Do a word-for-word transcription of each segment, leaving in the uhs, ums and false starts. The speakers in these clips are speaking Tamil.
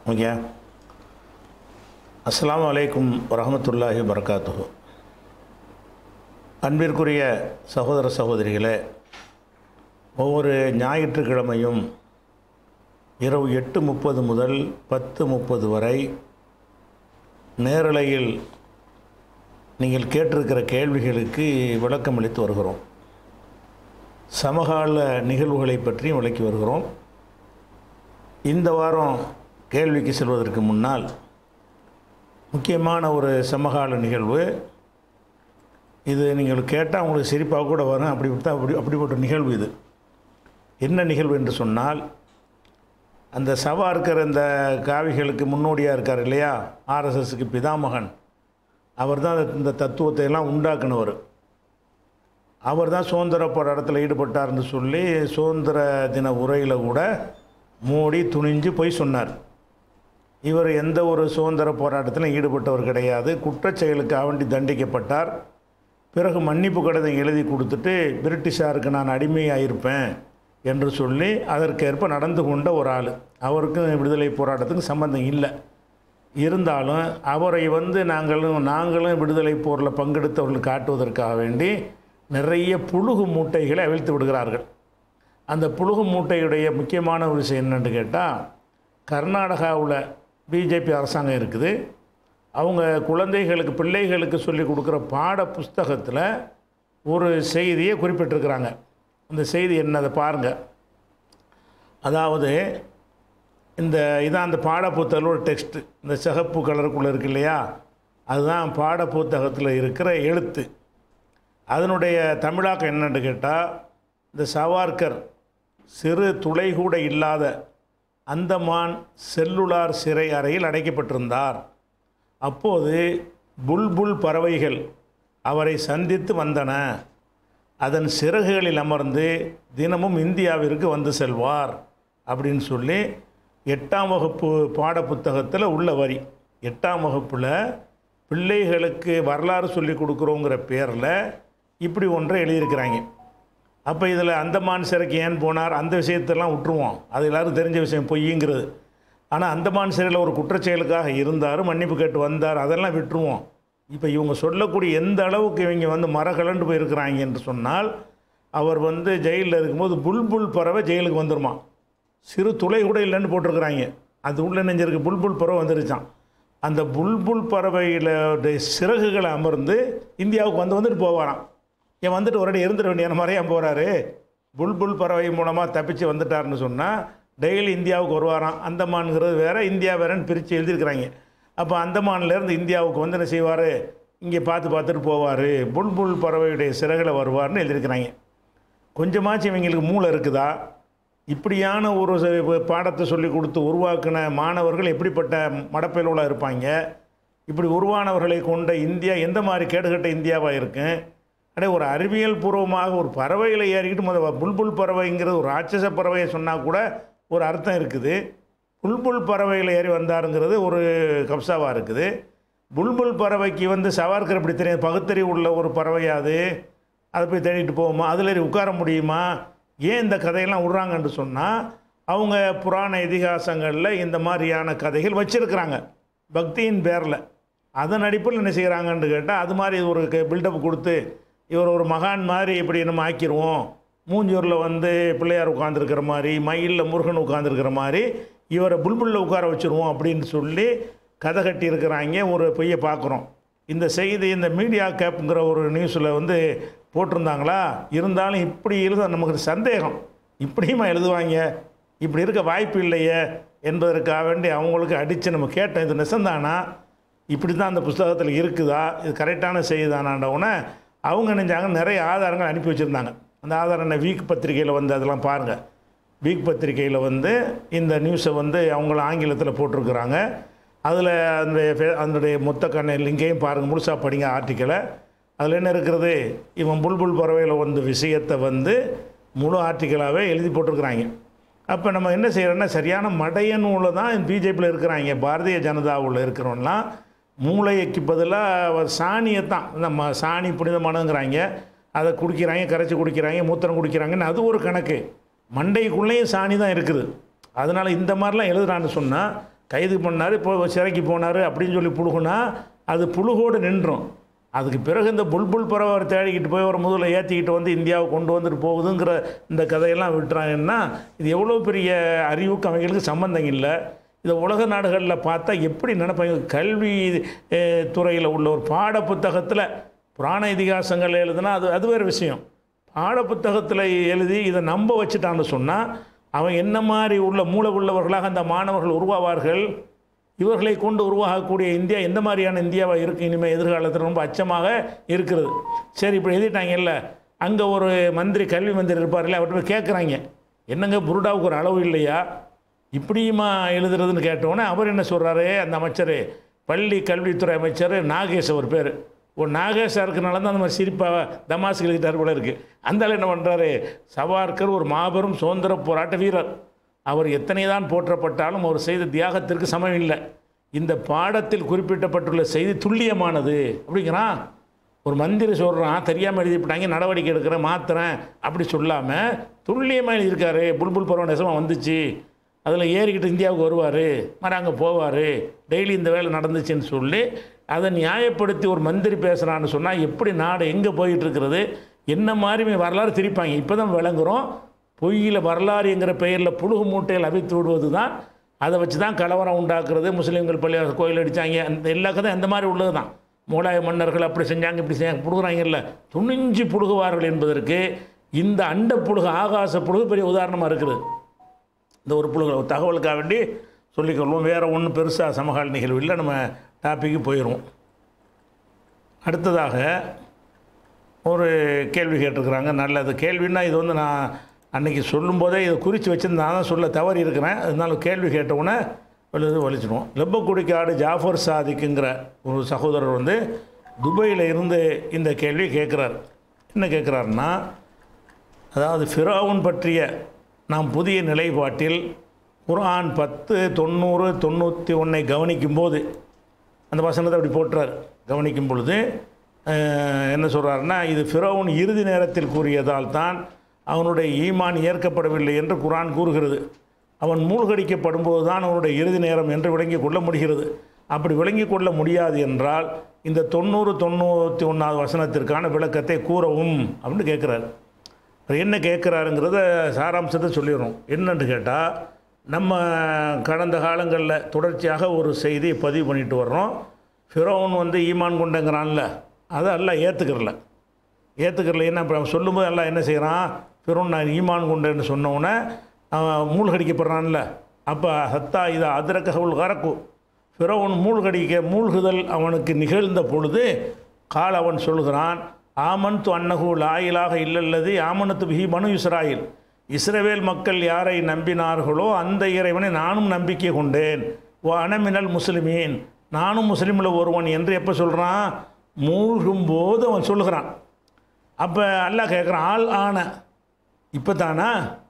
ஓகே. அஸ்ஸலாமு அலைக்கும் வரஹ்மத்துல்லாஹி வபரகாத்துஹு. அன்பிற்குரிய சகோதர சகோதரிகளே, ஒவ்வொரு ஞாயிற்றுக்கிழமையும் இரவு எட்டு முப்பது முதல் பத்து முப்பது வரை நேரலையில் நீங்கள் கேட்டிருக்கிற கேள்விகளுக்கு விளக்கமளித்து வருகிறோம். சமகால நிகழ்வுகளை பற்றியும் விளக்கி வருகிறோம். இந்த வாரம் கேள்விக்கு செல்வதற்கு முன்னால் முக்கியமான ஒரு சமகால நிகழ்வு இது. நீங்கள் கேட்டால் உங்களுக்கு சிரிப்பாக கூட வரும். அப்படி தான் அப்படி அப்படிப்பட்ட நிகழ்வு இது. என்ன நிகழ்வு என்று சொன்னால், அந்த சவார்கர் இந்த காவிகளுக்கு முன்னோடியாக இருக்கார் இல்லையா, ஆர்எஸ்எஸ்க்கு பிதாமகன், அவர் தான் இந்த தத்துவத்தை எல்லாம் உண்டாக்குனவர். அவர் தான் சுதந்திர போராட்டத்தில் ஈடுபட்டார்னு சொல்லி சுதந்திர தின உரையில் கூட மோடி துணிஞ்சு போய் சொன்னார். இவர் எந்த ஒரு சுதந்திர போராட்டத்திலும் ஈடுபட்டவர் கிடையாது. குற்றச்செயலுக்காக வேண்டி தண்டிக்கப்பட்டார். பிறகு மன்னிப்பு கடிதம் எழுதி கொடுத்துட்டு பிரிட்டிஷாருக்கு நான் அடிமையாக இருப்பேன் என்று சொல்லி அதற்கேற்ப நடந்து கொண்ட ஒரு ஆள். அவருக்கும் விடுதலை போராட்டத்துக்கு சம்பந்தம் இல்லை. இருந்தாலும் அவரை வந்து நாங்களும் நாங்களும் விடுதலை போரில் பங்கெடுத்தவர்கள் காட்டுவதற்காக வேண்டி நிறைய புழுகு மூட்டைகளை அவிழ்த்து விடுகிறார்கள். அந்த புழுகு மூட்டையுடைய முக்கியமான ஒரு விஷயம் என்னென்னு கேட்டால், கர்நாடகாவில் பிஜேபி அரசாங்கம் இருக்குது. அவங்க குழந்தைகளுக்கு பிள்ளைகளுக்கு சொல்லிக் கொடுக்குற பாட புஸ்தகத்தில் ஒரு செய்தியை குறிப்பிட்டிருக்கிறாங்க. அந்த செய்தி என்னதை பாருங்கள். அதாவது இந்த இதான் அந்த பாட புத்தகத்தில் ஒரு டெக்ஸ்ட்டு, இந்த சிகப்பு கலருக்குள்ளே இருக்கு இல்லையா, அதுதான் பாட புத்தகத்தில் இருக்கிற எழுத்து. அதனுடைய தமிழாக்கம் என்னென்னு கேட்டால், இந்த சவார்கர் சிறு துளை கூட இல்லாத அந்தமான் செல்லுலார் சிறை அறையில் அடைக்கப்பட்டிருந்தார். அப்போது புல்புல் பறவைகள் அவரை சந்தித்து வந்தன. அதன் சிறகுகளில் அமர்ந்து தினமும் இந்தியாவிற்கு வந்து செல்வார் அப்படின்னு சொல்லி எட்டாம் வகுப்பு பாட புத்தகத்தில் உள்ள வரி. எட்டாம் வகுப்பில் பிள்ளைகளுக்கு வரலாறு சொல்லி கொடுக்குறோங்கிற பேரில் இப்படி ஒன்றை எழுதியிருக்கிறாங்க. அப்போ இதில் அந்தமான் சிறைக்கு ஏன் போனார் அந்த விஷயத்தெல்லாம் விட்டுருவோம், அது எல்லோரும் தெரிஞ்ச விஷயம், பொய்யுங்கிறது. ஆனால் அந்தமான் சிறையில் ஒரு குற்றச்செயலுக்காக இருந்தார், மன்னிப்பு கேட்டு வந்தார், அதெல்லாம் விட்டுருவோம். இப்போ இவங்க சொல்லக்கூடிய எந்த அளவுக்கு இவங்க வந்து மரகலண்டு போயிருக்கிறாங்க என்று சொன்னால், அவர் வந்து ஜெயிலில் இருக்கும்போது புல்புல் பறவை ஜெயிலுக்கு வந்துருமா. சிறு துளை கூட இல்லைன்னு போட்டிருக்கிறாங்க. அது உள்ள நெஞ்சிருக்கு புல்புல் பறவை வந்துருச்சான். அந்த புல்புல் பறவையில் சிறகுகளை அமர்ந்து இந்தியாவுக்கு வந்து வந்துட்டு போவாராம். ஏன் வந்துட்டு ஒரு அடி இருந்துட வேண்டிய மாதிரியே போகிறாரு. புல்புல் பறவை மூலமாக தப்பிச்சு வந்துட்டார்னு சொன்னால் டெய்லி இந்தியாவுக்கு வருவாராம். அந்தமான்ங்கிறது வேறு, இந்தியா வேறுன்னு பிரித்து எழுதியிருக்கிறாங்க. அப்போ அந்தமான்லேருந்து இந்தியாவுக்கு வந்து என்ன செய்வார், இங்கே பார்த்து பார்த்துட்டு போவார், புல்புல் பறவையுடைய சிறகுல வருவார்னு எழுதியிருக்கிறாங்க. கொஞ்சமாச்சும் இவங்களுக்கு மூளை இருக்குதா? இப்படியான ஒரு பாடத்தை சொல்லி கொடுத்து உருவாக்கின மாணவர்கள் எப்படிப்பட்ட மடப்பையிலோட இருப்பாங்க? இப்படி உருவானவர்களை கொண்ட இந்தியா எந்த மாதிரி கேடுகட்ட இந்தியாவாக இருக்கும்? அப்படியே ஒரு அறிவியல் பூர்வமாக ஒரு பறவையில் ஏறிக்கிட்டு முதல் புல்புல் பறவைங்கிறது ஒரு ராட்சச பறவையை சொன்னால் கூட ஒரு அர்த்தம் இருக்குது. புல்புல் பறவையில் ஏறி வந்தாருங்கிறது ஒரு கப்சாவாக இருக்குது. புல்புல் பறவைக்கு வந்து சவார்கர் எப்படி தெரியும், பகுத்தறிவு உள்ள ஒரு பறவையாது, அதை போய் தேடிட்டு போவோமா, அதில் ஏறி உட்கார முடியுமா? ஏன் இந்த கதையெல்லாம் விட்றாங்கன்னு சொன்னால், அவங்க புராண இதிகாசங்களில் இந்த மாதிரியான கதைகள் வச்சுருக்கிறாங்க பக்தியின் பேரில். அதன் அடிப்பில் என்ன செய்கிறாங்கன்னு கேட்டால், அது மாதிரி ஒரு பில்டப் கொடுத்து இவர் ஒரு மகான் மாதிரி இப்படி நம்ம ஆக்கிடுவோம், மூஞ்சூரில் வந்து பிள்ளையார் உட்காந்துருக்கிற மாதிரி, மயிலில் முருகன் உட்காந்துருக்கிற மாதிரி இவரை புல்புல்லில் உட்கார வச்சுருவோம் அப்படின்னு சொல்லி கதை கட்டி இருக்கிறாங்க. ஒரு பொய்யை பார்க்குறோம். இந்த செய்தி இந்த மீடியா கேப்புங்கிற ஒரு நியூஸில் வந்து போட்டிருந்தாங்களா. இருந்தாலும் இப்படி எழுத நமக்கு சந்தேகம், இப்படியுமா எழுதுவாங்க, இப்படி இருக்க வாய்ப்பு இல்லையே என்பதற்காக வேண்டி அவங்களுக்கு அடித்து நம்ம கேட்டோம், இது நெசந்தானா, இப்படி தான் அந்த புஸ்தகத்தில் இருக்குதா, இது கரெக்டான செய்தி தானாண்டவுடனே அவங்க நினைஞ்சாங்க நிறைய ஆதாரங்கள் அனுப்பி வச்சுருந்தாங்க. அந்த ஆதாரம் என்ன, வீக் பத்திரிகையில் வந்து அதெல்லாம் பாருங்கள். வீக் பத்திரிகையில் வந்து இந்த நியூஸை வந்து அவங்கள ஆங்கிலத்தில் போட்டிருக்கிறாங்க. அதில் அந்த அதனுடைய மொத்த கண்ண லிங்கையும் பாருங்கள், முழுசாக படிங்க ஆர்டிக்கலை. அதில் என்ன இருக்கிறது, இவன் புல்புல் பறவையில் வந்து விஷயத்தை வந்து முழு ஆர்டிக்கலாகவே எழுதி போட்டிருக்கிறாங்க. அப்போ நம்ம என்ன செய்கிறோன்னா, சரியான மடைய நூலை தான் பிஜேபியில் இருக்கிறாங்க. பாரதிய ஜனதாவில் இருக்கிறோம்லாம் மூளைக்கு பதிலாக சாணியை தான், இந்த ம சாணி புனிதமானங்கிறாங்க, அதை குடிக்கிறாங்க, கரைச்சி குடிக்கிறாங்க, மூத்திரம் குடிக்கிறாங்கன்னு அது ஒரு கணக்கு. மண்டைக்குள்ளேயும் சாணி தான் இருக்குது. அதனால் இந்த மாதிரிலாம் எழுதுறான்னு சொன்னால் கைது பண்ணார், இப்போ சிறைக்கு போனார் அப்படின்னு சொல்லி புழுகுனா அது புழுகோடு நின்றும். அதுக்கு பிறகு இந்த புல்புல் பறவை அவர் தேடிக்கிட்டு போய் ஒரு முதல்ல ஏற்றிக்கிட்டு வந்து இந்தியாவை கொண்டு வந்துட்டு போகுதுங்கிற இந்த கதையெல்லாம் விட்டுறாங்கன்னா இது எவ்வளோ பெரிய அறிவுக்கு அவைகளுக்கு சம்பந்தம் இல்லை. இதை உலக நாடுகளில் பார்த்தா எப்படி நினைப்பாங்க? கல்வி துறையில் உள்ள ஒரு பாட புத்தகத்தில் புராண இதிகாசங்கள் எழுதுனா அது அது வேறு விஷயம். பாட புத்தகத்தில் எழுதி இதை நம்ப வச்சுட்டான்னு சொன்னால் அவன் என்ன மாதிரி உள்ள மூளை உள்ளவர்களாக அந்த மாணவர்கள் உருவாவார்கள். இவர்களை கொண்டு உருவாகக்கூடிய இந்தியா எந்த மாதிரியான இந்தியாவாக இருக்குது இனிமேல் எதிர்காலத்தில் ரொம்ப அச்சமாக இருக்கிறது. சரி, இப்போ எழுதிட்டாங்கல்ல, அங்கே ஒரு மந்திரி கல்வி மந்திரி இருப்பார்ல, அவர்கிட்ட போய் கேட்குறாங்க, என்னங்க புருடாவுக்கு ஒரு அளவு இல்லையா, இப்படியுமா எழுதுறதுன்னு கேட்டோன்னே அவர் என்ன சொல்கிறாரு, அந்த அமைச்சர் பள்ளி கல்வித்துறை அமைச்சர் நாகேஷ் அவர் பேர், ஒரு நாகேஷாக இருக்கிறனால தான் அந்த மாதிரி சிரிப்பாக தமாசுக்கு எழுதிட்டார் போல இருக்குது. அந்த என்ன பண்ணுறாரு, சவார்கர் ஒரு மாபெரும் சுதந்திர போராட்ட வீரர், அவர் எத்தனை தான் போற்றப்பட்டாலும் அவர் செய்த தியாகத்திற்கு சமம் இல்லை. இந்த பாடத்தில் குறிப்பிட்டப்பட்டுள்ள செய்தி துல்லியமானது அப்படிங்கிறான். ஒரு மந்திரி சொல்கிறான், தெரியாமல் எழுதிவிட்டாங்க, நடவடிக்கை எடுக்கிறேன், மாற்றுறேன் அப்படி சொல்லாமல் துல்லியமாக எழுதியிருக்காரு. புல்புல் பருவ நெசமாக வந்துச்சு, அதில் ஏறிக்கிட்டு இந்தியாவுக்கு வருவார், மாதிரி அங்கே போவார், டெய்லி இந்த வேலை நடந்துச்சுன்னு சொல்லி அதை நியாயப்படுத்தி ஒரு மந்திரி பேசுகிறான்னு சொன்னால் எப்படி நாடு எங்கே போயிட்டுருக்கிறது, என்ன மாதிரி வரலாறு திரிப்பாங்க. இப்போ தான் விளங்குறோம், பொய்யில் வரலாறு என்கிற பெயரில் புழுகு மூட்டையில் அவித்து விடுவது தான், அதை வச்சு தான் கலவரம் உண்டாக்குறது, முஸ்லீம்கள் பள்ளி கோயில் அடித்தாங்க, அந்த எல்லா கதை அந்த மாதிரி உள்ளது தான். முகலாய மன்னர்கள் அப்படி செஞ்சாங்க இப்படி செஞ்சாங்க புழுகுறாங்கல்ல, துணிஞ்சு புழுகுவார்கள் என்பதற்கு இந்த அண்ட புழுகு ஆகாச புழுகு பெரிய உதாரணமாக இருக்குது. இந்த ஒரு புழுகு தகவலுக்காக வேண்டி சொல்லிக்கொள்வோம். வேறு ஒன்றும் பெருசாக சமகால நிகழ்வு இல்லை, நம்ம டாப்பிக்கு போயிடுவோம். அடுத்ததாக ஒரு கேள்வி கேட்டிருக்கிறாங்க. நல்லது கேள்வின்னா இது வந்து நான் அன்றைக்கி சொல்லும்போதே இதை குறித்து வச்சுருந்து நான் தான் சொல்ல தவறி இருக்கிறேன், அதனால கேள்வி கேட்டவுடனே எழுது வலிச்சிடுவோம். லெப்பக்குடிக்காடு ஜாஃபர் சாதிக்குங்கிற ஒரு சகோதரர் வந்து துபாயில் இருந்து இந்த கேள்வி கேட்குறார். என்ன கேட்குறாருன்னா, அதாவது ஃபிரௌன் பற்றிய நாம் புதிய நிலைப்பாட்டில் குர்ஆன் பத்து தொண்ணூறு தொண்ணூற்றி ஒன்றை கவனிக்கும்போது அந்த வசனத்தை அப்படி போட்டுறார். கவனிக்கும் பொழுது என்ன சொல்கிறாருன்னா, இது ஃபிரௌன் இறுதி நேரத்தில் கூறியதால் தான் அவனுடைய ஈமான் ஏற்கப்படவில்லை என்று குர்ஆன் கூறுகிறது. அவன் மூழ்கடிக்கப்படும் போது தான் அவனுடைய இறுதி நேரம் என்று விளங்கி கொள்ள முடிகிறது. அப்படி விளங்கி கொள்ள முடியாது என்றால் இந்த தொண்ணூறு தொண்ணூற்றி ஒன்றாவது வசனத்திற்கான விளக்கத்தை கூறவும் அப்படின்னு கேட்குறாரு. என்ன கேட்குறாருங்கிறத சாராம்சத்தை சொல்லிடுறோம். என்னென்று கேட்டால், நம்ம கடந்த காலங்களில் தொடர்ச்சியாக ஒரு செய்தியை பதிவு பண்ணிட்டு வர்றோம். ஃபிரௌன் வந்து ஈமான் கொண்டங்கிறான்ல, அதை எல்லாம் ஏற்றுக்கிறல ஏற்றுக்கிறல என்ன இப்போ சொல்லும்போது எல்லாம் என்ன செய்கிறான், ஃபிரௌன் நான் ஈமான் கொண்டேன்னு சொன்னோன்னே அவன் மூழ்கடிக்கப்படுறான்ல, அப்போ ஹத்தா இதை அதிரக்கவுள் கறக்கு ஃபிரௌன் மூழ்கடிக்க மூழ்குதல் அவனுக்கு நிகழ்ந்த பொழுது கால் அவன் சொல்கிறான், ஆமன்து அன்னஹு லாயிலாக இல்லல்லது ஆமனத்து பிஹி பனு இஸ்ராயில், இஸ்ரவேல் மக்கள் யாரை நம்பினார்களோ அந்த இறைவனை நானும் நம்பிக்கை கொண்டேன், ஓ அனமினல் முஸ்லிமீன், நானும் முஸ்லீமில் ஒருவன் என்று எப்போ சொல்கிறான், மூழ்கும்போது அவன் சொல்லுகிறான். அப்போ அல்லாஹ் கேட்குறான், ஆள் ஆன இப்போ தானா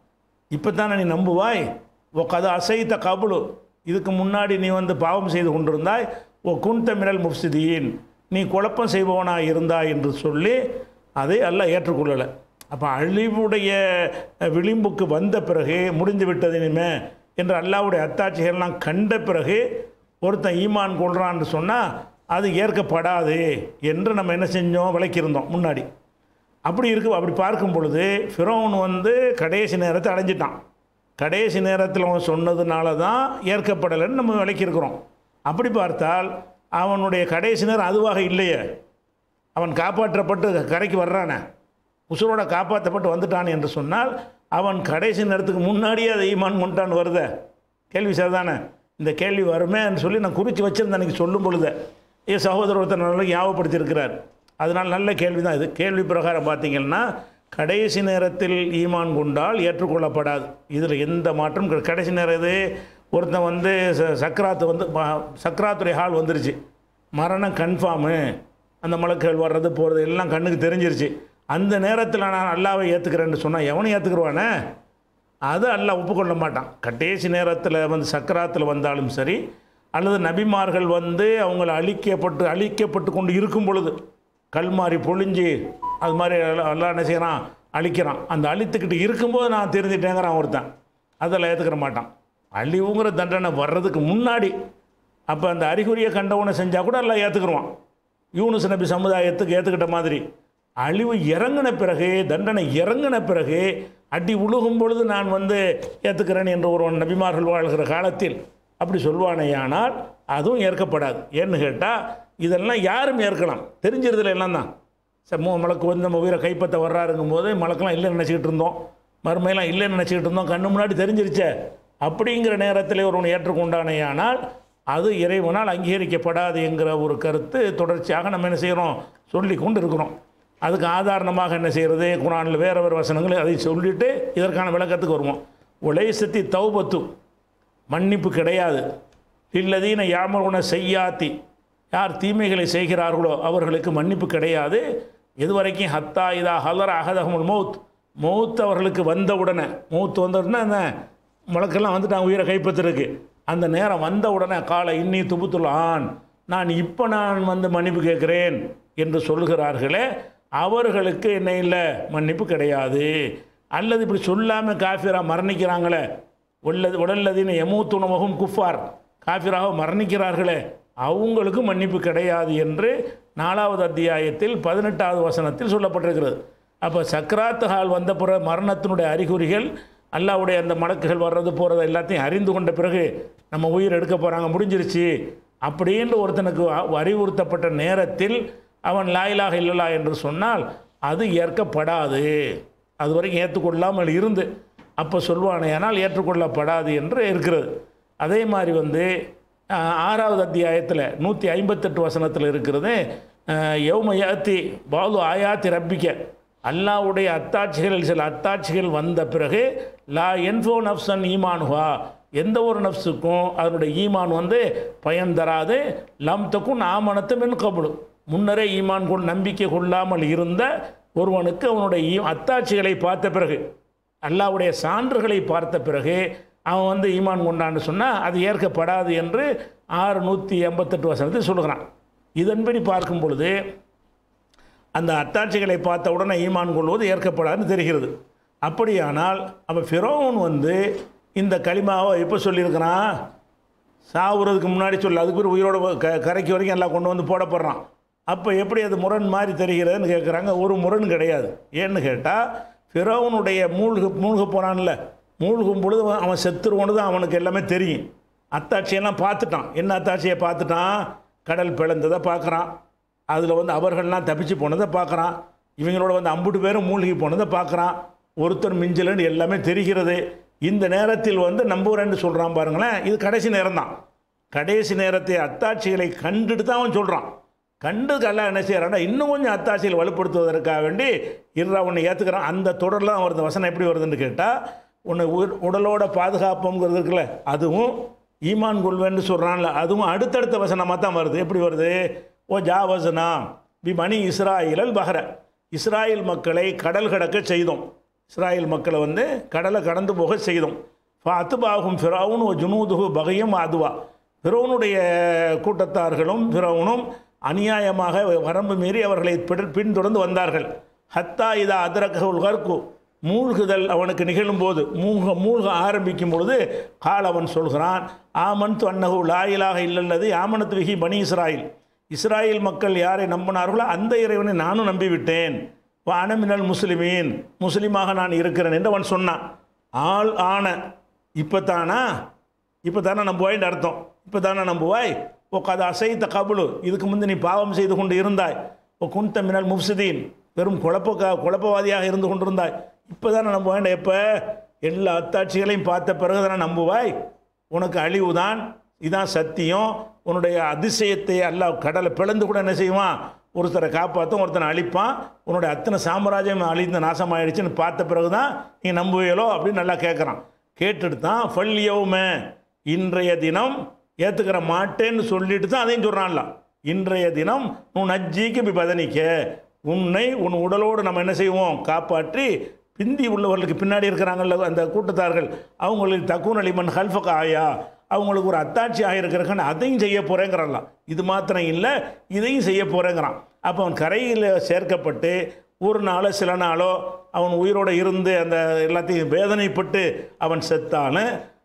இப்போ தானே நீ நம்புவாய், ஓ கதை அசைத்த கபுலு, இதுக்கு முன்னாடி நீ வந்து பாவம் செய்து கொண்டிருந்தாய், ஓ குன்த மினல் முஃப்சிதீன், நீ குழப்பம் செய்பவனாக இருந்தாய் என்று சொல்லி அதை அல்லாஹ் ஏற்றுக்கொள்ளலை. அப்போ அழிவுடைய விளிம்புக்கு வந்த பிறகு முடிந்து விட்டது இனிமே என்று அல்லாஹ்வுடைய அத்தாட்சிகள்லாம் கண்ட பிறகு ஒருத்தன் ஈமான் கொள்றான்னு சொன்னால் அது ஏற்கப்படாது என்று நம்ம என்ன செஞ்சோம், விளக்கியிருந்தோம் முன்னாடி. அப்படி இருக்கு. அப்படி பார்க்கும் பொழுது ஃபிரௌன் வந்து கடைசி நேரத்தை அடைஞ்சிட்டான். கடைசி நேரத்தில் அவன் சொன்னதுனால தான் ஏற்கப்படலைன்னு நம்ம விளக்கியிருக்கிறோம். அப்படி பார்த்தால் அவனுடைய கடைசி நேரம் அதுவாக இல்லையே, அவன் காப்பாற்றப்பட்டு கரைக்கு வர்றானே, உசுரோட காப்பாற்றப்பட்டு வந்துட்டான் என்று சொன்னால் அவன் கடைசி நேரத்துக்கு முன்னாடியே அதை ஈமான் கொண்டான்னு வருத கேள்வி சரிதானே. இந்த கேள்வி வருமேன்னு சொல்லி நான் குறித்து வச்சுருந்தேன் அன்றைக்கி சொல்லும் பொழுது. ஏ சகோதரர் ஒருத்தர் நல்லா ஞாபகப்படுத்தியிருக்கிறார். அதனால் நல்ல கேள்வி தான் இது. கேள்வி பிரகாரம் பார்த்திங்கன்னா கடைசி நேரத்தில் ஈமான் கொண்டால் ஏற்றுக்கொள்ளப்படாது, இதில் எந்த மாற்றம். கடைசி நேரம் இது ஒருத்தன் வந்து சக்கராத்து வந்து சக்கராத்துடைய ஹால் வந்துருச்சு, மரணம் கன்ஃபார்மு, அந்த மலக்குகள் வர்றது போகிறது எல்லாம் கண்ணுக்கு தெரிஞ்சிருச்சு, அந்த நேரத்தில் நான் அல்லாவை ஏற்றுக்கிறேன்னு சொன்னால் எவனும் ஏற்றுக்குருவானே, அதை அல்லாஹ் ஒப்புக்கொள்ள மாட்டான். கடைசி நேரத்தில் வந்து சக்கராத்தில் வந்தாலும் சரி, அல்லது நபிமார்கள் வந்து அவங்கள அழிக்கப்பட்டு அழிக்கப்பட்டு கொண்டு இருக்கும் பொழுது கல் மாதிரி பொழிஞ்சு அது மாதிரி அல்லாஹ் என்ன செய்கிறான், அழிக்கிறான். அந்த அழித்துக்கிட்டு இருக்கும்போது நான் தெரிஞ்சிட்டேங்கிறான் ஒருத்தன், அதெல்லாம் ஏற்றுக்கிற மாட்டான். அழிவுங்கிற தண்டனை வர்றதுக்கு முன்னாடி அப்போ அந்த அறிகுறியை கண்டவனை செஞ்சால் கூட எல்லாம் ஏற்றுக்குருவான். யூனுஸ் நபி சமுதாயத்துக்கு ஏற்றுக்கிட்ட மாதிரி அழிவு இறங்கின பிறகு, தண்டனை இறங்கின பிறகு அடி உழுகும் பொழுது நான் வந்து ஏற்றுக்கிறேன் என்று ஒருவன் நபிமார்கள் வாழ்கிற காலத்தில் அப்படி சொல்வானேயானால் அதுவும் ஏற்கப்படாது. ஏன்னு கேட்டால் இதெல்லாம் யாரும் ஏற்கலாம், தெரிஞ்சிருதில்ல எல்லாம் தான். சார் மூ மலக்கு வந்து நம்ம உயிரை கைப்பற்ற வர்றாருங்கும் போது மலக்கெல்லாம் இல்லைன்னு நினச்சிக்கிட்டு இருந்தோம், மறுமையெல்லாம் இல்லைன்னு நினச்சிக்கிட்டு இருந்தோம், கண்ணு முன்னாடி தெரிஞ்சிருச்சே. அப்படிங்கிற நேரத்தில் ஒருவன் ஏற்றுக்கொண்டானேயானால் அது இறைவனால் அங்கீகரிக்கப்படாது என்கிற ஒரு கருத்து தொடர்ச்சியாக நம்ம என்ன செய்கிறோம், சொல்லி கொண்டு இருக்கிறோம். அதுக்கு ஆதாரணமாக என்ன செய்கிறது, குர்ஆனில் வேறு வேறு வசனங்கள் அதை சொல்லிவிட்டு இதற்கான விளக்கத்துக்கு வருவோம். உலைசத்தி தௌபத்து, மன்னிப்பு கிடையாது. இல்லதீன யாமருன செய்யாத்தி, யார் தீமைகளை செய்கிறார்களோ அவர்களுக்கு மன்னிப்பு கிடையாது. இதுவரைக்கும் ஹத்தா இதா ஹலர் அகதகமுல் மௌத், மௌத் அவர்களுக்கு வந்தவுடனே, மௌத் வந்தவுடனே அந்த மலக்கெல்லாம் வந்துட்டாங்க உயிரை கைப்பற்றிருக்கு, அந்த நேரம் வந்த உடனே காலை இன்னி துபுத்துல் ஆன், நான் இப்போ நான் வந்து மன்னிப்பு கேட்குறேன் என்று சொல்கிறார்களே அவர்களுக்கு என்ன இல்லை, மன்னிப்பு கிடையாது. அல்லது இப்படி சொல்லாமல் காஃபிராக மரணிக்கிறாங்களே, உள்ளது உடல்லதின் எமூத்துணவகும் குஃபார், காஃபிராக மரணிக்கிறார்களே அவங்களுக்கு மன்னிப்பு கிடையாது என்று நாலாவது அத்தியாயத்தில் பதினெட்டாவது வசனத்தில் சொல்லப்பட்டிருக்கிறது. அப்போ சக்கராத்து ஹால் வந்த பிறகு மரணத்தினுடைய அறிகுறிகள், அல்லாவுடைய அந்த மலக்குகள் வர்றது போகிறது எல்லாத்தையும் அறிந்து கொண்ட பிறகு நம்ம உயிர் எடுக்க போகிறாங்க, முடிஞ்சிருச்சு அப்படின்ற ஒருத்தனுக்கு அறிவுறுத்தப்பட்ட நேரத்தில் அவன் லாயிலாக இல்லலா என்று சொன்னால் அது ஏற்கப்படாது. அது வரைக்கும் ஏற்றுக்கொள்ளாமல் இருந்து அப்போ சொல்வானேயானால் ஏற்றுக்கொள்ளப்படாது என்று இருக்கிறது. அதே மாதிரி வந்து ஆறாவது அத்தியாயத்தில் நூற்றி ஐம்பத்தெட்டு வசனத்தில் இருக்கிறது, யௌமயாத்தி பாலு ஆயாத்தி ரப்பிக்க, அல்லாவுடைய அத்தாட்சிகள் சில அத்தாட்சிகள் வந்த பிறகு லா என்ஃபோ நப்சன் ஈமானுவா, எந்த ஒரு நப்சுக்கும் அதனுடைய ஈமான் வந்து பயன் தராது. லம் தக்கும் ஆமனத்து மின் கபுடு, முன்னரே ஈமான் கொண்டு நம்பிக்கை கொள்ளாமல் இருந்த ஒருவனுக்கு அவனுடைய ஈ அத்தாட்சிகளை பார்த்த பிறகு, அல்லாவுடைய சான்றுகளை பார்த்த பிறகு அவன் வந்து ஈமான் கொண்டான்னு சொன்னால் அது ஏற்கப்படாது என்று ஆறு நூற்றி எண்பத்தெட்டு வசனத்தில் சொல்கிறான். இதன்படி பார்க்கும் பொழுது அந்த அத்தாட்சிகளை பார்த்த உடனே ஈமான் கொள்வது ஏற்கப்படாதுன்னு தெரிகிறது. அப்படியானால் அப்போ ஃபிரௌன் வந்து இந்த கலிமாவை எப்போ சொல்லியிருக்கிறான், சாவுறதுக்கு முன்னாடி சொல்ல, அதுக்கு ஒரு உயிரோட க கரைக்கு வரைக்கும் எல்லாம் கொண்டு வந்து போடப்படுறான். அப்போ எப்படி அது முரண் மாதிரி தெரிகிறதுன்னு கேட்குறாங்க. ஒரு முரண் கிடையாது. ஏன்னு கேட்டால் ஃபிரௌனுடைய மூழ்கு மூழ்க போனான்ல, மூழ்கும் பொழுது அவன் செத்துருவோன்னு தான் அவனுக்கு எல்லாமே தெரியும். அத்தாட்சியெல்லாம் பார்த்துட்டான். என்ன அத்தாட்சியை பார்த்துட்டான், கடல் பிளந்ததை பார்க்குறான், அதில் வந்து அவர்கள்லாம் தப்பிச்சு போனதை பார்க்குறான், இவங்களோட வந்து அம்புட்டு பேரும் மூழ்கி போனதை பார்க்குறான், ஒருத்தர் மிஞ்சலன்னு எல்லாமே தெரிகிறது. இந்த நேரத்தில் வந்து நம்புறேன்னு சொல்கிறான் பாருங்களேன், இது கடைசி நேரம் தான். கடைசி நேரத்தை அத்தாட்சிகளை கண்டுட்டு தான் அவன் சொல்கிறான். கண்டுக்கு எல்லாம் என்ன செய்கிறான்னா இன்னும் கொஞ்சம் அத்தாட்சியில் வலுப்படுத்துவதற்காக வேண்டி இருறா உன்னை ஏற்றுக்கிறான். அந்த தொடரில் தான் வருது. வசனம் எப்படி வருதுன்னு கேட்டால், உன்னை உடலோட பாதுகாப்புங்கிறது இருக்குல்ல, அதுவும் ஈமான் கொள்வேன்னு சொல்கிறான்ல, அதுவும் அடுத்தடுத்த வசனமாக தான் வருது. எப்படி வருது, ஓ ஜாவசனா பி மணி இஸ்ராயிலல் பஹர, இஸ்ராயில் மக்களை கடல் கடக்க செய்தோம், இஸ்ராயில் மக்களை வந்து கடலை கடந்து போக செய்தோம். அத்துபாகும் ஃபிரௌன் ஓ ஜுனூதுகு பகையும் அதுவா, ஃபிரௌனுடைய கூட்டத்தார்களும் ஃபிரௌனும் அநியாயமாக வரம்பு மீறி அவர்களை பின்தொடர்ந்து வந்தார்கள். ஹத்தா இதா அதரகவுல் கர்கு, மூழ்குதல் அவனுக்கு நிகழும்போது, மூழ்க மூழ்க ஆரம்பிக்கும் பொழுது கால் அவன் சொல்கிறான், ஆமன்து அன்னஹு லாயிலாக இல்லல்லது ஆமனத் விஹி பனி இஸ்ராயில், இஸ்ராயில் மக்கள் யாரை நம்பினார்களோ அந்த இறைவனை நானும் நம்பிவிட்டேன். வானமினல் முஸ்லிமீன், முஸ்லீமாக நான் இருக்கிறேன் என்று அவன் சொன்னான். ஆள் ஆன இப்போ தானா, இப்போ தானே நம்புவாய்ன்னு அர்த்தம். இப்போ தானே நம்புவாய். ஓ கதை அசைத்த கபுலு, இதுக்கு முந்தி நீ பாவம் செய்து கொண்டு இருந்தாய். ஓ குந்த மினல் முஃப்சிதீன், வெறும் குழப்ப குழப்பவாதியாக இருந்து கொண்டிருந்தாய். இப்போ தானே நம்புவாய். எப்போ எல்லா அத்தாட்சிகளையும் பார்த்த பிறகு தானே நம்புவாய். உனக்கு அழிவு தான், இதுதான் சத்தியம். உன்னுடைய அதிசயத்தை எல்லாம் கடலை பிளந்து கூட என்ன செய்வான், ஒருத்தரை காப்பாற்றும், ஒருத்தனை அழிப்பான். உன்னுடைய அத்தனை சாம்ராஜ்யம் அழிந்து நாசமாயிடுச்சுன்னு பார்த்த பிறகு தான் நீ நம்புவியலோ அப்படின்னு நல்லா கேட்குறான். கேட்டுட்டு தான் ஃபல்யவுமே, இன்றைய தினம் ஏற்றுக்கிற மாட்டேன்னு சொல்லிட்டு தான் அதையும் சொல்கிறான்ல. இன்றைய தினம் உன் அஜ்ஜிக்கு இப்படி பதனிக்க, உன்னை உன் உடலோடு நம்ம என்ன செய்வோம், காப்பாற்றி பிந்தி உள்ளவர்களுக்கு பின்னாடி இருக்கிறாங்கல்ல அந்த கூட்டத்தார்கள், அவங்களுக்கு தக்கூன் அலிமன் ஹல்ஃபக் ஆயா, அவங்களுக்கு ஒரு அத்தாட்சி ஆகிருக்கிறக்கான அதையும் செய்ய போகிறேங்கிறான்லாம். இது மாத்திரம் இல்லை, இதையும் செய்ய போகிறேங்கிறான். அப்போ அவன் கரையில் சேர்க்கப்பட்டு ஒரு நாளோ சில நாளோ அவன் உயிரோடு இருந்து அந்த எல்லாத்தையும் வேதனைப்பட்டு அவன் செத்தாலும்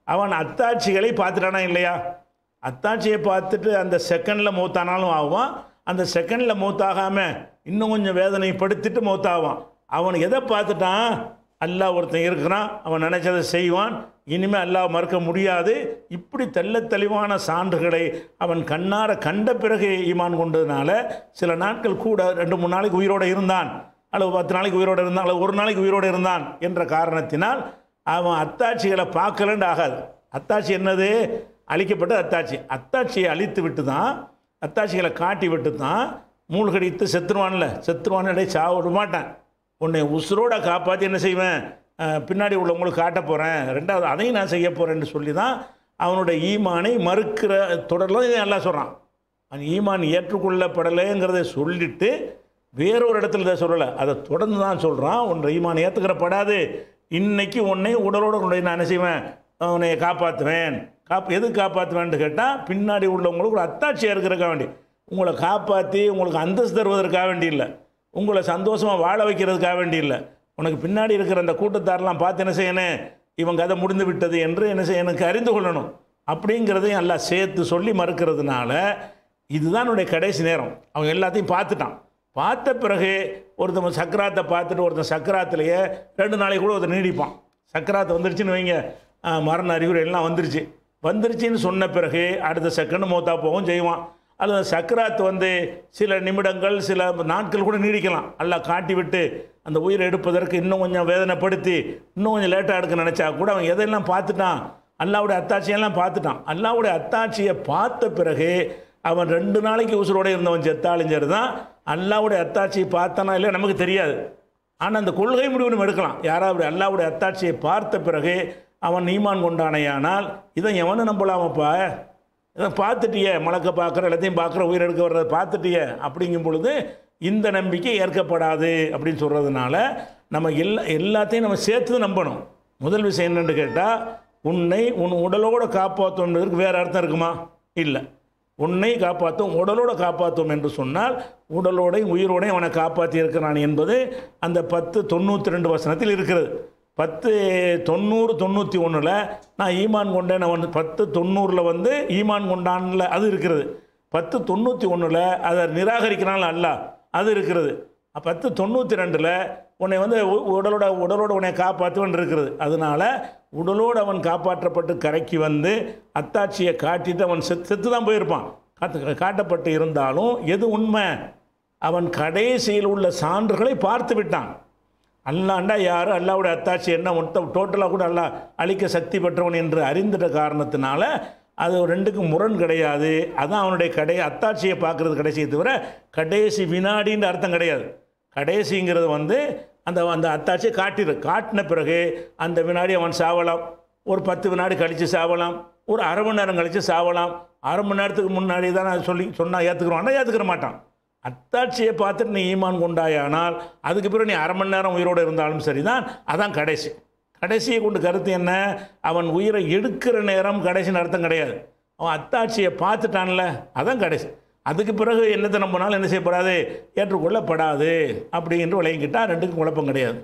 அவன் அத்தாட்சிகளை பார்த்துட்டானா இல்லையா? அத்தாட்சியை பார்த்துட்டு அந்த செகண்டில் மௌத்தானாலும் ஆகுவான், அந்த செகண்டில் மௌத்தாகாமல் இன்னும் கொஞ்சம் வேதனைப்படுத்திட்டு மௌத்தாவான். அவன் எதை பார்த்துட்டான்? அல்லாஹ் ஒருத்தன் இருக்கிறான், அவன் நினைச்சதை செய்வான், இனிமேல் அல்லாஹ் மறுக்க முடியாது. இப்படி தெள்ள தெளிவான சான்றுகளை அவன் கண்ணார கண்ட பிறகு ஈமான் கொண்டதுனால சில நாட்கள் கூட ரெண்டு மூணு நாளைக்கு உயிரோடு இருந்தான், அல்லது பத்து நாளைக்கு உயிரோடு இருந்தான், அல்லது ஒரு நாளைக்கு உயிரோடு இருந்தான் என்ற காரணத்தினால் அவன் அத்தாட்சிகளை பார்க்கலன்னு ஆகாது. அத்தாட்சி என்னது? அழிக்கப்பட்ட அத்தாட்சி. அத்தாட்சியை அழித்து விட்டு தான், அத்தாட்சிகளை காட்டி விட்டு தான் மூழ்கடித்து செத்துருவான்ல, செத்துருவான் இடை சாவிட மாட்டேன், உன்னை உசுரோட காப்பாற்றி என்ன செய்வேன், பின்னாடி உள்ளவங்களுக்கு காட்ட போகிறேன், ரெண்டாவது அதையும் நான் செய்ய போகிறேன்னு சொல்லி தான் அவனுடைய ஈமானை மறுக்கிற தொடரில் இதை நல்லா சொல்கிறான். அவன் ஈமான் ஏற்றுக்கொள்ளப்படலைங்கிறத சொல்லிவிட்டு வேறொரு இடத்துல இதை சொல்லலை, அதை தொடர்ந்து தான் சொல்கிறான். உன்னை ஈமான் ஏற்றுக்கிறப்படாது, இன்னைக்கு உன்னை உடலோடு கொண்டு நான் என்ன செய்வேன், உன்னை காப்பாற்றுவேன். காப் எது காப்பாற்றுவேன்னு கேட்டால் பின்னாடி உள்ளவங்களுக்கு ஒரு அத்தாட்சியாக இருக்கிறதுக்காக வேண்டி, உங்களை காப்பாற்றி உங்களுக்கு அந்தஸ்து தருவதற்காக வேண்டி இல்லை, உங்களை சந்தோஷமாக வாழ வைக்கிறதுக்காக வேண்டி இல்லை, உனக்கு பின்னாடி இருக்கிற அந்த கூட்டத்தாரெலாம் பார்த்து என்ன செய்யணும், இவன் கதை முடிந்து விட்டது என்று என்ன செய்ய எனக்கு அறிந்து கொள்ளணும் அப்படிங்கிறதையும் எல்லாம் சேர்த்து சொல்லி மறுக்கிறதுனால இதுதான் என்னுடைய கடைசி நேரம். அவன் எல்லாத்தையும் பார்த்துட்டான். பார்த்த பிறகு ஒருத்தன் சக்கராத்தை பார்த்துட்டு ஒருத்தன் சக்கராத்திலேயே ரெண்டு நாளைக்கு கூட ஒருத்தர் நீடிப்பான். சக்கராத்தை வந்துருச்சுன்னு வைங்க, மரண அறிகுறி எல்லாம் வந்துருச்சு, வந்துருச்சுன்னு சொன்ன பிறகு அடுத்த செகண்ட் மௌத்தா போகவும் செய்வான். அல்லது சக்கராத்து வந்து சில நிமிடங்கள் சில நாட்கள் கூட நீடிக்கலாம். அல்லாஹ் காட்டி விட்டு அந்த உயிரை எடுப்பதற்கு இன்னும் கொஞ்சம் வேதனைப்படுத்தி இன்னும் கொஞ்சம் லேட்டாக எடுக்க நினச்சா கூட அவன் எதையெல்லாம் பார்த்துட்டான், அல்லாஹ்வுடைய அத்தாட்சியெல்லாம் பார்த்துட்டான். அல்லாஹ்வுடைய அத்தாட்சியை பார்த்த பிறகு அவன் ரெண்டு நாளைக்கு உசுரோடு இருந்தவன் செத்தாலும் சரி தான், அல்லாஹ்வுடைய அத்தாட்சியை பார்த்தானா இல்லையா நமக்கு தெரியாது. ஆனால் அந்த கொள்கை முடிவு நம்ம எடுக்கலாம். யாராவது அல்லாஹ்வுடைய அத்தாட்சியை பார்த்த பிறகு அவன் ஈமான் கொண்டானையானால் இதை எவனும் நம்பலாமப்பா, இதை பார்த்துட்டியே, மலக்க பார்க்குற எல்லாத்தையும் பார்க்குற உயிர் எடுக்க வர்றதை பார்த்துட்டியே அப்படிங்கும் பொழுது இந்த நம்பிக்கை ஏற்கப்படாது அப்படின்னு சொல்கிறதுனால நம்ம எல்லா எல்லாத்தையும் நம்ம சேர்த்து நம்பணும். முதல் விஷயம் என்னென்னு கேட்டால், உன்னை உன் உடலோடு காப்பாற்றுவதற்கு வேறு அர்த்தம் இருக்குமா? இல்லை. உன்னை காப்பாற்றும் உடலோடு காப்பாற்றும் என்று சொன்னால் உடலோடையும் உயிரோடையும் அவனை காப்பாற்றி இருக்கிறான் என்பது அந்த பத்து தொண்ணூற்றி ரெண்டு வசனத்தில் இருக்கிறது. பத்து தொண்ணூறு தொண்ணூற்றி ஒன்றில் நான் ஈமான் கொண்டேன், அவன் பத்து தொண்ணூறில் வந்து ஈமான் கொண்டான்ல அது இருக்கிறது. பத்து தொண்ணூற்றி ஒன்றில் அதை நிராகரிக்கிறான்ல அல்லாஹ் அது இருக்கிறது. பத்து தொண்ணூற்றி ரெண்டில் உன்னை வந்து உடலோட உடலோட உன்னை காப்பாற்றுவன் இருக்கிறது. அதனால் உடலோடு அவன் காப்பாற்றப்பட்டு கரைக்கு வந்து அத்தாட்சியை காட்டிட்டு அவன் செத்து செத்து தான் போயிருப்பான். காட்டு காட்டப்பட்டு இருந்தாலும் எது உண்மை, அவன் கடைசியில் உள்ள சான்றுகளை பார்த்து விட்டான். அல்லாண்டா யார், அல்லாவுடைய அத்தாட்சி என்ன மொத்தம் டோட்டலாக கூட அல்லா அழிக்க சக்தி பெற்றவன் என்று அறிந்துட்ட காரணத்தினால அது ரெண்டுக்கும் முரண் கிடையாது. அதான் அவனுடைய கடை அத்தாட்சியை பார்க்குறது கடைசியை தவிர கடைசி வினாடின்ற அர்த்தம் கிடையாது. கடைசிங்கிறது வந்து அந்த அந்த அத்தாட்சியை காட்டிடு காட்டின பிறகு அந்த வினாடி அவன் சாவலாம், ஒரு பத்து வினாடி கழித்து சாவலாம், ஒரு அரை மணி நேரம் கழித்து சாவலாம். அரை மணி நேரத்துக்கு முன்னாடி தான் நான் சொல்லி சொன்னால் ஏற்றுக்கிறோன்னா ஏற்றுக்கிற மாட்டான். அத்தாட்சியை பார்த்துட்டு நீ ஈமான் கொண்டாயானால் அதுக்கு பிறகு நீ அரை மணி நேரம் உயிரோடு இருந்தாலும் சரிதான், அதான் கடைசி. கடைசியை கொண்டு கருத்து என்ன, அவன் உயிரை எடுக்கிற நேரம் கடைசின்னு அர்த்தம் கிடையாது. அவன் அத்தாட்சியை பார்த்துட்டான்ல அதான் கடைசி. அதுக்கு பிறகு என்னத்தை நம்பினாலும் என்ன செய்யப்படாது, ஏற்றுக்கொள்ளப்படாது அப்படின்று விளங்கிக்கிட்டால் ரெண்டுக்கும் குழப்பம் கிடையாது.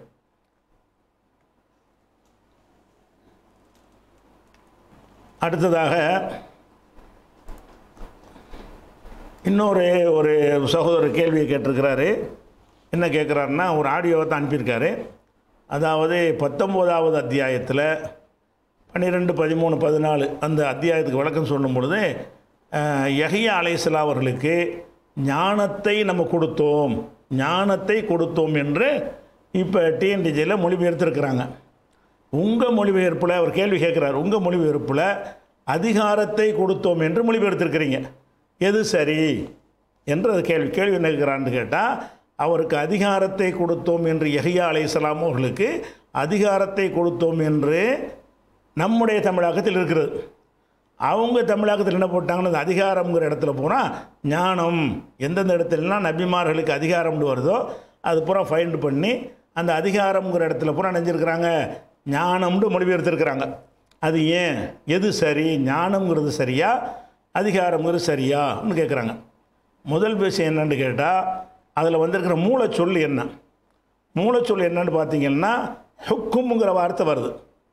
அடுத்ததாக இன்னொரு ஒரு சகோதரர் கேள்வியை கேட்டிருக்கிறாரு. என்ன கேட்குறாருன்னா, ஒரு ஆடியோவை தான் அனுப்பியிருக்காரு. அதாவது பத்தொம்போதாவது அத்தியாயத்தில் பன்னிரெண்டு பதிமூணு பதினாலு அந்த அத்தியாயத்துக்கு விளக்கம் சொல்லும் பொழுது யஹ்யா அலைஹிஸ்ஸலாம் அவர்களுக்கு ஞானத்தை நம்ம கொடுத்தோம் ஞானத்தை கொடுத்தோம் என்று இப்போ டிஎன்டிஜியில் மொழிபெயர்த்திருக்கிறாங்க. உங்கள் மொழிபெயர்ப்பில் அவர் கேள்வி கேட்குறார், உங்கள் மொழிபெயர்ப்பில் அதிகாரத்தை கொடுத்தோம் என்று மொழிபெயர்த்திருக்கிறீங்க, எது சரி என்று அது கேள்வி கேள்வி என்ன கேட்குறான்னு கேட்டால், அவருக்கு அதிகாரத்தை கொடுத்தோம் என்று யஹ்யா அலைஹிஸ்ஸலாம் அவர்களுக்கு அதிகாரத்தை கொடுத்தோம் என்று நம்முடைய தமிழாக்கத்தில் இருக்கிறது. அவங்க தமிழாக்கத்தில் என்ன போட்டாங்கன்னு, அந்த அதிகாரம்ங்கிற இடத்துல போனால் ஞானம் எந்தெந்த இடத்துலலாம் நபிமார்களுக்கு அதிகாரம்னு வருதோ அது பூரா ஃபைண்ட் பண்ணி அந்த அதிகாரம்ங்கிற இடத்துல பூரா நினைஞ்சிருக்கிறாங்க ஞானம்னு மொழிபெயர்த்திருக்கிறாங்க. அது ஏன், எது சரி, ஞானம்ங்கிறது சரியா அதிகாரம்ங்கிறது சரியான்னு கேட்குறாங்க. முதல் விஷயம் என்னென்னு கேட்டால், அதில் வந்திருக்கிற மூலச்சொல் என்ன, மூலச்சொல் என்னன்னு பார்த்தீங்கன்னா ஹுக்குமுங்கிற வார்த்தை வருது.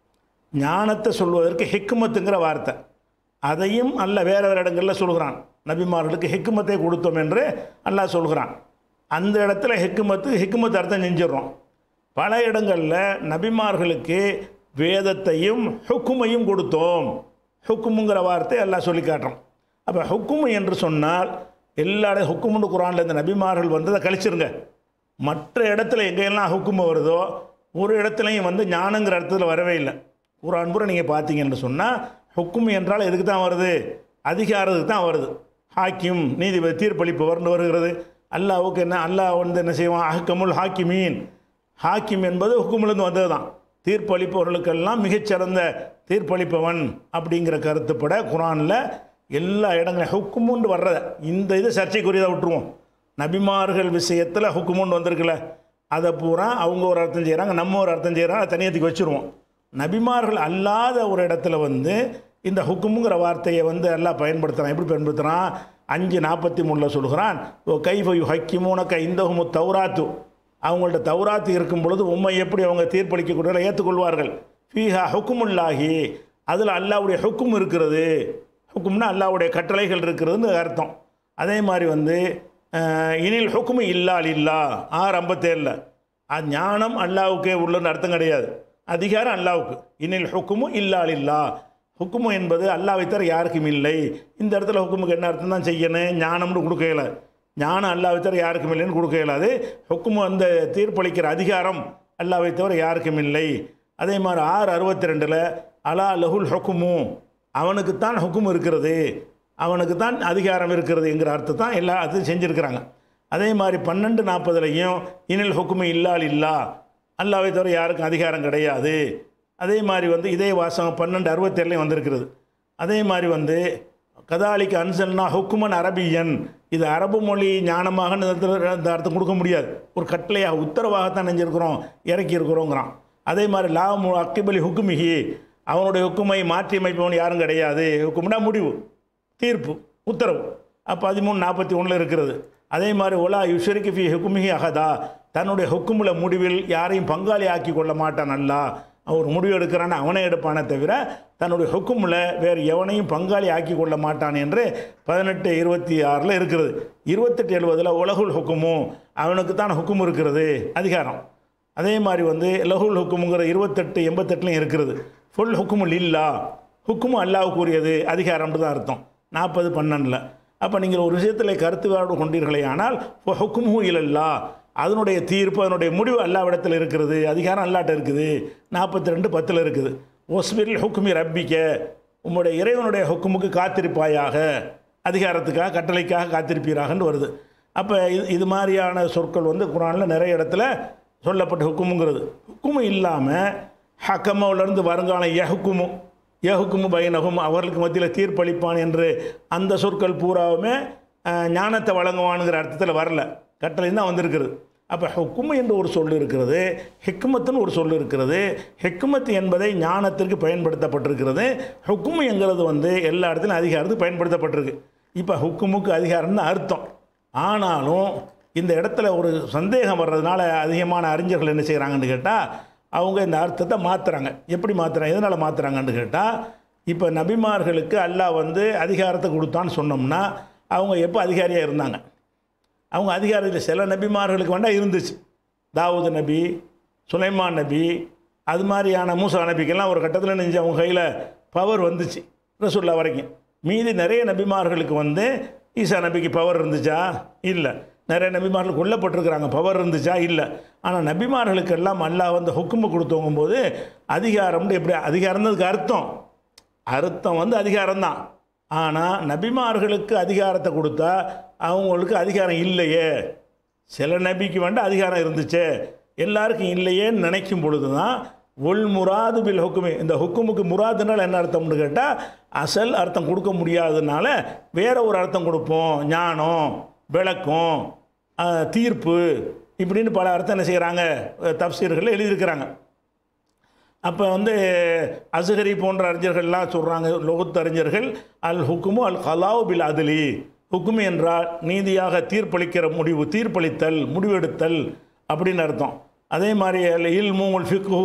ஞானத்தை சொல்வதற்கு ஹிக்மத்துங்கிற வார்த்தை, அதையும் அல்ல வேறு வேறு இடங்களில் சொல்கிறான். நபிமார்களுக்கு ஹிக்மத்தை கொடுத்தோம் என்று அல்லாஹ் சொல்கிறான். அந்த இடத்துல ஹிக்மத்து ஹிக்மத்து அர்த்தம் செஞ்சிடறோம். பல இடங்களில் நபிமார்களுக்கு வேதத்தையும் ஹுக்குமையும் கொடுத்தோம். ஹுக்குமுங்கிற வார்த்தை எல்லாம் சொல்லி காட்டுறோம். அப்போ ஹுக்குமு என்று சொன்னால் எல்லா இடம் ஹுக்குமுன்னு குரானில் இந்த நபிமார்கள் வந்ததை கழிச்சிருங்க. மற்ற இடத்துல எங்கெல்லாம் ஹுக்குமு வருதோ ஒரு இடத்துலையும் வந்து ஞானங்கிற இடத்துல வரவே இல்லை. குரான் பூரா நீங்கள் பார்த்தீங்கன்னு சொன்னால் ஹுக்குமு என்றால் எதுக்கு தான் வருது? அதிகாரத்துக்கு தான் வருது. ஹாக்கிம் நீதிபதி தீர்ப்பளிப்பவர்னு வருகிறது. அல்லாவுக்கு என்ன, அல்லாஹ் வந்து என்ன செய்வான்? அஹ்கமுல் ஹாக்கிமீன். ஹாக்கிம் என்பது ஹுக்குமிலிருந்து வந்தது தான். தீர்ப்பளிப்பவர்களுக்கெல்லாம் மிகச்சிறந்த தீர்ப்பளிப்பவன் அப்படிங்கிற கருத்துப்பட குரானில் எல்லா இடங்களும் ஹுக்குமுன்னு வர்றதை இந்த இது சர்ச்சைக்குரியதை விட்டுருவோம். நபிமார்கள் விஷயத்தில் ஹுக்குமுன்னு வந்திருக்குல்ல, அதை பூரா அவங்க ஒரு அர்த்தம் செய்கிறாங்க, நம்ம ஒரு அர்த்தம் செய்கிறாங்க, அதை தனியத்துக்கு வச்சுருவோம். நபிமார்கள் அல்லாத ஒரு இடத்துல வந்து இந்த ஹுக்குமுங்கிற வார்த்தையை வந்து எல்லாம் பயன்படுத்துகிறான். எப்படி பயன்படுத்துகிறான்? அஞ்சு நாற்பத்தி மூணில் சொல்கிறான், ஓ கைஃபயு ஹக்கிமூனக்க இந்தஹுமு தௌராத்து. அவங்கள்ட்ட தௌராத்து இருக்கும் பொழுது உண்மை எப்படி அவங்க தீர்ப்பளிக்கக்கூடிய ஏற்றுக்கொள்வார்கள். ஃபீஹா ஹுக்குமுல்லாஹி, அதில் அல்லாவுடைய ஹுக்கும் இருக்கிறது. ஹுக்கும்னா அல்லாவுடைய கட்டளைகள் இருக்கிறதுன்னு அர்த்தம். அதே மாதிரி வந்து இனில் ஹுக்குமு இல்லால் இல்லா ஆறு ஐம்பத்தேழில் அது ஞானம் அல்லாவுக்கே உள்ளன்னு அர்த்தம் கிடையாது, அதிகாரம் அல்லாவுக்கு. இனில் ஹுக்குமு இல்லால் இல்லா, ஹுக்குமு என்பது அல்லாவை தவிர யாருக்கும் இல்லை. இந்த இடத்துல ஹுக்குமுக்கு என்ன அர்த்தம் தான் செய்யணும்? ஞானம்னு கொடுக்க இயலாது. ஞானம் அல்லாவை தவிர யாருக்கும் இல்லைன்னு கொடுக்க இயலாது. ஹுக்குமு அந்த தீர்ப்பளிக்கிற அதிகாரம் அல்லாவை தவிர யாருக்கும் இல்லை. அதே மாதிரி ஆறு அறுபத்தி ரெண்டில் அலா லஹுல் ஹுக்குமு, அவனுக்குத்தான் ஹுக்கும் இருக்கிறது, அவனுக்கு தான் அதிகாரம் இருக்கிறது என்கிற அர்த்தம் தான் எல்லா அதுவும் செஞ்சுருக்கிறாங்க. அதே மாதிரி பன்னெண்டு நாற்பதுலையும் இனில் ஹுக்குமு இல்லால் இல்லா, அல்லாவை தவிர யாருக்கும் அதிகாரம் கிடையாது. அதே மாதிரி வந்து இதே வாசகம் பன்னெண்டு அறுபத்தேழுலையும் வந்திருக்கிறது. அதே மாதிரி வந்து கதாலிக்கு அன்சல்னா ஹுக்குமன் அரபியன், இது அரபு மொழி ஞானமாக இந்த அர்த்தம் கொடுக்க முடியாது, ஒரு கட்டளையாக உத்தரவாகத்தான் நெஞ்சிருக்கிறோம் இறக்கி இருக்கிறோங்கிறான். அதே மாதிரி லா மு அக்கிபலி ஹுக்குமிஹி, அவனுடைய ஹுக்குமை மாற்றி அமைப்பவன் யாரும் கிடையாது. ஹுக்கும்னா முடிவு, தீர்ப்பு, உத்தரவு. அப்போ பதிமூணு நாற்பத்தி ஒன்றில் இருக்கிறது. அதே மாதிரி ஒலா யுஷரிக்கு ஃபி ஹுக்குமிஹி அகதா, தன்னுடைய ஹுக்குமுல முடிவில் யாரையும் பங்காளி ஆக்கி கொள்ள மாட்டான். அல்லா அவர் முடிவு எடுக்கிறான்னு அவனை எடுப்பானே தவிர தன்னுடைய ஹுக்குமில் வேறு எவனையும் பங்காளி ஆக்கி கொள்ள மாட்டான் என்று பதினெட்டு இருபத்தி ஆறில் இருக்கிறது. இருபத்தெட்டு எழுபதில் உலகுல் ஹுக்குமு, அவனுக்கு தான் ஹுக்கும் இருக்கிறது, அதிகாரம். அதே மாதிரி வந்து லஹுல் ஹுக்குமுங்கிற இருபத்தெட்டு எண்பத்தெட்டுலையும் இருக்கிறது. ஃபுல் ஹுக்குமுல் இல்லா, ஹுக்குமு அல்லாவுக்குரியது, அதிகாரம்னு தான் அர்த்தம். நாற்பது பன்னெண்டில். அப்போ நீங்கள் ஒரு விஷயத்தில் கருத்து வேறு கொண்டீர்களே ஆனால் ஹுக்குமு இல்லல்லா, அதனுடைய தீர்ப்பு அதனுடைய முடிவு அல்லாவிடத்தில் இருக்கிறது, அதிகாரம் அல்லாட்ட இருக்குது. நாற்பத்தி ரெண்டு பத்தில் இருக்குது. ஒஸ்பிரில் ஹுக்குமி ரப்பிக்க, உங்களுடைய இறைவனுடைய ஹுக்குமுக்கு காத்திருப்பாயாக, அதிகாரத்துக்காக கட்டளைக்காக காத்திருப்பீராகன்னு வருது. அப்போ இது இது மாதிரியான சொற்கள் வந்து குரானில் நிறைய இடத்துல சொல்லப்பட்ட ஹுக்குமுங்கிறது. ஹுக்குமு இல்லாமல் ஹக்கமோலேருந்து வருங்காலம் எஹுக்குமு எஹுக்குமு பைனகும், அவர்களுக்கு மத்தியில் தீர்ப்பளிப்பான் என்று அந்த சொற்கள் பூராவுமே ஞானத்தை வழங்குவானுங்கிற அர்த்தத்தில் வரல, கட்டளையும் தான் வந்திருக்கிறது. அப்போ ஹுக்குமு என்று ஒரு சொல் இருக்கிறது, ஹிக்மத்துன்னு ஒரு சொல் இருக்கிறது. ஹிக்மத் என்பதை ஞானத்திற்கு பயன்படுத்தப்பட்டிருக்கிறது. ஹுக்குமு என்கிறது வந்து எல்லா இடத்துலையும் அதிகாரத்துக்கு பயன்படுத்தப்பட்டிருக்கு. இப்போ ஹுக்குமுக்கு அதிகாரம்னு அர்த்தம். ஆனாலும் இந்த இடத்துல ஒரு சந்தேகம் வர்றதுனால அதிகமான அறிஞர்கள் என்ன செய்கிறாங்கன்னு கேட்டால் அவங்க இந்த அர்த்தத்தை மாற்றுறாங்க. எப்படி மாற்றுறாங்க, எதனால் மாற்றுறாங்கன்னு கேட்டால், இப்போ நபிமார்களுக்கு அல்லாஹ் வந்து அதிகாரத்தை கொடுத்தான்னு சொன்னோம்னா அவங்க எப்போ அதிகாரியாக இருந்தாங்க? அவங்க அதிகாரத்தில் சில நபிமார்களுக்கு வேண்டாம் இருந்துச்சு. தாவூது நபி, சுலைமான் நபி, அது மாதிரியான மூசா நபிக்கெல்லாம் ஒரு கட்டத்தில் நினைஞ்சு அவங்க கையில் பவர் வந்துச்சு ரசூல்லா வரைக்கும். மீதி நிறைய நபிமார்களுக்கு வந்து ஈசா நபிக்கு பவர் இருந்துச்சா? இல்லை. நிறைய நபிமார்கள் கொல்லப்பட்டிருக்கிறாங்க, பவர் இருந்துச்சா? இல்லை. ஆனால் நபிமார்களுக்கெல்லாம் அல்லாஹ் வந்து ஹுக்குமு கொடுத்தவங்கும் போது அதிகாரம்னு எப்படி, அதிகாரம்னதுக்கு அர்த்தம் அர்த்தம் வந்து அதிகாரம்தான். ஆனால் நபிமார்களுக்கு அதிகாரத்தை கொடுத்தா அவங்களுக்கு அதிகாரம் இல்லையே, சில நபிக்கு வேண்டாம் அதிகாரம் இருந்துச்சு, எல்லாருக்கும் இல்லையேன்னு நினைக்கும் பொழுது தான் ஒல் முராது பில் ஹுக்குமே, இந்த ஹுக்குமுக்கு முராதுனால் என்ன அர்த்தம்னு கேட்டால் அசல் அர்த்தம் கொடுக்க முடியாததுனால வேற ஒரு அர்த்தம் கொடுப்போம், ஞானம், விளக்கம், தீர்ப்பு, இப்படின்னு பல அர்த்தம் என்ன செய்கிறாங்க தப்சீர்களில் எழுதியிருக்கிறாங்க. அப்போ வந்து அஸ்ஹரி போன்ற அறிஞர்கள்லாம் சொல்கிறாங்க, லோகத்து அறிஞர்கள், அல் ஹுக்குமு அல் கலாவு பில் அதுலி, ஹுக்குமு என்றால் நீதியாக தீர்ப்பளிக்கிற முடிவு, தீர்ப்பளித்தல், முடிவெடுத்தல் அப்படின்னு அர்த்தம். அதே மாதிரி அல் இல்மு உல் ஃபிக்ஹு,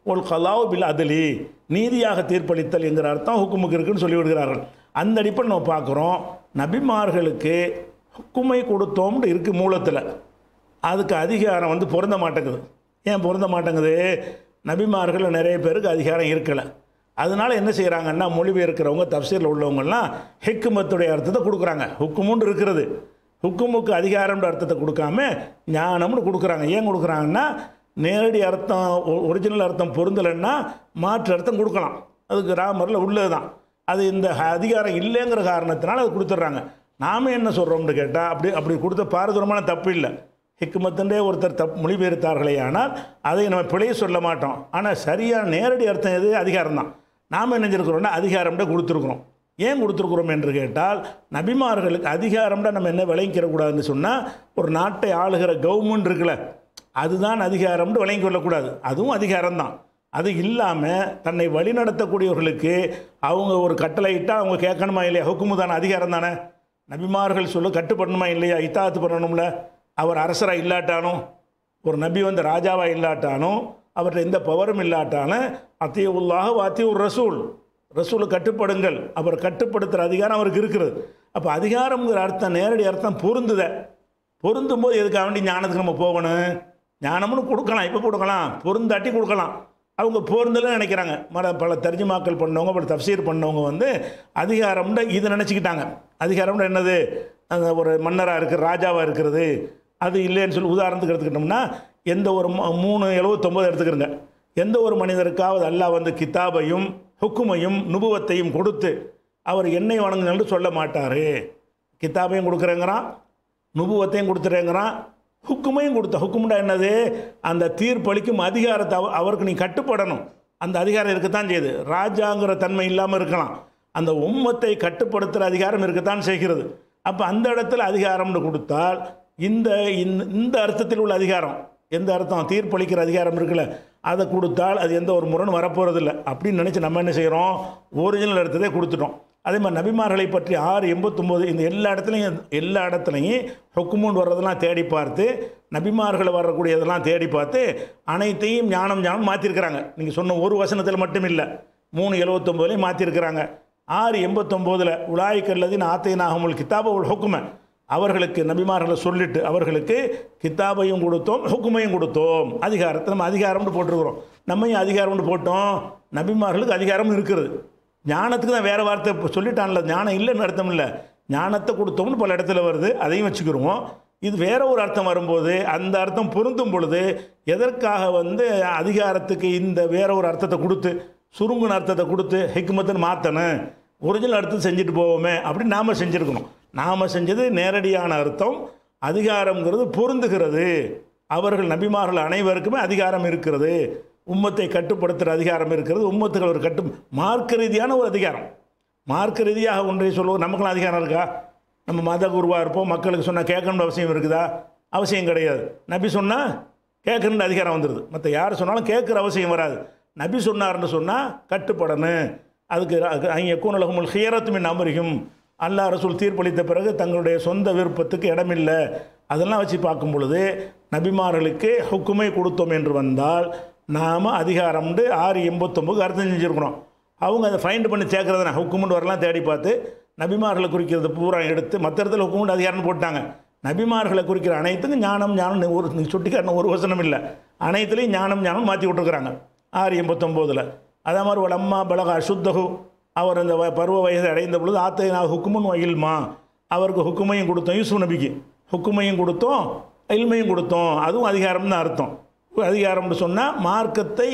ஒல் கலாவு பில் அதலி, நீதியாக தீர்ப்பளித்தல் என்கிற அர்த்தம் ஹுக்குமுக்கு இருக்குன்னு சொல்லிவிடுகிறார்கள். அந்த அடிப்படை நம்ம பார்க்குறோம், நபிமார்களுக்கு ஹுக்குமை கொடுத்தோம்னு இருக்குது மூலத்தில், அதுக்கு அதிகாரம் வந்து பொருந்த மாட்டேங்குது. ஏன் பொருந்த மாட்டேங்குது? நபிமார்கள் நிறைய பேருக்கு அதிகாரம் இருக்கலை. அதனால் என்ன செய்கிறாங்கன்னா, மொழிபெயர்க்கிறவங்க தப்சீரில் உள்ளவங்கள்லாம் ஹிக்குமத்துடைய அர்த்தத்தை கொடுக்குறாங்க. ஹுக்குமுன்னு இருக்கிறது, ஹுக்குமுக்கு அதிகாரம்ன்ற அர்த்தத்தை கொடுக்காம ஞானம்னு கொடுக்குறாங்க. ஏன் கொடுக்குறாங்கன்னா, நேரடி அர்த்தம் ஒரிஜினல் அர்த்தம் பொருந்தலைன்னா மாற்று அர்த்தம் கொடுக்கலாம். அது கிராமரில் உள்ளது தான். அது இந்த அதிகாரம் இல்லைங்கிற காரணத்தினால அது கொடுத்துட்றாங்க. நாம் என்ன சொல்கிறோம்னு கேட்டால், அப்படி அப்படி கொடுத்த பாரதூரமான தப்பு இல்லை. ஹிக்குமத்துன்றே ஒருத்தர் தப் மொழிபெயர்த்தார்களே, ஆனால் அதை நம்ம பிழைய சொல்ல மாட்டோம். ஆனால் சரியான நேரடி அர்த்தம் எது? அதிகாரம் தான். நாம் என்ன செஞ்சுருக்கிறோம்னா அதிகாரம்ட கொடுத்துருக்குறோம். ஏன் கொடுத்துருக்குறோம் என்று கேட்டால், நபிமார்களுக்கு அதிகாரம்ட நம்ம என்ன விளங்கிக்கிறக்கூடாதுன்னு சொன்னால், ஒரு நாட்டை ஆளுகிற கவர்மெண்ட் இருக்குல்ல, அதுதான் அதிகாரம்னு விளங்கி கொள்ளக்கூடாது. அதுவும் அதிகாரம்தான். அது இல்லாமல் தன்னை வழிநடத்தக்கூடியவர்களுக்கு அவங்க ஒரு கட்டளை இட்டால் அவங்க கேட்கணுமா இல்லையா? ஹுக்குமு தானே, அதிகாரம் தானே. நபிமார்கள் சொல்ல கட்டுப்படணுமா இல்லையா? இத்தாத்து பண்ணணும்ல. அவர் அரசராக இல்லாட்டாலும், ஒரு நபி வந்து ராஜாவாக இல்லாட்டாலும், அவர்கிட்ட எந்த பவரும் இல்லாட்டாலும், அத்தியுல்லாஹ் வாத்தியூர் ரசூல், ரசூலை கட்டுப்படுங்கள், அவர் கட்டுப்படுத்துகிற அதிகாரம் அவருக்கு இருக்கிறது. அப்போ அதிகாரம்ங்கிற அர்த்தம் நேரடி அர்த்தம் பொருந்துத. பொருந்தும் போது எதுக்காக வேண்டி ஞானத்துக்கு நம்ம போகணும்? ஞானம்னு கொடுக்கலாம், இப்போ கொடுக்கலாம், பொருந்தாட்டி கொடுக்கலாம். அவங்க பொருந்தலன்னு நினைக்கிறாங்க. மர பல தர்ஜுமாக்கள் பண்ணவங்க, பல தஃப்சீர் பண்ணவங்க வந்து அதிகாரம்னு இதை நினச்சிக்கிட்டாங்க. அதிகாரம்னு என்னது? அந்த ஒரு மன்னராக இருக்கிற, ராஜாவாக இருக்கிறது, அது இல்லைன்னு சொல்லி உதாரணத்துக்கு எடுத்துக்கிட்டோம்னா, எந்த ஒரு மூணு எழுபத்தொம்போது எடுத்துக்கிறங்க, எந்த ஒரு மனிதருக்காவது அல்லாஹ் வந்து கிதாபையும் ஹுக்குமையும் நுபுவத்தையும் கொடுத்து அவர் என்னை வணங்குங்கன்னு சொல்ல மாட்டார். கிதாபையும் கொடுக்குறேங்கிறான், நுபுவத்தையும் கொடுத்துறேங்கிறான், ஹுக்குமையும் கொடுத்த. ஹுக்குமுண்டா என்னது? அந்த தீர்ப்பளிக்கும் அதிகாரத்தை அவருக்கு நீ கட்டுப்படணும். அந்த அதிகாரம் இருக்கத்தான் செய்யுது. ராஜாங்கிற தன்மை இல்லாமல் இருக்கலாம், அந்த உம்மத்தை கட்டுப்படுத்துகிற அதிகாரம் இருக்கத்தான் செய்கிறது. அப்போ அந்த இடத்துல அதிகாரம்னு கொடுத்தால், இந்த இந்த அர்த்தத்தில் உள்ள அதிகாரம், எந்த அர்த்தம்? தீர்ப்பளிக்கிற அதிகாரம் இருக்குல்ல, அதை கொடுத்தால் அது எந்த ஒரு முரணும் வரப்போகிறதில்ல அப்படின்னு நினச்சி நம்ம என்ன செய்கிறோம்? ஒரிஜினல் அர்த்தத்தை கொடுத்துட்டோம். அதே மாதிரி நபிமார்களை பற்றி ஆறு எண்பத்தொம்போது இந்த எல்லா இடத்துலையும் எல்லா இடத்துலையும் ஹுக்குமுன் வர்றதெல்லாம் தேடி பார்த்து, நபிமார்களை வரக்கூடியதெல்லாம் தேடி பார்த்து அனைத்தையும் ஞானம் ஞானம் மாற்றிருக்கிறாங்க. நீங்கள் சொன்ன ஒரு வசனத்தில் மட்டும் இல்லை, மூணு எழுபத்தொம்போதுலேயும் மாற்றிருக்கிறாங்க. ஆறு எண்பத்தொம்போதில் உலாய்க்கல்லதின் ஆத்தைனாகமுல் கிதாப உல் ஹுக்குமை, அவர்களுக்கு நபிமார்களை சொல்லிட்டு அவர்களுக்கு கிதாபையும் கொடுத்தோம், ஹுக்குமையும் கொடுத்தோம். அதிகாரத்தை நம்ம அதிகாரம்னு போட்டிருக்கிறோம். நம்மையும் அதிகாரம்னு போட்டோம். நபிமார்களுக்கு அதிகாரம் இருக்கிறது. ஞானத்துக்கு தான் வேறு வார்த்தை சொல்லிட்டான்ல, ஞானம் இல்லைன்னு அர்த்தம் இல்லை, ஞானத்தை கொடுத்தோம்னு பல இடத்துல வருது, அதையும் வச்சுக்கிடுவோம். இது வேற ஒரு அர்த்தம் வரும்போது அந்த அர்த்தம் பொருந்தும் பொழுது எதற்காக வந்து அதிகாரத்துக்கு இந்த வேற ஒரு அர்த்தத்தை கொடுத்து சுருங்குன அர்த்தத்தை கொடுத்து ஹிக்மத்துன்னு மாற்றணும், ஒரிஜினல் அர்த்தம் செஞ்சுட்டு போவோமே அப்படின்னு நாம் செஞ்சுருக்கணும். நாம் செஞ்சது நேரடியான அர்த்தம். அதிகாரங்கிறது பொருந்துகிறது. அவர்கள் நபிமார்கள் அனைவருக்குமே அதிகாரம் இருக்கிறது, உம்மத்தை கட்டுப்படுத்துகிற அதிகாரம் இருக்கிறது. உம்மத்துகள் ஒரு கட்டு மார்க்க ரீதியான ஒரு அதிகாரம். மார்க்க ரீதியாக ஒன்றை சொல்லுவோம். நமக்குலாம் அதிகாரம் இருக்கா? நம்ம மத குருவாக இருப்போம், மக்களுக்கு சொன்னால் கேட்கணுன்ற அவசியம் இருக்குதா? அவசியம் கிடையாது. நபி சொன்னால் கேட்கணுன்ற அதிகாரம் வந்துடுது. மற்ற யார் சொன்னாலும் கேட்குற அவசியம் வராது. நபி சொன்னார்னு சொன்னால் கட்டுப்படணும். அதுக்கு அங்கே கூனலகமுல் ஹியரத்துமின் அமரிகும், அல்லாஹ் ரசூல் தீர்ப்பளித்த பிறகு தங்களுடைய சொந்த விருப்பத்துக்கு இடமில்லை. அதெல்லாம் வச்சு பார்க்கும் பொழுது நபிமார்களுக்கு ஹுக்குமை கொடுத்தோம் என்று வந்தால் நாம் அதிகாரம்ண்டு ஆறு எண்பத்தொம்பது அர்த்தம் செஞ்சுருக்கணும். அவங்க அதை ஃபைண்ட் பண்ணி சேர்க்குறதுனா ஹுக்குமுண்டு வரலாம் தேடி பார்த்து நபிமார்களை குறிக்கிறது பூரா எடுத்து மற்ற இடத்துல ஹுக்குமுண்டு அதிகாரம்னு போட்டாங்க. நபிமார்களை குறிக்கிற அனைத்துக்கும் ஞானம் ஞானம் ஒரு நீங்கள் சுட்டிக்காட்டின ஒரு வசனம் இல்லை, அனைத்துலேயும் ஞானம் ஞானம் மாற்றி விட்டுருக்குறாங்க ஆறு எண்பத்தொம்போதில். அதே மாதிரி ஒரு அம்மா பலகா அசுத்தகு, அவர் அந்த பருவ வயதை அடைந்த பொழுது ஆத்தை நான் ஹுக்குமுன் இல்மா, அவருக்கு ஹுக்குமையும் கொடுத்தோம். யூசுப் நபிக்கு ஹுக்குமையும் கொடுத்தோம், இல்மையும் கொடுத்தோம். அதுவும் அதிகாரம் தான் அர்த்தம். அதிகாரம்னு சொன்னால் மார்க்கத்தை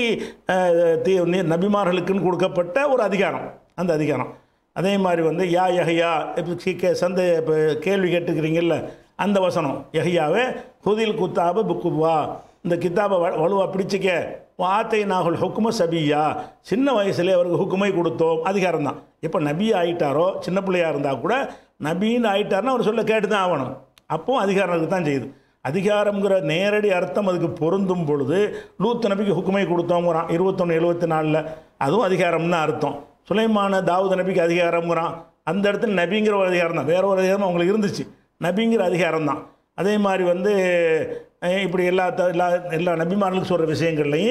நபிமார்களுக்குன்னு கொடுக்கப்பட்ட ஒரு அதிகாரம், அந்த அதிகாரம். அதே மாதிரி வந்து யா யஹ்யா இப்போ சந்தை இப்போ கேள்வி கேட்டுக்கிறீங்கல்ல, அந்த வசனம் யஹ்யாவே ஹுதில் குத்தாப புக்குவா, இந்த கித்தாபை வலுவாக பிடிச்சிக்க, ஆத்தை நாகுல் ஹுக்கும சபியா, சின்ன வயசுலேயே அவருக்கு ஹுக்குமை கொடுத்தோம். அதிகாரம் தான். இப்போ நபி ஆகிட்டாரோ, சின்ன பிள்ளையாக இருந்தால் கூட நபின்னு ஆகிட்டார்னா அவர் சொல்ல கேட்டு தான் ஆகணும். அப்போது அதிகாரம் தான் செய்யுது. அதிகாரங்கிற நேரடி அர்த்தம் அதுக்கு பொருந்தும் பொழுது லூத் நபிக்கு ஹுக்குமை கொடுத்தோங்கிறான் இருபத்தொன்று எழுபத்தி நாலில், அதுவும் அதிகாரம்னு அர்த்தம். சுலைமான தாவூத் நபிக்கு அதிகாரம்ங்கிறான், அந்த இடத்துல நபிங்கிற ஒரு அதிகாரம் தான், வேற ஒரு அதிகாரம் அவங்களுக்கு இருந்துச்சு, நபிங்கிற அதிகாரம் தான். அதே மாதிரி வந்து இப்படி எல்லா எல்லா எல்லா நபிமார்களுக்கு சொல்கிற விஷயங்கள்லையும்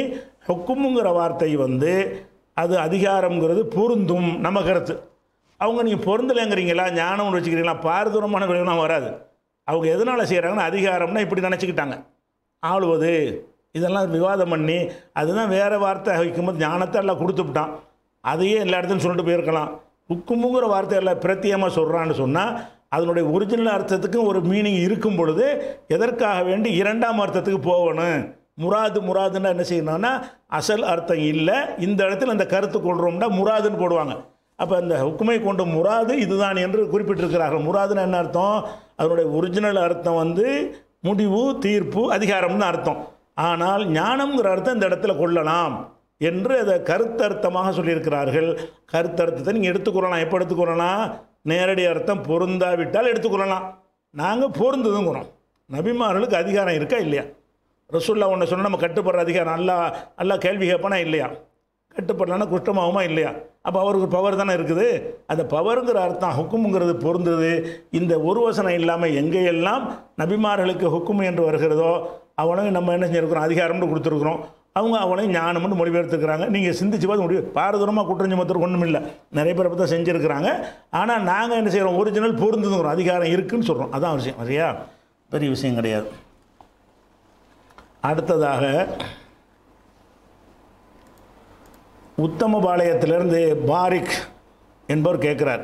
ஹுக்குமுங்கிற வார்த்தை வந்து அது அதிகாரம்ங்கிறது பொருந்தும் நம்ம கருத்து. அவங்க நீங்கள் பொருந்தலைங்கிறீங்களா, ஞானம்னு வச்சுக்கிறீங்களா, பாரதூரமான விளைவுலாம் வராது. அவங்க எதனால் செய்கிறாங்கன்னா அதிகாரம்னா இப்படி நினச்சிக்கிட்டாங்க, ஆளுவது இதெல்லாம் விவாதம் பண்ணி அதுதான் வேறு வார்த்தை வைக்கும்போது ஞானத்தை எல்லாம் கொடுத்துவிட்டான். அதையே எல்லா இடத்துலையும் சொல்லிட்டு போயிருக்கலாம். ஹுக்குமுங்கிற வார்த்தை எல்லாம் பிரத்தியமாக சொல்கிறான்னு சொன்னால் அதனுடைய ஒரிஜினல் அர்த்தத்துக்கும் ஒரு மீனிங் இருக்கும் பொழுது எதற்காக வேண்டி இரண்டாம் அர்த்தத்துக்கு போகணும்? முராது முராதுன்னா என்ன செய்யணும்னா அசல் அர்த்தம் இல்லை, இந்த இடத்துல அந்த கருத்து கொள்கிறோம்னா முராதுன்னு போடுவாங்க. அப்போ அந்த ஹுக்குமை கொண்டு முராது இதுதான் என்று குறிப்பிட்டிருக்கிறார்கள். முராதுன்னு என்ன அர்த்தம்? அதனுடைய ஒரிஜினல் அர்த்தம் வந்து முடிவு, தீர்ப்பு, அதிகாரம்னு அர்த்தம். ஆனால் ஞானம்ங்கிற அர்த்தம் இந்த இடத்துல கொள்ளலாம் என்று அதை கருத்தர்த்தமாக சொல்லியிருக்கிறார்கள். கருத்தர்த்தத்தை நீங்கள் எடுத்துக்கொள்ளலாம். எப்போ எடுத்துக்கொள்ளலாம்? நேரடி அர்த்தம் பொருந்தாவிட்டால் எடுத்துக்கொள்ளலாம். நாங்கள் பொருந்துதுங்கிறோம். நபிமார்களுக்கு அதிகாரம் இருக்கா இல்லையா? ரசூல்லா ஒன்று சொன்னால் நம்ம கட்டுப்படுற அதிகாரம் அல்லா அல்லா கேள்வி கேட்பானா இல்லையா? கட்டுப்படலான்னா குற்றமாகுமா இல்லையா? அப்போ அவருக்கு பவர் தானே இருக்குது. அந்த பவருங்கிற அர்த்தம் ஹுக்குமுங்கிறது பொருந்தது. இந்த ஒரு வசனம் இல்லாமல் எங்கேயெல்லாம் நபிமார்களுக்கு ஹுக்கும் என்று வருகிறதோ அவனையும் நம்ம என்ன செஞ்சுருக்கிறோம்? அதிகாரம்னு கொடுத்துருக்குறோம். அவங்க அவனையும் ஞானம்னு மொழிபெயர்த்துக்கிறாங்க. நீங்கள் சிந்திச்சு பார்த்து முடிவு பாரதூரமாக குற்றஞ்சுமத்துக்கு ஒன்றும் இல்லை, நிறைய பேர் அப்படி தான் செஞ்சுருக்கிறாங்க. ஆனால் நாங்கள் என்ன செய்கிறோம்? ஒரிஜினல் பொருந்துங்கிறோம், அதிகாரம் இருக்குதுன்னு சொல்கிறோம். அதான் விஷயம், சரியா? பெரிய விஷயம் கிடையாது. அடுத்ததாக உத்தமபாளையத்திலிருந்து பாரிக் என்பவர் கேட்குறார்,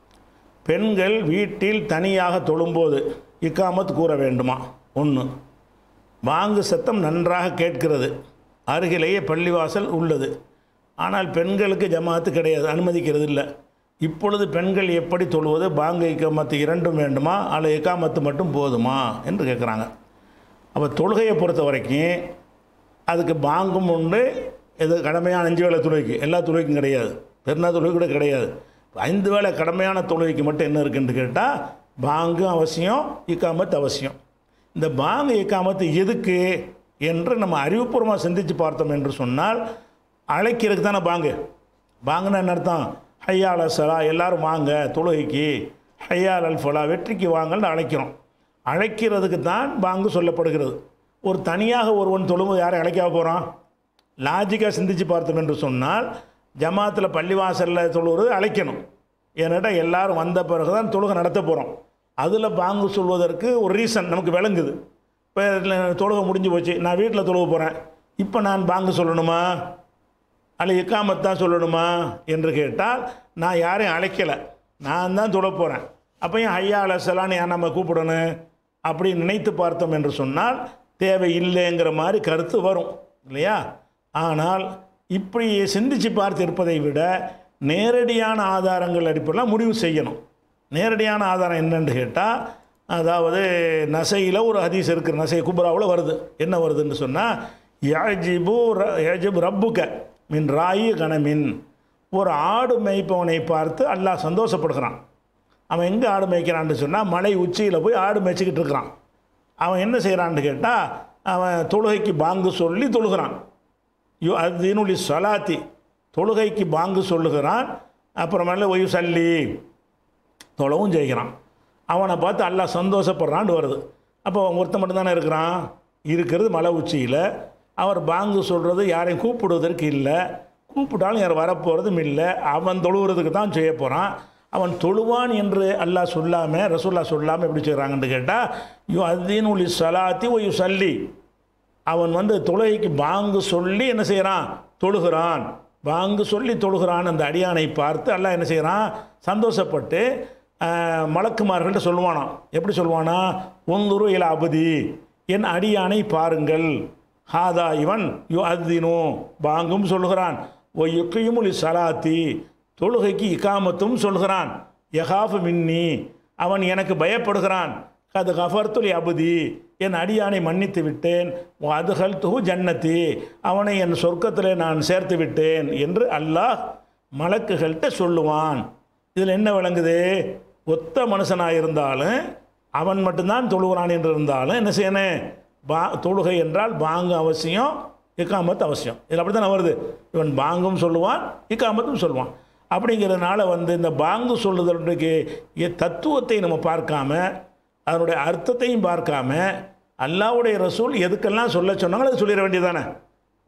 பெண்கள் வீட்டில் தனியாக தொழும்போது இக்காமத் கூற வேண்டுமா? ஒன்று, வாங்கு சத்தம் நன்றாக கேட்கிறது, அருகிலேயே பள்ளிவாசல் உள்ளது, ஆனால் பெண்களுக்கு ஜமாத்து கிடையாது, அனுமதிக்கிறது இல்லை. இப்பொழுது பெண்கள் எப்படி தொழுவது? பாங்கு இக்காமத்து இரண்டும் வேண்டுமா அல்லது இக்காமத்து மட்டும் போதுமா என்று கேட்குறாங்க. அப்போ தொழுகையை பொறுத்த வரைக்கும் அதுக்கு பாங்கும் உண்டு, இது கடமையான அஞ்சு வேளை தொழுகைக்கு, எல்லா தொழுகைக்கும் கிடையாது, பெருநா தொழுகை கூட கிடையாது. ஐந்து வேளை கடமையான தொழுகைக்கு மட்டும் என்ன இருக்குன்னு கேட்டால் பாங்கு அவசியம், இக்காமத்து அவசியம். இந்த பாங்கு இக்காமத்து எதுக்கு என்று நம்ம அறிவுபூர்வமாக சிந்தித்து பார்த்தோம் என்று சொன்னால் அழைக்கிறதுக்கு தானே பாங்கு. பாங்குன்னா என்ன அர்த்தம்? ஹையால் அசலா, எல்லோரும் வாங்க தொழுகைக்கு, ஹையால் அல் ஃபலா, வெற்றிக்கு வாங்கன்னு அழைக்கிறோம். அழைக்கிறதுக்கு தான் பாங்கு சொல்லப்படுகிறது. ஒரு தனியாக ஒருவன் தொழும்போது யாரை அழைக்காம போகிறான்? லாஜிக்காக சிந்தித்து பார்த்தோம் என்று சொன்னால் ஜமாத்தில் பள்ளிவாசலில் தொழுகிறது அழைக்கணும். ஏன்னாட்டா எல்லோரும் வந்த பிறகு தான் தொழுகை நடத்த போகிறோம். அதில் பாங்கு சொல்வதற்கு ஒரு ரீசன் நமக்கு விளங்குது. இப்போ தொழுகை முடிஞ்சு போச்சு, நான் வீட்டில் தொழுக போகிறேன், இப்போ நான் பாங்கு சொல்லணுமா அல்ல இக்காமத்தான் சொல்லணுமா என்று கேட்டால் நான் யாரையும் அழைக்கலை, நான் தான் தொழ போகிறேன். அப்போ ஏன் ஐயா அலசலான்னு ஏன் நம்ம கூப்பிடணும் அப்படி நினைத்து பார்த்தோம் என்று சொன்னால் தேவை இல்லைங்கிற மாதிரி கருத்து வரும் இல்லையா? ஆனால் இப்படி சிந்தித்து பார்த்து இருப்பதை விட நேரடியான ஆதாரங்கள் அடிப்படையில் முடிவு செய்யணும். நேரடியான ஆதாரம் என்னன்னு கேட்டால், அதாவது நசையில் ஒரு ஹதீஸ் இருக்கிற, நசை குப்ராவில் வருது. என்ன வருதுன்னு சொன்னால், யாஜிபு யாஜிபு ரப்புக்க மின் ராயி கணமின், ஒரு ஆடு மேய்ப்பவனை பார்த்து அல்லாஹ் சந்தோஷப்படுகிறான். அவன் எங்கே ஆடு மேய்க்கிறான்னு சொன்னால் மலை உச்சியில் போய் ஆடு மேய்ச்சிக்கிட்டு இருக்கிறான். அவன் என்ன செய்கிறான்னு கேட்டால் அவன் தொழுகைக்கு பாங்கு சொல்லி தொழுகிறான். யோ அதீனுலி சலாத்தி, தொழுகைக்கு பாங்கு சொல்லுகிறான். அப்புறமேல ஒய்யு சல்லி, தொழவும் செய்கிறான். அவனை பார்த்து அல்லாஹ் சந்தோஷப்படுறான்னு வருது. அப்போ ஒருத்தன் மட்டும்தானே இருக்கிறான், இருக்கிறது மலை உச்சியில். அவர் பாங்கு சொல்கிறது யாரையும் கூப்பிடுவதற்கு இல்லை, கூப்பிட்டாலும் யார் வரப்போகிறதும் இல்லை. அவன் தொழுகிறதுக்கு தான் செய்ய போகிறான். அவன் தொழுவான் என்று அல்லாஹ் சொல்லாமல், ரசூல்லா சொல்லாமல் எப்படி செய்கிறாங்கன்னு கேட்டால், யோ அதீனுலி சலாத்தி ஒய்யு சல்லி, அவன் வந்து தொழுகைக்கு பாங்கு சொல்லி என்ன செய்கிறான்? தொழுகிறான். பாங்கு சொல்லி தொழுகிறான். அந்த அடியானை பார்த்து அல்லாஹ் என்ன செய்கிறான்? சந்தோஷப்பட்டு மலக்குமார்கள்ட்ட சொல்லுவானாம். எப்படி சொல்லுவானா? ஒந்துரு இல அபதி, என் அடியானை பாருங்கள். ஹாதா இவன் யு அத்தினோ, பாங்கும் சொல்லுகிறான். ஒ யுக்கையுமுலி சலாத்தி, தொழுகைக்கு இக்காமத்தும் சொல்கிறான். யஹாஃபு மின்னி, அவன் எனக்கு பயப்படுகிறான். அது கஃபர்துலி அபதி, என் அடியானை மன்னித்து விட்டேன். அதுகள் துஹு ஜன்னத்தி, அவனை என் சொர்க்கத்தில் நான் சேர்த்து விட்டேன் என்று அல்லாஹ் மலக்குகள்கிட்ட சொல்லுவான். இதில் என்ன விளங்குது? ஒத்த மனுஷனாக இருந்தாலும் அவன் மட்டும்தான் தொழுகிறான் என்று இருந்தாலும் என்ன செய்யணும்? பா தொழுகை என்றால் பாங்கு அவசியம், இக்காமத்து அவசியம். இதில் அப்படி தானே வருது. இவன் பாங்கும் சொல்லுவான், இக்காமத்தும் சொல்லுவான். அப்படிங்கிறதுனால வந்து இந்த பாங்கு சொல்லுதலுக்கு தத்துவத்தை நம்ம பார்க்காம, அதனுடைய அர்த்தத்தையும் பார்க்காம, அல்லாஹ்வுடைய ரசூல் எதுக்கெல்லாம் சொல்ல சொன்னாங்களோ அதை சொல்லிட வேண்டியதானே.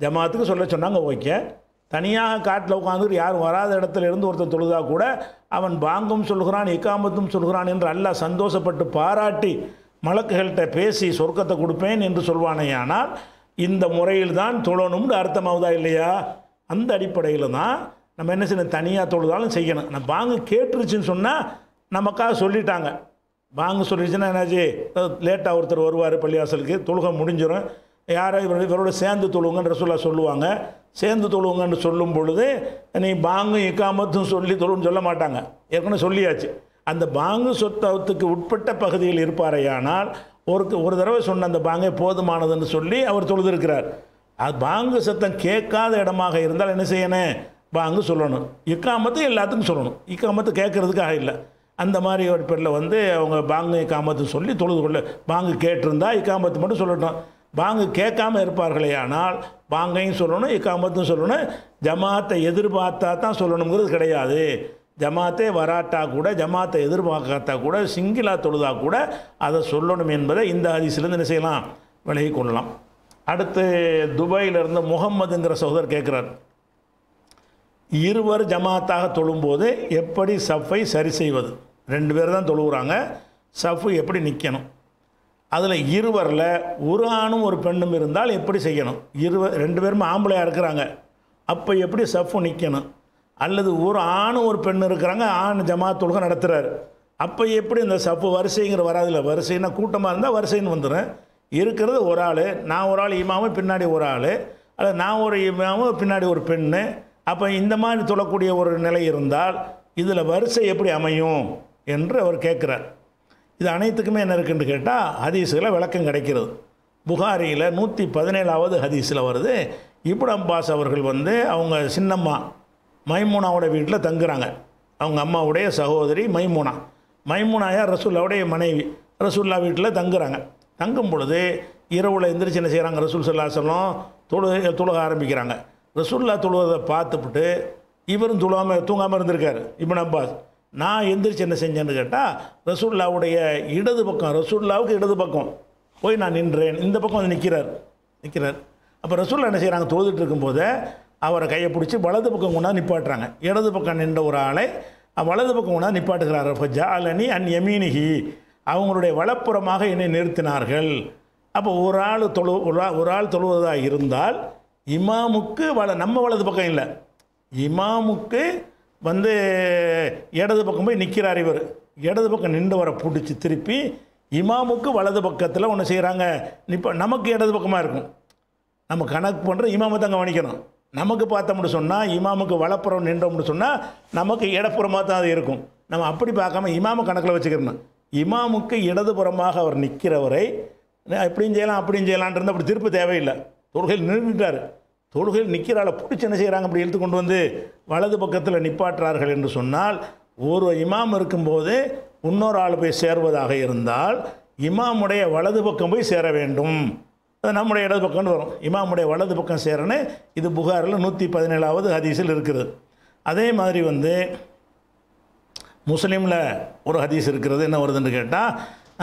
ஜமாத்துக்கு சொல்ல சொன்னாங்க, ஓகே. தனியாக காட்டில் உட்காந்துட்டு யாரும் வராத இடத்துல இருந்து ஒருத்தர் தொழுதா கூட அவன் பாங்கும் சொல்கிறான் இக்காமத்தும் சொல்கிறான் என்று அல்லாஹ் சந்தோஷப்பட்டு பாராட்டி மலக்குகள்கிட்ட பேசி சொர்க்கத்தை கொடுப்பேன் என்று சொல்வானேயானால் இந்த முறையில் தான் தொழணும்னு அர்த்தமாகுதா இல்லையா? அந்த அடிப்படையில் தான் நம்ம என்ன செய்யணும், தனியாக தொழுதாலும் செய்யணும். நம்ம பாங்கு கேட்டுருச்சுன்னு சொன்னால் நமக்காக சொல்லிட்டாங்க. பாங்கு சொல்லிடுச்சுன்னா என்னாச்சு, லேட்டாக ஒருத்தர் வருவார் பள்ளிவாசலுக்கு, தொழுகை முடிஞ்சிடும், யாரை இவர் இவரோட சேர்ந்து தொழுவுங்கன்னு ரசூலுல்லாஹ் சொல்லுவாங்க. சேர்ந்து தொழுவுங்கன்னு சொல்லும் பொழுது நீ பாங்கு இக்காமத்தும் சொல்லி தொழுன்னு சொல்ல மாட்டாங்க, ஏற்கனவே சொல்லியாச்சு. அந்த பாங்கு சொத்தத்துக்கு உட்பட்ட பகுதியில் இருப்பாரையானால் ஒரு ஒரு தடவை சொன்ன அந்த பாங்கே போதுமானதுன்னு சொல்லி அவர் தொழுதிருக்கிறார். அது பாங்கு சத்தம் கேட்காத இடமாக இருந்தால் என்ன செய்யணும், பாங்கு சொல்லணும். இக்காமத்து எல்லாத்துக்கும் சொல்லணும், இக்காமத்து கேட்கறதுக்காக இல்லை. அந்த மாதிரி ஒரு பேரில் வந்து அவங்க பாங்கு இக்காமத்து சொல்லி தொழுது கொள்ள, பாங்கு கேட்டிருந்தா இக்காமத்து மட்டும் சொல்லட்டும். பாங்கு கேட்காமல் இருப்பார்களே ஆனால் பாங்கையும் சொல்லணும் இக்காமத்தும் சொல்லணும். ஜமாத்தை எதிர்பார்த்தா தான் சொல்லணுங்கிறது கிடையாது. ஜமாத்தே வராட்டா கூட, ஜமாத்தை எதிர்பார்க்காத்தா கூட, சிங்கிளா தொழுதா கூட அதை சொல்லணும் என்பதை இந்த ஹதீஸிலிருந்து என்ன செய்யலாம், விலகி கொள்ளலாம். அடுத்து துபாயிலிருந்து முகம்மதுங்கிற சகோதரர் கேட்குறார், இருவர் ஜமாத்தாக தொழும்போது எப்படி சஃபை சரி செய்வது? ரெண்டு பேர் தான் தொழுகிறாங்க, சஃபு எப்படி நிற்கணும்? அதில் இருவரில் ஒரு ஆணும் ஒரு பெண்ணும் இருந்தால் எப்படி செய்யணும்? இருவர் ரெண்டு பேருமே ஆம்பளையாக இருக்கிறாங்க, அப்போ எப்படி சஃபு நிற்கணும்? அல்லது ஒரு ஆணும் ஒரு பெண் இருக்கிறாங்க, ஆண் ஜமாத் தொழுகை நடத்துகிறார், அப்போ எப்படி இந்த சஃபு வரிசைங்கிற வராதில்ல, வரிசைன்னா கூட்டமாக இருந்தால் வரிசைன்னு வந்துடும். இருக்கிறது ஒரு ஆள், நான் ஒரு ஆள் இமாமு, பின்னாடி ஒரு ஆள், அல்லது நான் ஒரு இமாமு பின்னாடி ஒரு பெண்ணு. அப்போ இந்த மாதிரி தொழக்கூடிய ஒரு நிலை இருந்தால் இதில் வரிசை எப்படி அமையும் என்று அவர் கேட்குறார். இது அனைத்துக்குமே என்ன இருக்குன்னு கேட்டால் ஹதீஸில் விளக்கம் கிடைக்கிறது. புகாரியில் நூற்றி பதினேழாவது ஹதீஸில் வருது, இப்னு அப்பாஸ் அவர்கள் வந்து அவங்க சின்னம்மா மைமூனாவோட வீட்டில் தங்குறாங்க. அவங்க அம்மாவுடைய சகோதரி மைமூனா, மைமூனா யார், ரசூல்லாவுடைய மனைவி. ரசூல்லா வீட்டில் தங்குறாங்க. தங்கும் பொழுது இரவில் எந்திரிச்சு என்ன செய்கிறாங்க, ரசூல் ஸல்லல்லாஹு அலைஹி வஸல்லம் தொழு தொழுக ஆரம்பிக்கிறாங்க. ரசூல்லா தொழுவதை பார்த்துப்புட்டு இவரும் தொழாமல் தூங்காமல் இருந்திருக்காரு இப்னு அப்பாஸ். நான் எந்திரிச்சு என்ன செஞ்சேன்னு கேட்டால் ரசூல்லாவுடைய இடது பக்கம், ரசூல்லாவுக்கு இடது பக்கம் போய் நான் நின்றேன். இந்த பக்கம் வந்து நிற்கிறார் நிற்கிறார் அப்போ ரசூல்லா என்ன செய்கிறாங்க, தொழுதுட்டு இருக்கும்போது அவரை கையை பிடிச்சி வலது பக்கம் கொண்டா நிப்பாட்டுறாங்க. இடது பக்கம் நின்ற ஒரு ஆளை வலது பக்கம் கொண்டா நிப்பாட்டுகிறார். அப்போ ஜாலனி அன் யமீனிஹி, அவங்களுடைய வலப்புறமாக என்னை நிறுத்தினார்கள். அப்போ ஒரு ஆள் தொழு ஒரு ஆள் தொழுவதாக இருந்தால் இமாமுக்கு வல நம்ம வலது பக்கம் இல்லை, இமாமுக்கு வந்து இடது பக்கம் போய் நிற்கிறார். இவர் இடது பக்கம் நின்றவரை பிடிச்சி திருப்பி இமாமுக்கு வலது பக்கத்தில் ஒன்று செய்கிறாங்க. இப்போ நமக்கு இடது பக்கமாக இருக்கும், நம்ம கணக்கு பண்ணுற இமாமை தான் கவனிக்கணும். நமக்கு பார்த்தோம்னு சொன்னால் இமாமுக்கு வலப்புறம் நின்றோம்னு சொன்னால் நமக்கு இடப்புறமாக தான் அது இருக்கும். நம்ம அப்படி பார்க்காம இமாமை கணக்கில் வச்சுக்கிறணும். இமாமுக்கு இடதுபுறமாக அவர் நிற்கிறவரை எப்படியும் செய்யலாம் அப்படியும் செய்யலான்றது அப்படி திருப்ப தேவையில்லை. தொழுகையில் நின்றுட்டார், தொழுகையில் நிற்கிறாளை பிடிச்சி என்ன செய்கிறாங்க, அப்படி இழுத்து கொண்டு வந்து வலது பக்கத்தில் நிப்பாட்டுறார்கள் என்று சொன்னால், ஒரு இமாம் இருக்கும்போது இன்னொரு ஆள் போய் சேர்வதாக இருந்தால் இமாமுடைய வலது பக்கம் போய் சேர வேண்டும். அது நம்முடைய இடது பக்கம்னு வரும், இமாமுடைய வலது பக்கம் சேரன்னு. இது புகாரில் நூற்றி பதினேழாவது ஹதீஸில் இருக்குது. அதே மாதிரி வந்து முஸ்லீமில் ஒரு ஹதீஸ் இருக்கிறது. என்ன வருதுன்னு கேட்டால்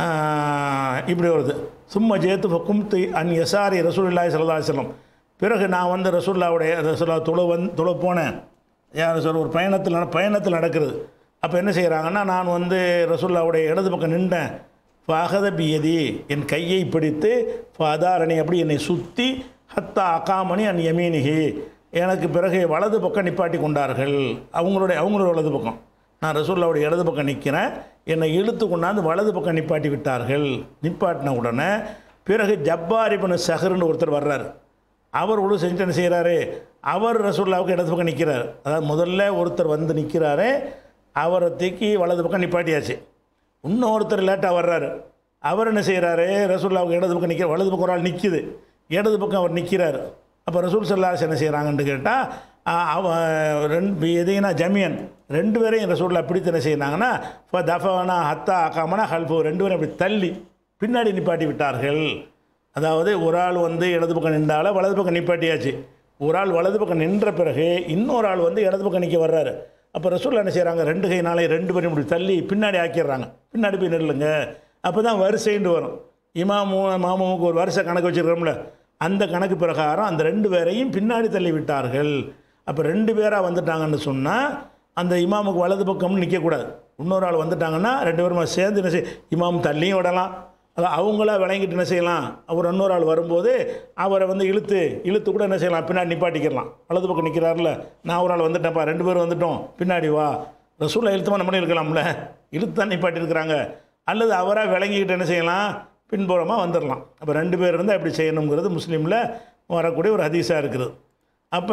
இப்படி வருது, சும்மா ஜேத்து ஃபக்கும்தி அன் யசாரி ரசூலுல்லாஹி ஸல்லல்லாஹு அலைஹி வஸல்லம். பிறகு நான் வந்து ரசூல்லாவுடைய ரசூல்லா தொழு வந் தொழ போனேன். யார் சொல்ல, ஒரு பயணத்தில் பயணத்தில் நடக்கிறது. அப்போ என்ன செய்கிறாங்கன்னா, நான் வந்து ரசூல்லாவுடைய இடது பக்கம் நின்றேன். ஃபாகத பியதி, என் கையை பிடித்து, ஃபாதாரணி அப்படி என்னை சுற்றி, ஹத்தா அகாமணி அன் யமீனிஹி, எனக்கு பிறகு வலது பக்கம் நிப்பாட்டி கொண்டார்கள். அவங்களுடைய அவங்களோட வலது பக்கம், நான் ரசூல்லாவுடைய இடது பக்கம் நிற்கிறேன், என்னை இழுத்து கொண்டாந்து வலது பக்கம் நிப்பாட்டி விட்டார்கள். நிப்பாட்டின உடனே பிறகு ஜப்பார் இப்னு ஸஹ்ர்னு ஒருத்தர் வர்றார். அவர் உழு செஞ்சு என்ன செய்கிறாரு, அவர் ரசூல்லாவுக்கு இடது பக்கம் நிற்கிறார். அதாவது முதல்ல ஒருத்தர் வந்து நிற்கிறாரு, அவரை தூக்கி வலது பக்கம் நிப்பாட்டியாச்சு. இன்னொருத்தர் லேட்டாக வர்றாரு, அவர் என்ன செய்கிறாரு, ரசூல்லாவுக்கு இடது பக்கம் நிற்கிற, வலது பக்கம் ஒரு ஆள் நிற்கிது, இடது பக்கம் அவர் நிற்கிறார். அப்போ ரசூல் ஸல்லல்லாஹு அலைஹி வஸல்லம் என்ன செய்கிறாங்கன்னு கேட்டால், அவ ரெண்டு எதைனா ஜமியன் ரெண்டு பேரையும் ரசூல்லா பிடித்து என்ன செய்யினாங்கன்னா, இப்போ தஃபானா ஹத்தா அக்காமனா ஹல்ஃபு, ரெண்டு பேரும் அப்படி தள்ளி பின்னாடி நிப்பாட்டி விட்டார்கள். அதாவது ஒரு ஆள் வந்து இடது பக்கம் நின்றால வலது பக்கம் நிப்பாட்டியாச்சு, ஒரு ஆள் வலது பக்கம் நின்ற பிறகு இன்னொரு ஆள் வந்து இடது பக்கம் நிற்க வர்றாரு. அப்போ ரசூல்லா என்ன செய்கிறாங்க, ரெண்டு கைனாலே ரெண்டு பேரும் இப்படி தள்ளி பின்னாடி ஆக்கிடுறாங்க. பின்னாடி போய் நில்லுங்க, அப்போ தான் வரிசைன்னு வரும். இமாமு மாமுக்கு ஒரு வரிசை கணக்கு வச்சுருக்கோம்ல, அந்த கணக்கு பிரகாரம் அந்த ரெண்டு பேரையும் பின்னாடி தள்ளி விட்டார்கள். அப்போ ரெண்டு பேராக வந்துட்டாங்கன்னு சொன்னால் அந்த இமாமுக்கு வலது பக்கம்னு நிற்கக்கூடாது. இன்னொரு ஆள் வந்துட்டாங்கன்னா ரெண்டு பேருமா சேர்ந்து என்ன செய் இமாம் தள்ளியும் விடலாம். அதை அவங்களா விளங்கிட்டு என்ன செய்யலாம், அவர் இன்னொரு ஆள் வரும்போது அவரை வந்து இழுத்து இழுத்து கூட என்ன செய்யலாம், பின்னாடி நிப்பாட்டிக்கிறலாம். வலது பக்கம் நிற்கிறாருல, நான் ஒரு ஆள் வந்துட்டேன்ப்பா, ரெண்டு பேரும் வந்துட்டோம், பின்னாடி வா. ரசூலை இழுத்தமாக நம்மளே இருக்கலாம்ல, இழுத்து தான் நிப்பாட்டியிருக்கிறாங்க. அல்லது அவராக விளங்கிக்கிட்டு என்ன செய்யலாம், பின்புறமாக வந்துடலாம். அப்போ ரெண்டு பேர் இருந்தால் எப்படி செய்யணுங்கிறது முஸ்லீமில் வரக்கூடிய ஒரு ஹதீஸாக இருக்குது. அப்போ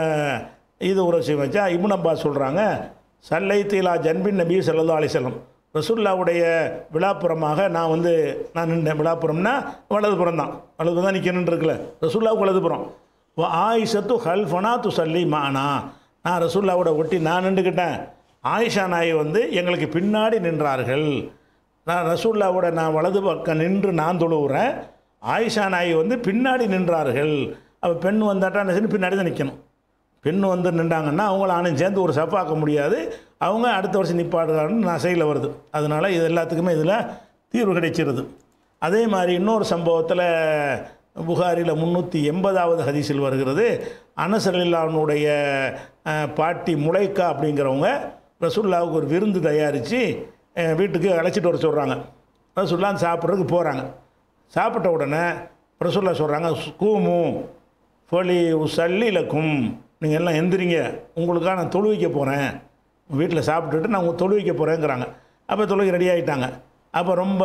இது ஒரு விஷயம் வச்சா இப்னு அப்பாஸ் சொல்கிறாங்க, சல்லை தீலா ஜன்பின் நபி ஸல்லல்லாஹு அலைஹி வஸல்லம், ரசூலுல்லாவுடைய விழாப்புறமாக நான் வந்து நான் நின்றேன். விழாப்புறம்னா வலதுபுறம் தான், வலதுபுறம் தான் நிற்கணுன்னு இருக்குல்ல, ரசூலுல்லாவுக்கு வலதுபுறம். ஆயிஷத்து ஹல்ஃபனா து சல்லி மானா, நான் ரசூலுல்லாவோட ஒட்டி நான் நின்றுக்கிட்டேன். ஆயிஷா நாய் வந்து எங்களுக்கு பின்னாடி நின்றார்கள். நான் ரசூலுல்லாவோட நான் வலது பக்கம் நின்று நான் தொழுவுறேன், ஆயிஷா நாய் வந்து பின்னாடி நின்றார்கள். அப்போ பெண் வந்தாட்டா என்ன பின்னாடி தான் நிற்கணும். பெண் வந்து நின்றாங்கன்னா அவங்கள ஆணும் சேர்ந்து ஒரு சப்பாக்க முடியாது, அவங்க அடுத்த வருஷம் நிப்பாடுறான்னு நசையில் வருது. அதனால் இது எல்லாத்துக்குமே இதில் தீர்வு கிடைச்சிருது. அதே மாதிரி இன்னொரு சம்பவத்தில் புகாரியில் முந்நூற்றி எண்பதாவது ஹதீஸில் வருகிறது, அனஸ் ரலியல்லாஹு அன்ஹுடைய பாட்டி முளைக்கா அப்படிங்கிறவங்க ரசூலுல்லாவுக்கு ஒரு விருந்து தயாரித்து வீட்டுக்கு அழைச்சிட்டு வர சொல்கிறாங்க. ரசூலுல்லா சாப்பிட்றதுக்கு போகிறாங்க. சாப்பிட்ட உடனே ரசூலுல்லா சொல்கிறாங்க, கூமு ஃபலி உசல்லிலக்கும், நீங்கள் எல்லாம் எந்திரிங்க, உங்களுக்காக நான் தொழுவிக்க போகிறேன், வீட்டில் சாப்பிட்டுட்டு நான் உங்கள் தொழுவிக்க போகிறேங்கிறாங்க. அப்போ தொழுகை ரெடி ஆகிட்டாங்க. அப்போ ரொம்ப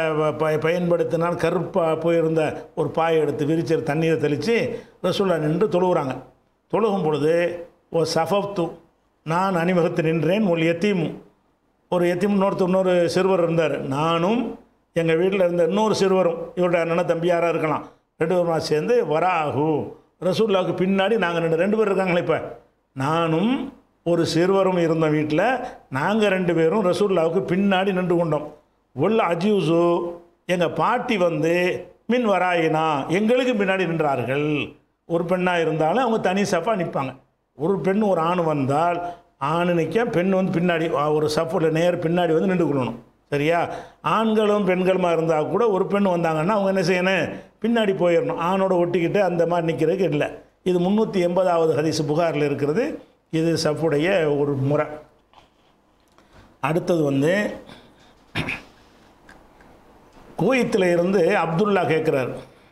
ப பயன்படுத்தினால் கருப்பாக போயிருந்த ஒரு பாயை எடுத்து விரிச்சு தண்ணீரை தெளித்து ரசூலுல்லா நின்று தொழுகிறாங்க. தொழுகும் பொழுது ஓ சஃபப்து, நான் அணிவகுத்து நின்றேன், ஒரு எத்தீமும், ஒரு எத்தீம் இன்னொருத்தர் இன்னொரு சிறுவர் இருந்தார், நானும் எங்கள் வீட்டில் இருந்த இன்னொரு சிறுவரும், இவருடைய அண்ணன் தம்பியாராக இருக்கலாம், ரெண்டு பேருமா சேர்ந்து வராகு ரசூலுல்லாவுக்கு பின்னாடி நாங்கள் ரெண்டு ரெண்டு பேர் இருக்காங்களே, இப்போ நானும் ஒரு சிறுவரும் இருந்த வீட்டில் நாங்கள் ரெண்டு பேரும் ரசூலுல்லாவுக்கு பின்னாடி நின்று கொண்டோம். உள்ள அஜூசு, எங்கள் பாட்டி வந்து மின் வராயினா, எங்களுக்கு பின்னாடி நின்றார்கள். ஒரு பெண்ணாக இருந்தாலும் அவங்க தனி சஃபாக நிற்பாங்க. ஒரு பெண் ஒரு ஆண் வந்தால் ஆண் நிற்க, பெண் வந்து பின்னாடி ஒரு சஃபில் நேர் பின்னாடி வந்து நின்று கொள்ளணும். சரியா? ஆண்களும் பெண்களுமா இருந்தால் கூட ஒரு பெண் வந்தாங்கன்னா அவங்க என்ன செய்யணும், பின்னாடி போயிடணும், ஆணோட ஒட்டிக்கிட்டு அந்த மாதிரி நிற்கிறதுக்கு இல்லை. இது முந்நூற்றி எண்பதாவது ஹதீஸ் புகாரில் இருக்கிறது. இது சஃபுடைய ஒரு முறை. அடுத்தது வந்து குவைத்தில் இருந்து அப்துல்லா கேட்குறார்.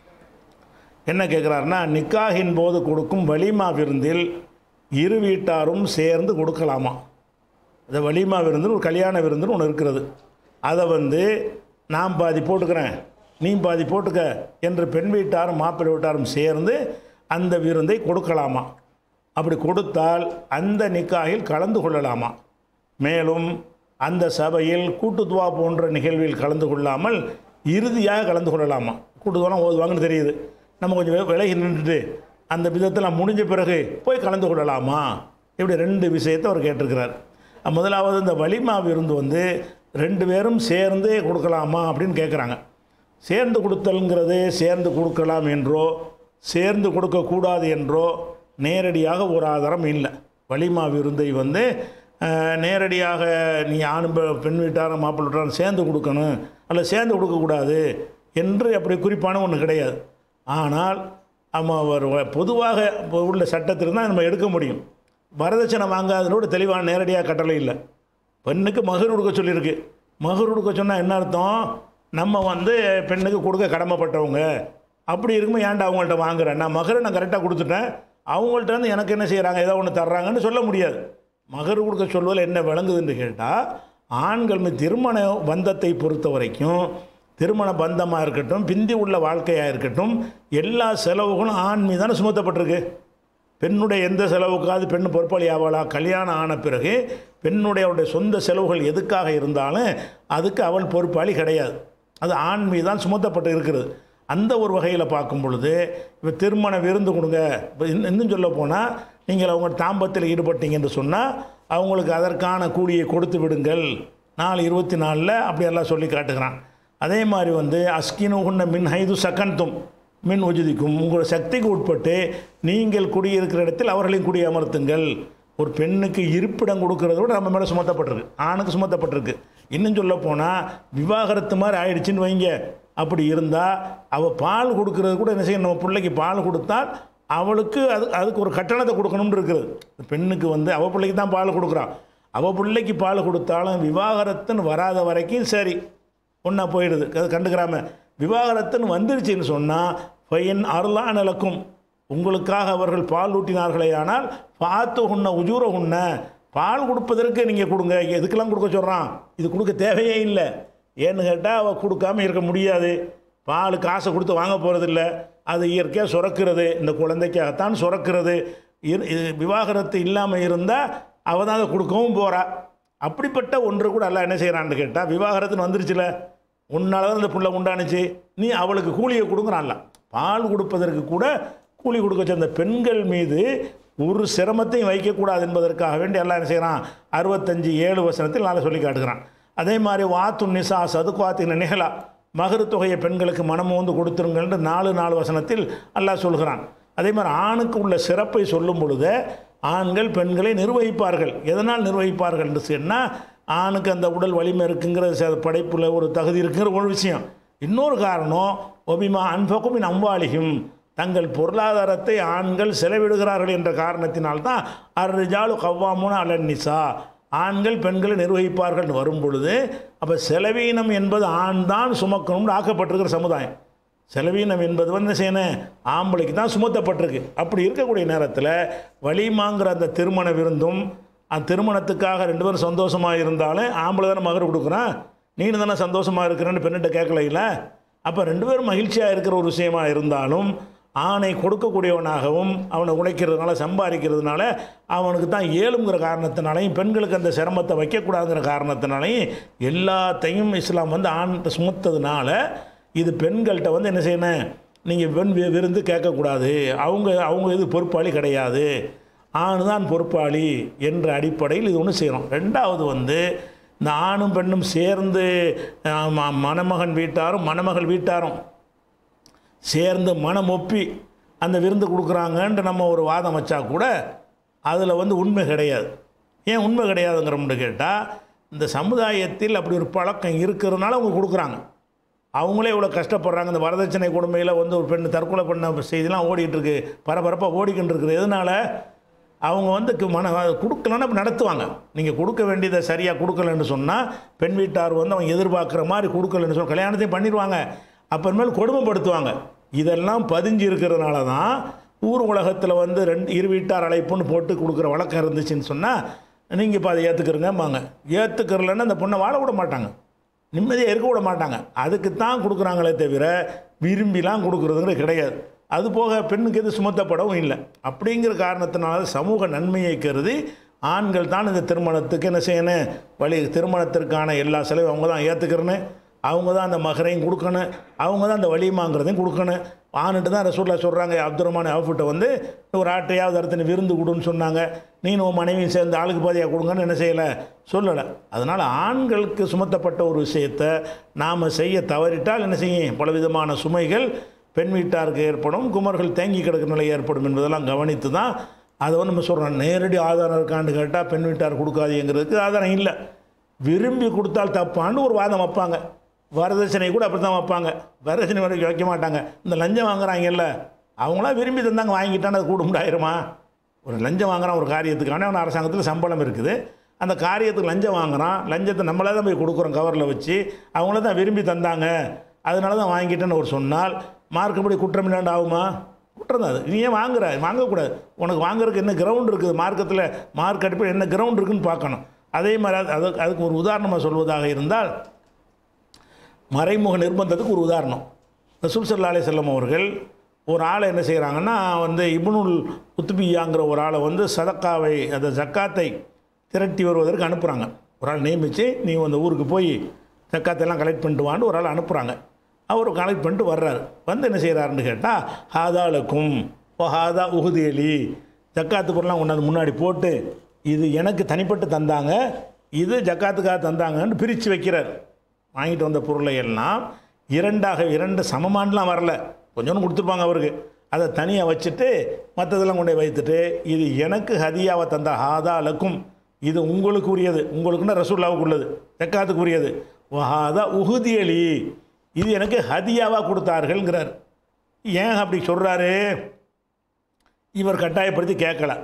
என்ன கேட்குறாருன்னா, நிக்காஹின் போது கொடுக்கும் வலிமா விருந்தில் இரு வீட்டாரும் சேர்ந்து கொடுக்கலாமா? அந்த வலிமா விருந்துன்னு ஒரு கல்யாண விருந்துன்னு ஒன்று இருக்கிறது. அதை வந்து நான் பாதி போட்டுக்கிறேன், நீ பாதி போட்டுக்க என்று பெண் வீட்டாரும் மாப்பிள்ளை வீட்டாரும் சேர்ந்து அந்த விருந்தை கொடுக்கலாமா? அப்படி கொடுத்தால் அந்த நிக்காயில் கலந்து கொள்ளலாமா? மேலும் அந்த சபையில் கூட்டுத்துவா போன்ற நிகழ்வில் கலந்து கொள்ளாமல் இறுதியாக கலந்து கொள்ளலாமா? கூட்டுத்துவாலாம் ஓதுவாங்கன்னு தெரியுது, நம்ம கொஞ்சம் விலகி நின்றுட்டு அந்த விதத்தில் முடிஞ்ச பிறகு போய் கலந்து கொள்ளலாமா? இப்படி ரெண்டு விஷயத்தை அவர் கேட்டிருக்கிறார். முதலாவது, இந்த வலிமா விருந்து வந்து ரெண்டு பேரும் சேர்ந்து கொடுக்கலாமா அப்படின்னு கேட்குறாங்க. சேர்ந்து கொடுத்தல்ங்கிறது சேர்ந்து கொடுக்கலாம் என்றோ சேர்ந்து கொடுக்கக்கூடாது என்றோ நேரடியாக ஒரு ஆதாரம் இல்லை. வலிமா விருந்தை வந்து நேரடியாக நீ ஆண் பெண் வீட்டாரும் மாப்பிள்ளை வீட்டாரும் சேர்ந்து கொடுக்கணும் அல்ல சேர்ந்து கொடுக்கக்கூடாது என்று அப்படி குறிப்பான ஒன்று கிடையாது. ஆனால் நம்ம ஒரு பொதுவாக உள்ள சட்டத்தில் தான் நம்ம எடுக்க முடியும். வரதட்சணை வாங்காதனோடு தெளிவான நேரடியாக கட்டளை இல்லை. பெண்ணுக்கு மகர் கொடுக்க சொல்லியிருக்கு. மகர் கொடுக்க சொன்னால் என்ன அர்த்தம், நம்ம வந்து பெண்ணுக்கு கொடுக்க கடமைப்பட்டவங்க. அப்படி இருக்கும்போது ஏன்டா அவங்கள்ட்ட வாங்குறேன், நான் மகரை நான் கரெக்டாக கொடுத்துட்டேன், அவங்கள்ட்ட வந்து எனக்கு என்ன செய்கிறாங்க, ஏதோ ஒன்று தர்றாங்கன்னு சொல்ல முடியாது. மகர் கொடுக்க சொல்வதில் என்ன விளங்குதுன்னு கேட்டால், ஆண்கள் திருமண பந்தத்தை பொறுத்த வரைக்கும், திருமண பந்தமாக இருக்கட்டும் பிந்தி உள்ள வாழ்க்கையாக இருக்கட்டும், எல்லா செலவுகளும் ஆண் மீது தானே சுமத்தப்பட்டிருக்கு. பெண்ணுடைய எந்த செலவுக்காவது பெண் பொறுப்பாளி ஆவாளா? கல்யாணம் ஆன பிறகு பெண்ணுடைய அவருடைய சொந்த செலவுகள் எதுக்காக இருந்தாலும் அதுக்கு அவள் பொறுப்பாளி கிடையாது. அது ஆண் மீது தான் சுமத்தப்பட்டு இருக்கிறது. அந்த ஒரு வகையில் பார்க்கும் பொழுது இப்போ திருமண விருந்து கொடுங்க, இப்போ இன்னும் சொல்ல போனால் நீங்கள் அவங்க தாம்பத்தில் ஈடுபட்டீங்க என்று சொன்னால் அவங்களுக்கு அதற்கான கூலியை கொடுத்து விடுங்கள், நாலு இருபத்தி நாலில் அப்படியெல்லாம் சொல்லி காட்டுகிறான். அதே மாதிரி வந்து அஸ்கினுகுன்ன மின் ஹைது சக்கன்தும் மின் உஜிதிக்கும், உங்களோட சக்திக்கு உட்பட்டு நீங்கள் குடியிருக்கிற இடத்தில் அவர்களையும் குடி அமர்த்துங்கள். ஒரு பெண்ணுக்கு இருப்பிடம் கொடுக்கறத விட நம்ம மேலே சுமத்தப்பட்டிருக்கு, ஆணுக்கு சுமத்தப்பட்டிருக்கு. இன்னும் சொல்ல போனால் விவாகரத்து மாதிரி ஆயிடுச்சுன்னு வைங்க, அப்படி இருந்தால் அவள் பால் கொடுக்கறது கூட என்ன செய்யணும், நம்ம பிள்ளைக்கு பால் கொடுத்தால் அவளுக்கு அது அதுக்கு ஒரு கட்டணத்தை கொடுக்கணும்னு இருக்குது. பெண்ணுக்கு வந்து அவள் பிள்ளைக்கு தான் பால் கொடுக்குறான், அவள் பிள்ளைக்கு பால் கொடுத்தாலும் விவாகரத்துன்னு வராத வரைக்கும் சரி ஒன்றா போயிடுது, அது கண்டுக்கிறாம. விவாகரத்துன்னு வந்துருச்சுன்னு சொன்னால் பையன் அருளா நிலக்கும், உங்களுக்காக அவர்கள் பால் ஊட்டினார்களே ஆனால் பார்த்து உண்ண உஜூர உண்ண, பால் கொடுப்பதற்கு நீங்கள் கொடுங்க, எதுக்கெல்லாம் கொடுக்க சொல்கிறான், இது கொடுக்க தேவையே இல்லை. ஏன்னு கேட்டால் அவள் கொடுக்காமல் இருக்க முடியாது, பால் காசை கொடுத்து வாங்க போகிறதில்ல, அது இயற்கையாக சுரக்கிறது, இந்த குழந்தைக்காகத்தான் சுரக்கிறது. இது விவாகரத்து இல்லாமல் இருந்தால் அவள் தான் அதை கொடுக்கவும் போகிறா. அப்படிப்பட்ட ஒன்று கூட எல்லாம் என்ன செய்கிறான்னு கேட்டால், விவாகரத்துன்னு வந்துருச்சுல, உன்னால் தான் இந்த புள்ள உண்டானுச்சு, நீ அவளுக்கு கூலியை கொடுக்குறான்ல. பால் கொடுப்பதற்கு கூட கூலி கொடுக்க வச்ச அந்த பெண்கள் மீது ஒரு சிரமத்தையும் வைக்கக்கூடாது என்பதற்காக வேண்டி எல்லாம் என்ன செய்கிறான், அறுபத்தஞ்சு ஏழு வசனத்தில் நாளை சொல்லி காட்டுகிறான். அதே மாதிரி வாத்து நிசா சதுக்குவாத்தின் நிகழா, மகரு தொகையை பெண்களுக்கு மனமும் வந்து கொடுத்துருங்கள்னு நாலு நாலு வசனத்தில் அல்லாஹ் சொல்கிறான். அதே மாதிரி ஆணுக்கு உள்ள சிறப்பை சொல்லும் பொழுது ஆண்கள் பெண்களை நிர்வகிப்பார்கள். எதனால் நிர்வகிப்பார்கள் என்று சொன்னால், ஆணுக்கு அந்த உடல் வலிமை இருக்குங்கிற படைப்பில் ஒரு தகுதி இருக்குங்கிற ஒரு விஷயம். இன்னொரு காரணம், ஒபிமா அன்பகுமின் அம்பாலிகும், தங்கள் பொருளாதாரத்தை ஆண்கள் செலவிடுகிறார்கள் என்ற காரணத்தினால்தான் அர்ரிஜாலு கவ்வாமுன அலன் நிசா, ஆண்கள் பெண்களை நிர்வகிப்பார்கள் வரும் பொழுது, அப்போ செலவீனம் என்பது ஆண் தான் சுமக்கணும்னு ஆக்கப்பட்டிருக்கிற சமுதாயம். செலவீனம் என்பது வந்து செய்யணும் ஆம்பளைக்கு தான் சுமத்தப்பட்டிருக்கு. அப்படி இருக்கக்கூடிய நேரத்தில் வலிமாங்கிற அந்த திருமண விருந்தும், அந்த திருமணத்துக்காக ரெண்டு பேரும் சந்தோஷமாக இருந்தாலும் ஆம்பளை தானே மகர் கொடுக்குறான், நீனு தானே சந்தோஷமாக இருக்கிறேன்னு பெண்ணிட்ட கேட்கல. அப்போ ரெண்டு பேரும் மகிழ்ச்சியாக இருக்கிற ஒரு விஷயமாக இருந்தாலும் ஆணை கொடுக்கக்கூடியவனாகவும் அவனை உழைக்கிறதுனால சம்பாதிக்கிறதுனால அவனுக்கு தான் ஏழுங்கிற காரணத்தினாலையும் பெண்களுக்கு அந்த சிரமத்தை வைக்கக்கூடாதுங்கிற காரணத்தினாலையும் எல்லாத்தையும் இஸ்லாம் வந்து ஆண் சுமத்ததுனால இது பெண்கள்கிட்ட வந்து என்ன செய்யணும், நீங்கள் பெண் விருந்து கேட்கக்கூடாது, அவங்க அவங்க இது பொறுப்பாளி கிடையாது, ஆண் தான் பொறுப்பாளி என்ற அடிப்படையில் இது ஒன்று செய்கிறோம். ரெண்டாவது வந்து இந்த ஆணும் பெண்ணும் சேர்ந்து மணமகன் வீட்டாரும் மணமகள் வீட்டாரும் சேர்ந்து மனம் ஒப்பி அந்த விருந்து கொடுக்குறாங்கன்ட்டு நம்ம ஒரு வாதம் வச்சா கூட அதில் வந்து உண்மை கிடையாது. ஏன் உண்மை கிடையாதுங்கிறோம்னு கேட்டால், இந்த சமுதாயத்தில் அப்படி ஒரு பழக்கம் இருக்கிறதுனால அவங்க கொடுக்குறாங்க. அவங்களே இவ்வளோ கஷ்டப்படுறாங்க. இந்த வரதட்சணை கொடுமையில் வந்து ஒரு பெண் தற்கொலை பண்ண செய்திலாம் ஓடிட்டுருக்கு, பரபரப்பாக ஓடிக்கிட்டு இருக்குது. எதனால் அவங்க வந்து மன கொடுக்கலன்னா நடத்துவாங்க. நீங்கள் கொடுக்க வேண்டியதை சரியாக கொடுக்கலன்னு சொன்னால் பெண் வீட்டார் வந்து அவங்க எதிர்பார்க்குற மாதிரி கொடுக்கலன்னு சொன்னால் கல்யாணத்தையும் பண்ணிடுவாங்க, அப்புறமேல் கொடுமைப்படுத்துவாங்க. இதெல்லாம் பதிஞ்சு இருக்கிறதுனால தான் ஊர் உலகத்தில் வந்து ரெண்டு இரு வீட்டார் அழைப்புன்னு போட்டு கொடுக்குற வழக்கம் இருந்துச்சுன்னு சொன்னால் நீங்கள் இப்போ அதை ஏற்றுக்கிறங்கம்பாங்க. ஏற்றுக்கிறலன்னா அந்த பொண்ணை வாழ விட மாட்டாங்க, நிம்மதியாக இருக்க விட மாட்டாங்க. அதுக்கு தான் கொடுக்குறாங்களே தவிர விரும்பிலாம் கொடுக்குறதுங்கிறது கிடையாது. அதுபோக பெண்ணுக்கு எது சுமத்தப்படவும் இல்லை. அப்படிங்கிற காரணத்தினால சமூக நன்மையை கருதி ஆண்கள் தான் இந்த திருமணத்துக்கு என்ன செய்யணும், வழி திருமணத்திற்கான எல்லா செலவும் அவங்க தான் ஏற்றுக்கிறேன்னு, அவங்க தான் அந்த மகரையும் கொடுக்கணும், அவங்க தான் அந்த வலிமாங்கிறதையும் கொடுக்கணும். ஆணுட்டு தான் ரசூலுல்லாஹ் சொல்கிறாங்க, அப்துல் ரஹ்மான் அவுஃப்ட்ட வந்து ஒரு ஆட்டையாவது அறுத்துன்னு விருந்து கொடுன்னு சொன்னாங்க, நீனும் உன் மனைவியும் சேர்ந்து ஆளுக்கு பாதியாக கொடுங்கன்னு என்ன செய்யலை, சொல்லலை. அதனால் ஆண்களுக்கு சுமத்தப்பட்ட ஒரு விஷயத்தை நாம் செய்ய தவறிட்டால் என்ன செய்யும், பலவிதமான சுமைகள் பெண் வீட்டாருக்கு ஏற்படும், குமர்கள் தேங்கி கிடக்கிற நிலை ஏற்படும் என்பதெல்லாம் கவனித்து தான் அதை வந்து நம்ம சொல்கிறோம். நேரடி ஆதாரம் இருக்கான்னு கேட்டால் பெண் வீட்டார் கொடுக்காதீங்கிறதுக்கு ஆதாரம் இல்லை. விரும்பி கொடுத்தால் தப்பான்னு ஒரு வாதம் வைப்பாங்க. வரதட்சணை கூட அப்படி தான் வைப்பாங்க. வரதட்சணை வரைக்கும் வைக்க மாட்டாங்க. இந்த லஞ்சம் வாங்குறாங்கல்ல, அவங்களாம் விரும்பி தந்தாங்க, வாங்கிட்டான்னு அது கூட முடியாயிருமா? ஒரு லஞ்சம் வாங்குறான் ஒரு காரியத்துக்கான அவன் அரசாங்கத்தில் சம்பளம் இருக்குது, அந்த காரியத்துக்கு லஞ்சம் வாங்குறான், லஞ்சத்தை நம்மளே தான் போய் கொடுக்குறோம் கவரில் வச்சு, அவங்கள தான் விரும்பி தந்தாங்க அதனால தான் வாங்கிட்டேன்னு ஒரு சொன்னால் மார்க்கப்படி குற்றம் இல்லாண்டு ஆகுமா? குற்றம் தான் அது. நீ ஏன் வாங்குற? வாங்கக்கூடாது. உனக்கு வாங்குறதுக்கு என்ன கிரவுண்ட் இருக்குது, மார்க்கத்தில் மார்க் அடிப்படை என்ன கிரவுண்ட் இருக்குதுன்னு பார்க்கணும். அதே மாதிரி அது அதுக்கு ஒரு உதாரணமாக சொல்வதாக இருந்தால், மறைமுக நிர்பந்தத்துக்கு ஒரு உதாரணம், ரசூல் ஸல்லல்லாஹு அலைஹி வஸல்லம் அவர்கள் ஒரு ஆளை என்ன செய்கிறாங்கன்னா வந்து இப்னுல் உத்பியாங்கிற ஒரு ஆளை வந்து சதக்காவை அந்த ஜக்காத்தை திரட்டி வருவதற்கு அனுப்புகிறாங்க. ஒரு ஆள் நியமித்து நீ அந்த ஊருக்கு போய் ஜக்காத்தெல்லாம் கலெக்ட் பண்ணிட்டு வான்னு ஒரு ஆள் அனுப்புகிறாங்க. அவர் கலெக்ட் பண்ணிட்டு வர்றாரு. வந்து என்ன செய்கிறாருன்னு கேட்டால், ஹாதாலக்கும் ஓ ஹாதா உகுதேலி, ஜக்காத்து பொருளாம் கொண்டாந்து முன்னாடி போட்டு இது எனக்கு தனிப்பட்டு தந்தாங்க, இது ஜக்காத்துக்காக தந்தாங்கன்னு பிரித்து வைக்கிறார். வாங்கிட்டு வந்த பொருளை எல்லாம் இரண்டாக இரண்டு சமமானலாம் வரல, கொஞ்சோன்னு கொடுத்துருப்பாங்க அவருக்கு, அதை தனியாக வச்சுட்டு மற்றதெல்லாம் கொண்டு வைத்துட்டு இது எனக்கு ஹதியாவை தந்த ஹாதா லக்கும், இது உங்களுக்கு உரியது, உங்களுக்குன்னா ரசூலுல்லாவுக்கு உள்ளது, ஜக்காத்துக்கு உரியது, ஹாதா உகுதியலி, இது எனக்கு ஹதியாவாக கொடுத்தார்கள்ங்கிறார். ஏன் அப்படி சொல்கிறாரு? இவர் கட்டாயப்படுத்தி கேட்கல,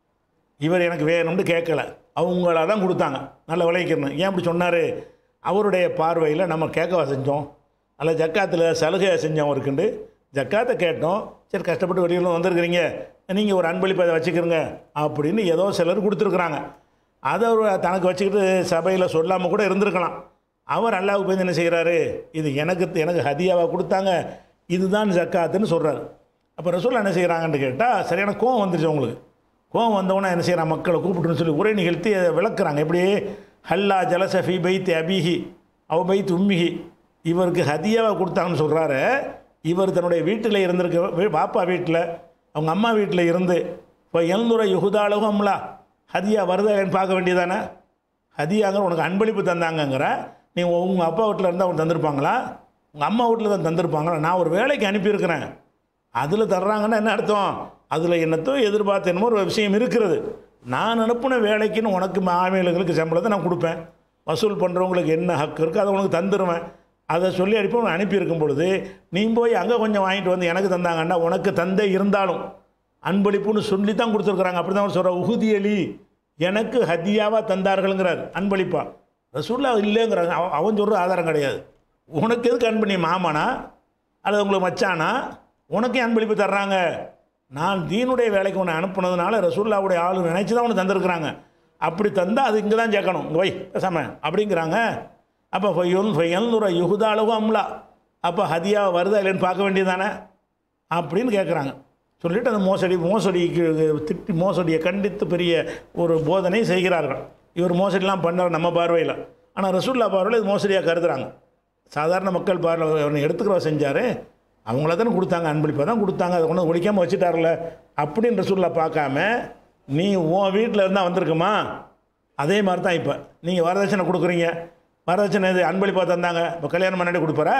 இவர் எனக்கு வேணும்னு கேட்கல, அவங்கள தான் கொடுத்தாங்க. நல்ல விளைவிக்கணும். ஏன் அப்படி சொன்னார்? அவருடைய பார்வையில் நம்ம கேட்கவா செஞ்சோம்? அல்ல ஜக்காத்தில் சலுகை செஞ்சோம் இருக்குண்டு ஜக்காத்தை கேட்டோம். சரி, கஷ்டப்பட்டு வெளியில் வந்திருக்கிறீங்க, நீங்கள் ஒரு அன்பளிப்பை அதை வச்சுக்கிறங்க அப்படின்னு ஏதோ சிலர் கொடுத்துருக்குறாங்க. அதை அவர் தனக்கு வச்சுக்கிட்டு சபையில் சொல்லாமல் கூட இருந்திருக்கலாம். அவர் அல்லாஹ்வுக்கு போய் என்ன செய்கிறாரு? இது எனக்கு எனக்கு ஹதியாவாக கொடுத்தாங்க, இதுதான் ஜக்காத்துன்னு சொல்கிறார். அப்போ ரசூல் என்ன செய்கிறாங்கன்னு கேட்டால் சரியான கோவம் வந்துருச்சு அவங்களுக்கு. கோவம் வந்தவொன்னே என்ன செய்கிறாங்க? மக்களை கூப்பிட்டுன்னு சொல்லி உரை நிகழ்த்தி அதை விளக்குறாங்க. எப்படி? ஹல்லா ஜலசஃபி பைத் அபிஹி அவ பைத் உம்மிஹி, இவருக்கு ஹதியாவாக கொடுத்தாங்கன்னு சொல்கிறாரு. இவர் தன்னுடைய வீட்டில் இருந்திருக்க, பாப்பா வீட்டில், அவங்க அம்மா வீட்டில் இருந்து இப்போ எழுநூறு யுகுதாலகம்லா ஹதியா வருதான்னு பார்க்க வேண்டியதானே? ஹதியாங்கிற உனக்கு அன்பளிப்பு தந்தாங்கங்கிற, நீ உங்கள் அப்பா வீட்டில் இருந்தால் அவங்க தந்திருப்பாங்களா? உங்கள் அம்மா வீட்டில் தான் தந்திருப்பாங்களா? நான் ஒரு வேலைக்கு அனுப்பியிருக்கிறேன், அதில் தர்றாங்கன்னா என்ன அர்த்தம்? அதில் என்னத்தோ எதிர்பார்த்த என்னமோ ஒரு விஷயம் இருக்கிறது. நான் அனுப்பின வேலைக்குன்னு உனக்கு மாமியர்களுக்கு சம்பளத்தை நான் கொடுப்பேன், வசூல் பண்ணுறவங்களுக்கு என்ன ஹக்கு இருக்குது அதை உனக்கு தந்துடுவேன். அதை சொல்லி அனுப்பி உனக்கு அனுப்பியிருக்கும் பொழுது நீ போய் அங்கே கொஞ்சம் வாங்கிட்டு வந்து எனக்கு தந்தாங்கன்னா, உனக்கு தந்தை இருந்தாலும் அன்பளிப்புன்னு சொல்லி தான் கொடுத்துருக்குறாங்க. அப்படி தான் சொல்கிற உகுதியலி எனக்கு ஹதியாவாக தந்தார்கள்ங்கிறார், அன்பளிப்பா. ரசூல்லா இல்லைங்கிறாங்க. அவன் சொல்கிற ஆதாரம் கிடையாது. உனக்கு எதுக்கு அன்பு? நீ மாமானா அல்லது உங்களுக்கு மச்சானா? உனக்கே அன்பளிப்பு தர்றாங்க. நான் தீனுடைய வேலைக்கு உன்னை அனுப்புனதுனால ரசூல்லாவுடைய ஆளு நினச்சி தான் உனக்கு தந்திருக்கிறாங்க. அப்படி தந்தால் அது இங்கே தான் சேர்க்கணும், இங்கே வை பேசாம அப்படிங்கிறாங்க. அப்போ ஃபையல் ஃபையல்னுற யுகுதாலகு அம்லா, அப்போ ஹதியா வருதா இல்லைன்னு பார்க்க வேண்டியதானே அப்படின்னு கேட்குறாங்க. சொல்லிவிட்டு அந்த மோசடி மோசடிக்கு திட்டி மோசடியை கண்டித்து பெரிய ஒரு போதனை செய்கிறார்கள். இவர் மோசடிலாம் பண்ணார் நம்ம பார்வையில், ஆனால் ரசூல்லா பார்வையில் இது மோசடியாக கருதுகிறாங்க. சாதாரண மக்கள் பார்வையில் அவனை எடுத்துக்கிறவ செஞ்சார், அவங்கள தானே கொடுத்தாங்க, அன்பளிப்பை தான் கொடுத்தாங்க, அதை கொண்டு ஒழிக்காமல் வச்சுட்டார்ல அப்படின்னு ரசூல்லா பார்க்காம, நீ உன் வீட்டில் இருந்தால் வந்திருக்குமா? அதே மாதிரி தான் இப்போ நீங்கள் வரதட்சணை கொடுக்குறீங்க. வரதட்சணை இது அன்பளிப்பாக தந்தாங்க, இப்போ கல்யாணம் பண்ணி கொடுப்பாரா?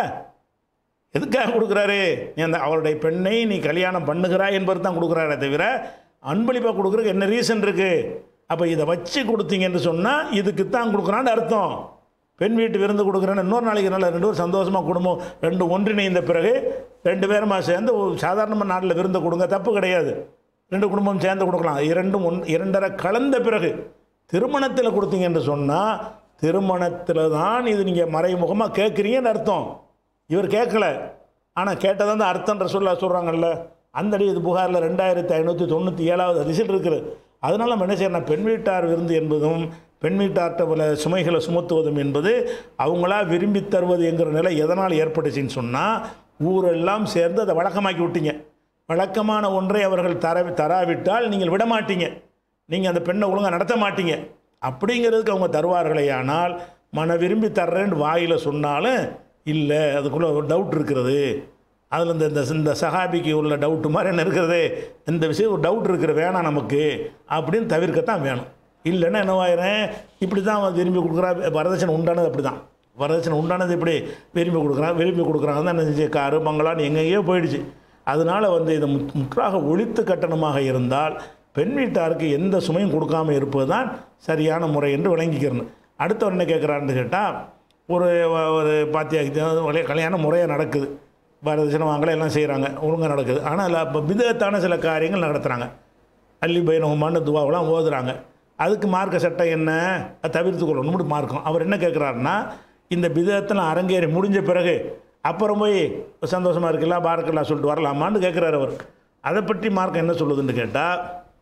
எதுக்காக கொடுக்குறாரு? நீ அந்த அவருடைய பெண்ணை நீ கல்யாணம் பண்ணுகிறாய் என்பது தான் கொடுக்குறாரே தவிர அன்பளிப்பாக கொடுக்குறதுக்கு என்ன ரீசன் இருக்குது? அப்போ இதை வச்சு கொடுத்தீங்கன்னு சொன்னால் இதுக்கு தான் கொடுக்குறான்னு அர்த்தம். பெண் வீட்டு விருந்து கொடுக்குறேன்னு இன்னொரு நாளைக்கு நல்லா ரெண்டு பேரும் சந்தோஷமாக குடும்பம் ரெண்டு ஒன்றிணைந்த பிறகு ரெண்டு பேருமா சேர்ந்து சாதாரணமாக நாட்டில் விருந்து கொடுங்க, தப்பு கிடையாது. ரெண்டு குடும்பம் சேர்ந்து கொடுக்கலாம். இரண்டும் ஒன் இரண்டரை கலந்த பிறகு திருமணத்தில் கொடுத்தீங்கன்னு சொன்னால் திருமணத்தில் தான் இது நீங்கள் மறைமுகமாக கேட்குறீங்கன்னு அர்த்தம். இவர் கேட்கல, ஆனால் கேட்டதான் தான் அர்த்தன்ற சொல்ல சொல்கிறாங்கல்ல. அந்த அடி இது புகாரில் ரெண்டாயிரத்தி ஐநூற்றி தொண்ணூற்றி ஏழாவது அதிசல் இருக்குது. அதனால் நம்ம என்ன செய்யணும்? பெண் வீட்டார் விருந்து என்பதும் பெண் வீட்டார்கிட்ட பல சுமைகளை சுமத்துவதும் என்பது அவங்களா விரும்பி தருவது என்கிற நிலை எதனால் ஏற்பட்டுச்சின்னு சொன்னால், ஊரெல்லாம் சேர்ந்து அதை வழக்கமாக்கி விட்டீங்க. வழக்கமான ஒன்றை அவர்கள் தர தராவிட்டால் நீங்கள் விட மாட்டீங்க, நீங்கள் அந்த பெண்ணை ஒழுங்காக நடத்த மாட்டீங்க. அப்படிங்கிறதுக்கு அவங்க தருவார்களே. ஆனால் மன விரும்பி தர்றேன்னு வாயில் சொன்னாலும் இல்லை, அதுக்குள்ளே ஒரு டவுட் இருக்கிறது. அதில் இந்த இந்த சஹாபிக்கு உள்ள டவுட்டு மாதிரி என்ன இருக்கிறது, இந்த விஷயம் ஒரு டவுட் இருக்கிற வேணாம் நமக்கு அப்படின்னு தவிர்க்கத்தான் வேணும். இல்லைன்னா என்னவாயிரம்? இப்படி தான் விரும்பி கொடுக்குறா. வரதட்சணை உண்டானது அப்படி தான். வரதட்சணை உண்டானது இப்படி விரும்பி கொடுக்குறான், விரும்பி கொடுக்குறாங்க தான் என்ன செஞ்சு காரு பங்களான்னு எங்கேயோ போயிடுச்சு. அதனால் வந்து இதை முற்றாக ஒழித்து கட்டணமாக இருந்தால் பெண் வீட்டாருக்கு எந்த சுமையும் கொடுக்காமல் இருப்பது தான் சரியான முறை என்று விளங்கிக்கிறேன். அடுத்தவர் என்ன கேட்குறான்னு கேட்டால், ஒரு ஒரு பாத்தியா கல்யாண முறையாக நடக்குது, வரதட்சணை வாங்கலை எல்லாம் செய்கிறாங்க, ஒழுங்காக நடக்குது. ஆனால் இப்போ விதத்தான சில காரியங்கள் நடத்துகிறாங்க. அள்ளி பைனகுமான்னு துவாவெல்லாம் ஓதுறாங்க. அதுக்கு மார்க்க சட்டம் என்ன? அதை தவிர்த்து கொள்ளணும் மார்க்கம். அவர் என்ன கேட்குறாருன்னா, இந்த விதத்தில் அரங்கேறி முடிஞ்ச பிறகு அப்புறம் போய் சந்தோஷமாக இருக்கலாம் பார்க்கலாம் சொல்லிட்டு வரலாமான்னு கேட்குறாரு அவர். அதை பற்றி மார்க்கம் என்ன சொல்லுதுன்னு கேட்டால்,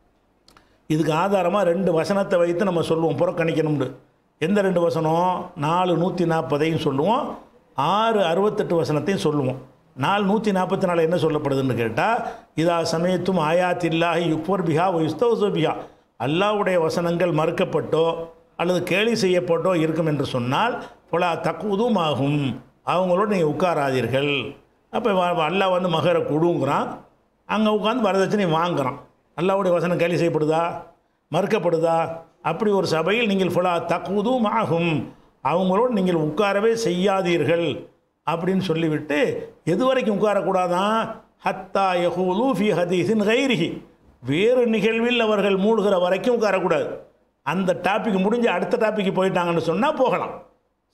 இதுக்கு ஆதாரமாக ரெண்டு வசனத்தை வைத்து நம்ம சொல்லுவோம் புறக்கணிக்கணும்னு. எந்த ரெண்டு வசனம்? நாலு நூற்றி நாற்பதையும் சொல்லுவோம், ஆறு அறுபத்தெட்டு வசனத்தையும் சொல்லுவோம். நாலு நூற்றி நாற்பத்தி நாலு என்ன சொல்லப்படுதுன்னு கேட்டால், இதா சமயத்தும் ஆயாத்தில்லாஹி யுக்வர் பிஹா யுஸ்தௌசு பிஹா, அல்லாஹ்வுடைய வசனங்கள் மறுக்கப்பட்டோ அல்லது கேலி செய்யப்பட்டோ இருக்கும் என்று சொன்னால் பொலா தக்குதும் ஆகும், அவங்களோட நீங்கள் உட்காராதீர்கள். அப்போ அல்லாஹ் வந்து மகரை கொடுங்கிறான், அங்கே உட்காந்து வரதட்சணை வாங்குகிறான். அல்லாஹ்வுடைய வசனம் கேலி செய்யப்படுதா? மறுக்கப்படுதா? அப்படி ஒரு சபையில் நீங்கள் ஃபுலா தக்குதும் ஆகும், அவங்களோடு நீங்கள் உட்காரவே செய்யாதீர்கள் அப்படின்னு சொல்லிவிட்டு எது வரைக்கும் உட்காரக்கூடாதான்? ஹத்தா யஹூலு ஃபி ஹதீஸின் கைரிஹி, வேறு நிகழ்வில் அவர்கள் மூழ்கிற வரைக்கும் உட்காரக்கூடாது. அந்த டாபிக் முடிஞ்சு அடுத்த டாபிக் போயிட்டாங்கன்னு சொன்னால் போகலாம்.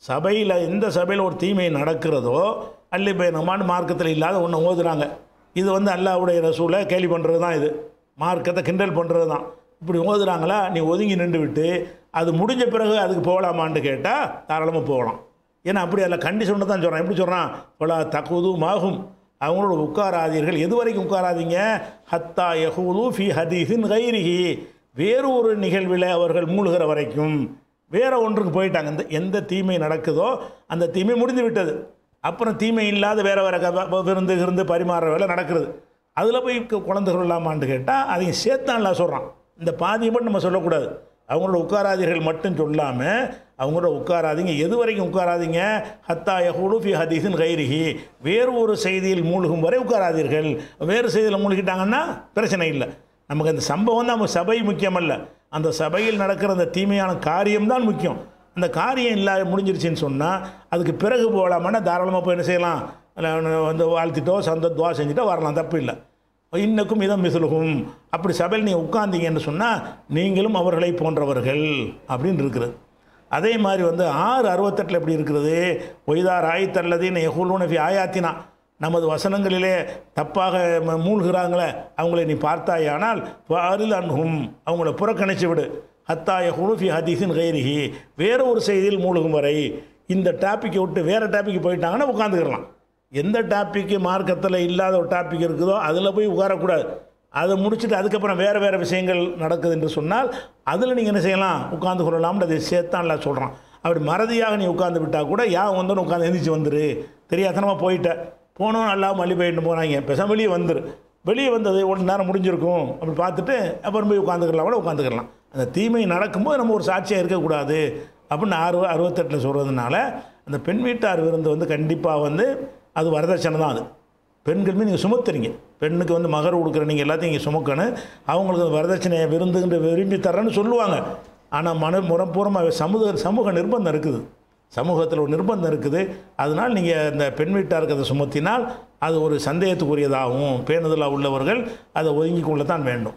சபையில் எந்த சபையில் ஒரு தீமை நடக்கிறதோ அல்லி பயணமான மார்க்கத்தில் இல்லாத ஒன்று ஓதுறாங்க. இது வந்து அல்லாஹ்வுடைய ரசூலை கேலி பண்ணுறது தான், இது மார்க்கத்தை கிண்டல் பண்ணுறது தான். இப்படி ஓதுறாங்களா, நீ ஒதுங்கி நின்று விட்டு அது முடிஞ்ச பிறகு அதுக்கு போகலாமான்னு கேட்டால் தாராளமாக போகலாம். ஏன்னா அப்படி அதில் கண்டிஷன் தான் சொல்கிறான். எப்படி சொல்கிறான்? பலா தகுது மாகும், அவங்களோட உட்காராதீர்கள். எது வரைக்கும் உட்காராதீங்க? ஹத்தா யஹூது ஃபி ஹதீஸின் கைரிஹி, வேறு ஒரு நிகழ்வில் அவர்கள் மூழ்கிற வரைக்கும். வேறு ஒன்றுக்கு போயிட்டாங்க. இந்த எந்த தீமை நடக்குதோ அந்த தீமை முடிந்து விட்டது. அப்புறம் தீமை இல்லாத வேறு வேறு விருந்து விருந்து பரிமாற வேலை நடக்கிறது. அதில் போய் குழந்தைகள் இல்லாமான்னு கேட்டால் அதையும் சேர்த்தான்லாம் சொல்கிறான். இந்த பாதியை மட்டும் நம்ம சொல்லக்கூடாது. அவங்களோட உட்காராதீர்கள் மட்டும் சொல்லாமல் அவங்களோட உட்காராதீங்க. எது வரைக்கும் உட்காராதீங்க? ஹத்தா யஹூது ஃபி ஹதீஸின் கைரிஹி, வேறு ஒரு செய்தியில் மூழ்கும் வரை உட்காராதீர்கள். வேறு செய்தியில் மூழ்கிட்டாங்கன்னா பிரச்சனை இல்லை. நமக்கு அந்த சம்பவம் தான், நம்ம சபை முக்கியமல்ல, அந்த சபையில் நடக்கிற அந்த தீமையான காரியம்தான் முக்கியம். அந்த காரியம் இல்லாத முடிஞ்சிருச்சுன்னு சொன்னால் அதுக்கு பிறகு போகலாமான்னா தாராளமாக போய் என்ன செய்யலாம், வந்து வாழ்த்திட்டோ சந்த துவா செஞ்சுட்டோ வரலாம், தப்பு இல்லை. இன்னக்கும் இதம் மிசுலுகும், அப்படி சபையில் நீங்கள் உட்கார்ந்தீங்கன்னு சொன்னால் நீங்களும் அவர்களை போன்றவர்கள் அப்படின்னு இருக்கிறது. அதே மாதிரி வந்து ஆறு அறுபத்தெட்டில் எப்படி இருக்கிறது? ஒய்தார் ஆயத்தல்லதின்னு எஹூலூன ஃபி ஆயாத்தினா, நமது வசனங்களிலே தப்பாக மூழ்கிறாங்களே அவங்களை நீ பார்த்தாயானால் அருள் அன்ஹும், அவங்கள புறக்கணிச்சு விடு. ஹத்தா யஹூலு ஃபி ஹதீஸின் கைரிஹி, வேறு ஒரு செய்தியில் மூழ்கும் வரை. இந்த டாப்பிக்கை விட்டு வேறு டாப்பிக்கு போயிட்டாங்கன்னா உட்காந்துக்கலாம். எந்த டாப்பிக்கு மார்க்கத்தில் இல்லாத ஒரு டாபிக் இருக்குதோ அதில் போய் உட்காரக்கூடாது. அதை முடிச்சுட்டு அதுக்கப்புறம் வேறு வேறு விஷயங்கள் நடக்குது என்று சொன்னால் அதில் நீங்கள் என்ன செய்யலாம், உட்காந்து கொள்ளலாம்னு அதை சேர்த்தான்ல சொல்கிறான். அப்படி மறதியாக நீ உட்காந்து விட்டால் கூட யா வந்தோன்னு உட்காந்து எந்திரிச்சு வந்துரு, தெரியாதனமாக போயிட்ட போனோம் நல்லா மல்லி போயிட்டு போனாங்க, பெச வெளியே வந்துரு, வெளியே வந்தது ஒரு நேரம் முடிஞ்சிருக்கும் அப்படி பார்த்துட்டு அப்புறம் போய் உட்காந்துக்கலாம் கூட உட்காந்துக்கலாம். அந்த தீமை நடக்கும்போது நம்ம ஒரு சாட்சியாக இருக்கக்கூடாது அப்படின்னு ஆறு அறுபத்தெட்டில் சொல்கிறதுனால அந்த பெண் வீட்டார் விருந்து வந்து கண்டிப்பாக வந்து அது வரதட்சணை தான். அது பெண்கள் மீது நீங்கள் சுமத்துறீங்க, பெண்ணுக்கு வந்து மகர் கொடுக்குற நீங்கள் எல்லாத்தையும் இங்கே சுமக்கணும். அவங்களுக்கு வரதட்சணையை விருந்துகின்ற விரும்பி தரேன்னு சொல்லுவாங்க. ஆனால் மன முறப்பூர்வமாக சமூக சமூக நிர்பந்தம் இருக்குது, சமூகத்தில் ஒரு நிர்பந்தம் இருக்குது. அதனால் நீங்கள் இந்த பெண் வீட்டாருக்கு அதை சுமத்தினால் அது ஒரு சந்தேகத்துக்குரியதாகவும் பேணுதலாக உள்ளவர்கள் அதை ஒதுங்கி கொள்ளத்தான் வேண்டும்.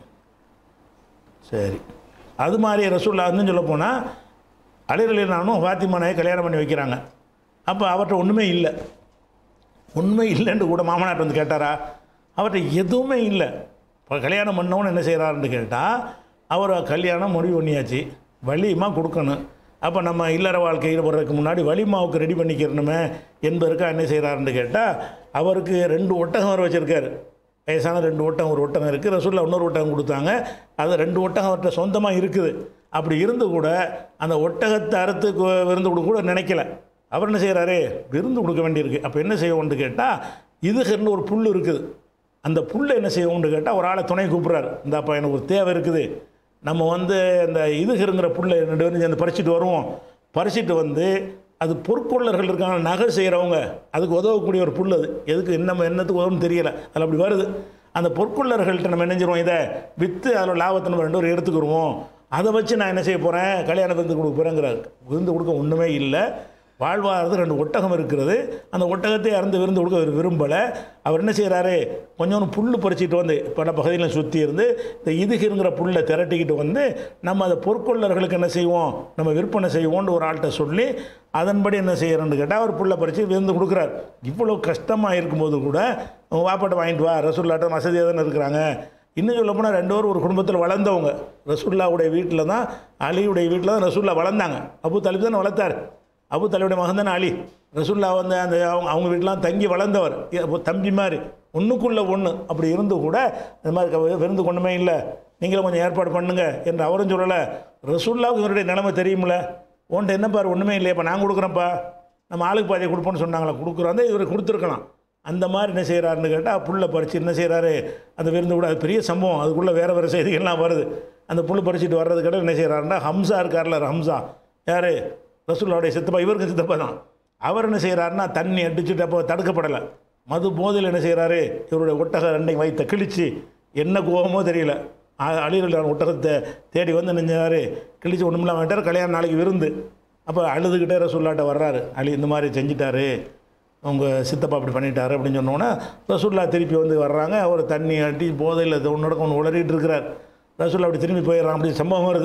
சரி, அது மாதிரி ரசூல்லா வந்து சொல்ல போனால் அலிரலினானும் ஃபாத்திமானாயை கல்யாணம் பண்ணி வைக்கிறாங்க. அப்போ அவர்கிட்ட ஒன்றுமே இல்லை, உண்மை இல்லைன்னு கூட மாமனாட்ட வந்து கேட்டாரா? அவர்கிட்ட எதுவுமே இல்லை. இப்போ கல்யாணம் பண்ணவன்னு என்ன செய்கிறாருன்னு கேட்டால் அவர் கல்யாணம் முடிவு பண்ணியாச்சு, வலிமா கொடுக்கணும். அப்போ நம்ம இல்லற வாழ்க்கையில் போடுறதுக்கு முன்னாடி வலிமாவுக்கு ரெடி பண்ணிக்கிறணுமே என்பதற்காக என்ன செய்கிறாருன்னு கேட்டால் அவருக்கு ரெண்டு ஒட்டகம் வர வச்சுருக்காரு. வயசான ரெண்டு ஒட்டகம், ஒரு ஒட்டகம் இருக்குது. ரசூல்லா இன்னொரு ஒட்டகம் கொடுத்தாங்க. அது ரெண்டு ஒட்டகம் அவர்கிட்ட சொந்தமாக இருக்குது. அப்படி இருந்து கூட அந்த ஒட்டகத்தை அறுத்து விருந்து கொடுக்க கூட நினைக்கல. அவர் என்ன செய்கிறாரு, விருந்து கொடுக்க வேண்டியிருக்கு. அப்போ என்ன செய்வோம்னு கேட்டால் இதுகர்னு ஒரு புல் இருக்குது, அந்த புல்லை என்ன செய்வோம்னு கேட்டால் ஒரு ஆளை துணை கூப்பிட்றாரு. இந்த அப்போ எனக்கு ஒரு தேவை இருக்குது, நம்ம வந்து இந்த இதுகருங்கிற புல்லை ரெண்டு பேரும் அந்த பறிச்சுட்டு வருவோம். பறிச்சுட்டு வந்து அது பொற்கொள்ளர்கள் இருக்காங்க, நகை செய்கிறவங்க, அதுக்கு உதவக்கூடிய ஒரு புல். அது எதுக்கு என்ன என்னத்துக்கு உதவுன்னு தெரியலை, அதில் அப்படி வருது. அந்த பொற்கொள்ளர்கள்ட்ட நம்ம என்ன செஞ்சிருவோம், இதை விற்று அதில் லாபத்தை நம்ம ரெண்டு பேரும் எடுத்துக்கிடுவோம். அதை வச்சு நான் என்ன செய்ய போகிறேன், கல்யாண விருந்து கொடுக்க போகிறேங்கிறாரு. விருந்து கொடுக்க ஒன்றுமே இல்லை, வாழ்வாரது ரெண்டு ஒட்டகம் இருக்கிறது. அந்த ஒட்டகத்தை இறந்து விருந்து கொடுக்க அவர் விரும்பலை. அவர் என்ன செய்கிறாரு, கொஞ்சோன்னு புல் பறிச்சிட்டு வந்து பல பகுதியில் சுற்றி இருந்து இந்த இதுகிருங்கிற புல்லை திரட்டிக்கிட்டு வந்து நம்ம அதை பொற்கொள்ளர்களுக்கு என்ன செய்வோம், நம்ம விற்பனை செய்வோம்னு ஒரு ஆள்கிட்ட சொல்லி அதன்படி என்ன செய்கிறோன்னு கேட்டால் அவர் புல்லை பறித்து விருந்து கொடுக்குறார். இவ்வளோ கஷ்டமாக இருக்கும்போது கூட வாப்பாட்டை வாங்கிட்டு வா, ரசூல்லாட்ட வசதியாக தானே இருக்கிறாங்க. இன்னும் சொல்ல போனால் ரெண்டு பேரும் ஒரு குடும்பத்தில் வளர்ந்தவங்க. ரசூல்லாவுடைய வீட்டில் தான், அலியுடைய வீட்டில் தான் ரசூல்லா வளர்ந்தாங்க. அபு தாலிப் தானே வளர்த்தார். அபு தாலிபுடைய மகன் தானே அலி. ரசூல்லா வந்து அந்த அவங்க அவங்க வீட்டிலாம் தங்கி வளர்ந்தவர், தம்பி மாதிரி ஒன்றுக்குள்ளே ஒன்று. அப்படி இருந்து கூட இந்த மாதிரி விருந்து கொண்டுமே இல்லை, நீங்களும் கொஞ்சம் ஏற்பாடு பண்ணுங்க என்று அவரும் சொல்லலை. ரசூல்லாவுக்கு இவருடைய நிலைமை தெரியுமில்ல, உன்ட்ட என்ன பாரு ஒன்றுமே இல்லையா, இப்போ நான் கொடுக்குறேன்ப்பா, நம்ம ஆளுக்கு பாதியை கொடுப்போன்னு சொன்னாங்களா, கொடுக்குறோம், இவர் கொடுத்துருக்கலாம். அந்த மாதிரி என்ன செய்கிறாருன்னு கேட்டால் புல்லை பறித்து என்ன செய்கிறாரு, அந்த விருந்து கூட அது பெரிய சம்பவம், அதுக்குள்ளே வேறு வேறு செய்திகள்லாம் வருது. அந்த புல் பறிச்சுட்டு வர்றது கடை என்ன செய்கிறாருன்னா ஹம்சா இருக்கார்ல, ஹம்சா யார், ரசூலுல்லாஹுடைய சித்தப்பா, இவருக்கு சித்தப்பா தான். அவர் என்ன செய்கிறாருன்னா தண்ணி அடிச்சுட்டு அப்போ தடுக்கப்படலை, மது போதையில் என்ன செய்கிறாரு, இவருடைய ஒட்டக ரெண்டையும் வைத்த கிழிச்சு, என்ன கோபமோ தெரியல, அலிரலியான ஒட்டகத்தை தேடி வந்து நினைஞ்சாரு, கிழிச்சு ஒன்றுமில்லாம விட்டார். கல்யாணம் நாளைக்கு விருந்து. அப்போ அழுதுகிட்டே ரசூலுல்லாஹ்ட்ட வர்றாரு, அலி இந்த மாதிரி செஞ்சிட்டாரு, உங்கள் சித்தப்பா அப்படி பண்ணிட்டாரு அப்படின்னு சொன்னோன்னே ரசூலுல்லாஹ் திருப்பி வந்து வர்றாங்க. அவர் தண்ணி அட்டி போதையில் ஒன்று ஒன்று உளறிட்டு இருக்கிறார். ரசூலுல்லாஹ் அப்படி திரும்பி போயிடுறான். அப்படி சம்பவம் வருது.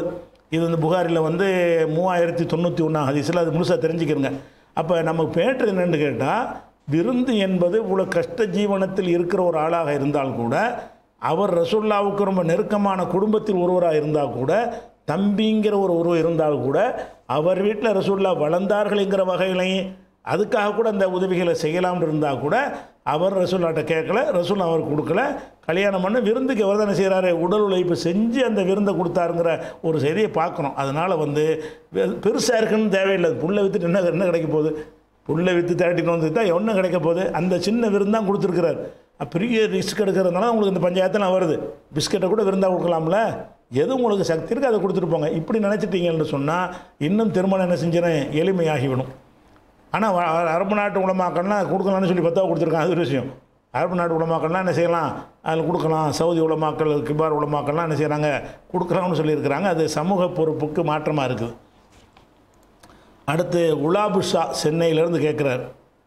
இது வந்து புகாரில் வந்து மூவாயிரத்தி தொண்ணூற்றி ஒன்றாம் ஹதீஸில் அது முழுசாக தெரிஞ்சுக்கிறங்க. அப்போ நமக்கு பேற்று என்னென்னு கேட்டால், விருந்து என்பது இவ்வளோ கஷ்ட ஜீவனத்தில் இருக்கிற ஒரு ஆளாக இருந்தால் கூட, அவர் ரசூலுல்லாவுக்கு ரொம்ப நெருக்கமான குடும்பத்தில் ஒருவராக இருந்தால் கூட, தம்பிங்கிற ஒரு உருவம் இருந்தால் கூட, அவர் வீட்டில் ரசூலுல்லா வளர்ந்தார்கள்ங்கிற வகையிலையும் அதுக்காக கூட அந்த உதவிகளை செய்யலாம்னு இருந்தால் கூட அவர் ரசூலுல்லாட்ட கேட்கல, ரசூல் அவர் கொடுக்கல. கல்யாணம் பண்ண விருந்துக்கு அவர் தானே செய்கிறாரு, உடல் உழைப்பு செஞ்சு அந்த விருந்தை கொடுத்தாருங்கிற ஒரு செய்தியை பார்க்கணும். அதனால் வந்து பெருசாக இருக்குன்னு தேவையில்லை. புல்லை விற்றுட்டு என்ன என்ன கிடைக்க போகுது, புல்லை விற்று திரட்டிட்டு வந்து தான் ஒன்றும் கிடைக்க போகுது. அந்த சின்ன விருந்தான் கொடுத்துருக்கிறார். பெரிய ரிஸ்க் எடுக்கிறதுனால உங்களுக்கு இந்த பஞ்சாயத்தில் வருது. பிஸ்கெட்டை கூட விருந்தாக கொடுக்கலாம்ல, எது உங்களுக்கு சக்தி இருக்குது அதை கொடுத்துட்டு போங்க. இப்படி நினச்சிட்டீங்கன்னு சொன்னால் இன்னும் திருமணம் என்ன செஞ்சிடறேன், எளிமையாகிவிடும். ஆனால் அரபு நாட்டு உலமாக்கள்லாம் கொடுக்கலான்னு சொல்லி பத்தாவது கொடுத்துருக்காங்க. அது ஒரு விஷயம். அரபு நாட்டு உலமாக்கள்லாம் என்ன செய்யலாம், அதில் கொடுக்கலாம். சவுதி உலமாக்கள், கிபார் உலமாக்கள்லாம் என்ன செய்கிறாங்க, கொடுக்கலாம்னு சொல்லியிருக்கிறாங்க. அது சமூக பொறுப்புக்கு மாற்றமாக இருக்குது. அடுத்து உலாபு ஷா சென்னையிலேருந்து கேட்குறார்,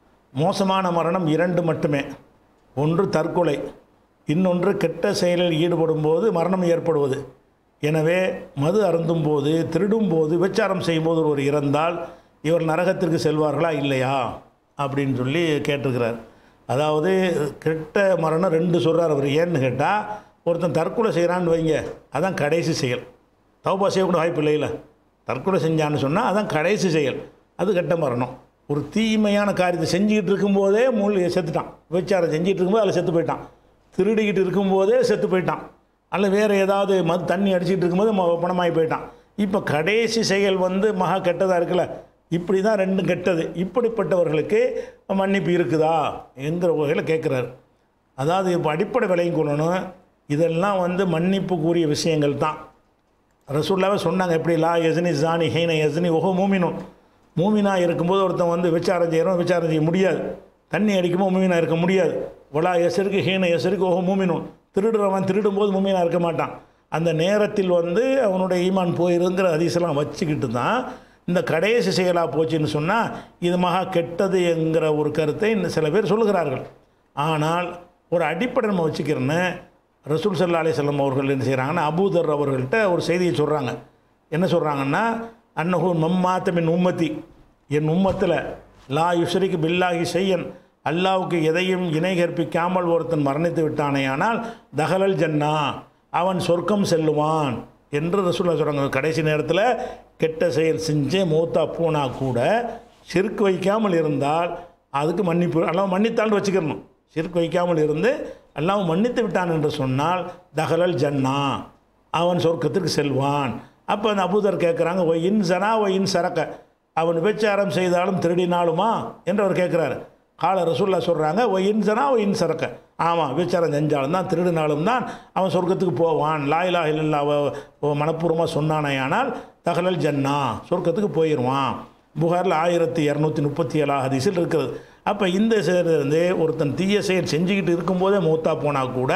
மோசமான மரணம் இரண்டு மட்டுமே. ஒன்று தற்கொலை, இன்னொன்று கெட்ட செயலில் ஈடுபடும் போது மரணம் ஏற்படுவது. எனவே மது அருந்தும் போது, திருடும் போது, விபச்சாரம் செய்யும்போது ஒருவர் இறந்தால் இவர் நரகத்திற்கு செல்வார்களா இல்லையா அப்படின்னு சொல்லி கேட்டிருக்கிறார். அதாவது கெட்ட மரணம் ரெண்டு சொல்கிறார் அவர். ஏன்னு கேட்டால், ஒருத்தன் தற்கொலை செய்கிறான்னு வைங்க, அதான் கடைசி செயல். தௌபா செய்யக்கூட வாய்ப்பு இல்லையில. தற்கொலை செஞ்சான்னு சொன்னால் அதான் கடைசி செயல், அது கெட்ட மரணம். ஒரு தீமையான காரியத்தை செஞ்சுக்கிட்டு இருக்கும்போதே மூழ்கி செத்துட்டான். விபச்சாரம் செஞ்சுட்டு இருக்கும்போது அதில் செத்து போயிட்டான். திருடிக்கிட்டு இருக்கும்போதே செத்து போயிட்டான். அல்ல வேறு ஏதாவது மது தண்ணி அடிச்சுக்கிட்டு இருக்கும்போது பணமாகி போயிட்டான். இப்போ கடைசி செயல் வந்து மகா கெட்டதாக இருக்குல்ல, இப்படி தான் ரெண்டும் கெட்டது. இப்படிப்பட்டவர்களுக்கு மன்னிப்பு இருக்குதா என்கிற வகையில் கேட்குறாரு. அதாவது இப்போ அடிப்படை விலையும் கொள்ளணும், இதெல்லாம் வந்து மன்னிப்புக்குரிய விஷயங்கள் தான். ரசூலுல்லாஹ் சொன்னாங்க, எப்படி லா யஸ்னி ஜானி ஹீன யஸ்னி ஓஹோ மூமினுன். மூமினா இருக்கும்போது ஒருத்தன் வந்து விசாரம் செய்கிறோம், விசாரம் செய்ய முடியாது. தண்ணி அடிக்கும்போது மூமினா இருக்க முடியாது. ஒலா எசருக்கு ஹீன எசருக்கு ஓஹோ மூமினுன். திருடுறவன் திருடும்போது மூமினா இருக்க மாட்டான். அந்த நேரத்தில் வந்து அவனுடைய ஈமான் போயிருங்கிற ஹதீஸெல்லாம் வச்சுக்கிட்டு தான் இந்த கடைசி செயலாக போச்சுன்னு சொன்னால் இது மகா கெட்டது என்கிற ஒரு கருத்தை இன்னும் சில பேர் சொல்லுகிறார்கள். ஆனால் ஒரு அடிப்படை நம்ம வச்சுக்கிறேன்னு ரசூல் ஸல்லல்லாஹு அலைஹி வஸல்லம் அவர்கள் என்ன செய்கிறாங்கன்னா, அபூதர் அவர்கள்ட்ட ஒரு செய்தியை சொல்கிறாங்க. என்ன சொல்கிறாங்கன்னா, அன்னஹு மம்மாத்த மின் உம்மத்தி, என் உம்மத்தில் லா யுஷ்ரிக்கு பில்லாஹி ஷையன், அல்லாவுக்கு எதையும் இணை கற்பிக்காமல் ஒருத்தன் மரணித்து விட்டானே ஆனால் தஹலல் ஜன்னா, அவன் சொர்க்கம் செல்லுவான் என்று ரசூலுல்லாஹ் சொல்கிறாங்க. கடைசி நேரத்தில் கெட்ட செயல் செஞ்சே மூத்தா போனால் கூட ஷிர்க் வைக்காமல் இருந்தால் அதுக்கு மன்னிப்பு, அல்லாஹ் மன்னித்தான்னு வச்சுக்கிறணும். ஷிர்க் வைக்காமல் இருந்து அல்லாஹ் மன்னித்து விட்டான் என்று சொன்னால் தஹலல் ஜன்னா, அவன் சொர்க்கத்திற்கு செல்வான். அப்போ அந்த அபூதர் கேட்குறாங்க, ஒ இன் சனா ஒ இன் சரக்க, அவன் விபச்சாரம் செய்தாலும் திருடினாலுமா என்று அவர் கேட்குறாரு. கால ரசூலுல்லாஹ் சொல்கிறாங்க, ஒ இன் சனா ஒ இன் சரக்க, ஆமாம் விபச்சாரம் செஞ்சாலும் தான் திருடினாலும் தான் அவன் சொர்க்கத்துக்கு போவான். லா இலாஹ இல்லல்லாஹ் மனப்பூர்வமாக சொன்னானே ஆனால் தஹலல் ஜன்னா, சொர்க்கத்துக்கு போயிடுவான். புகாரில் ஆயிரத்தி இரநூத்தி முப்பத்தி ஏழாவது ஹதீஸில் இருக்கிறது. அப்போ இந்த சேர்ந்து ஒருத்தன் தீய செயல் செஞ்சுக்கிட்டு இருக்கும்போதே மூத்தா போனால் கூட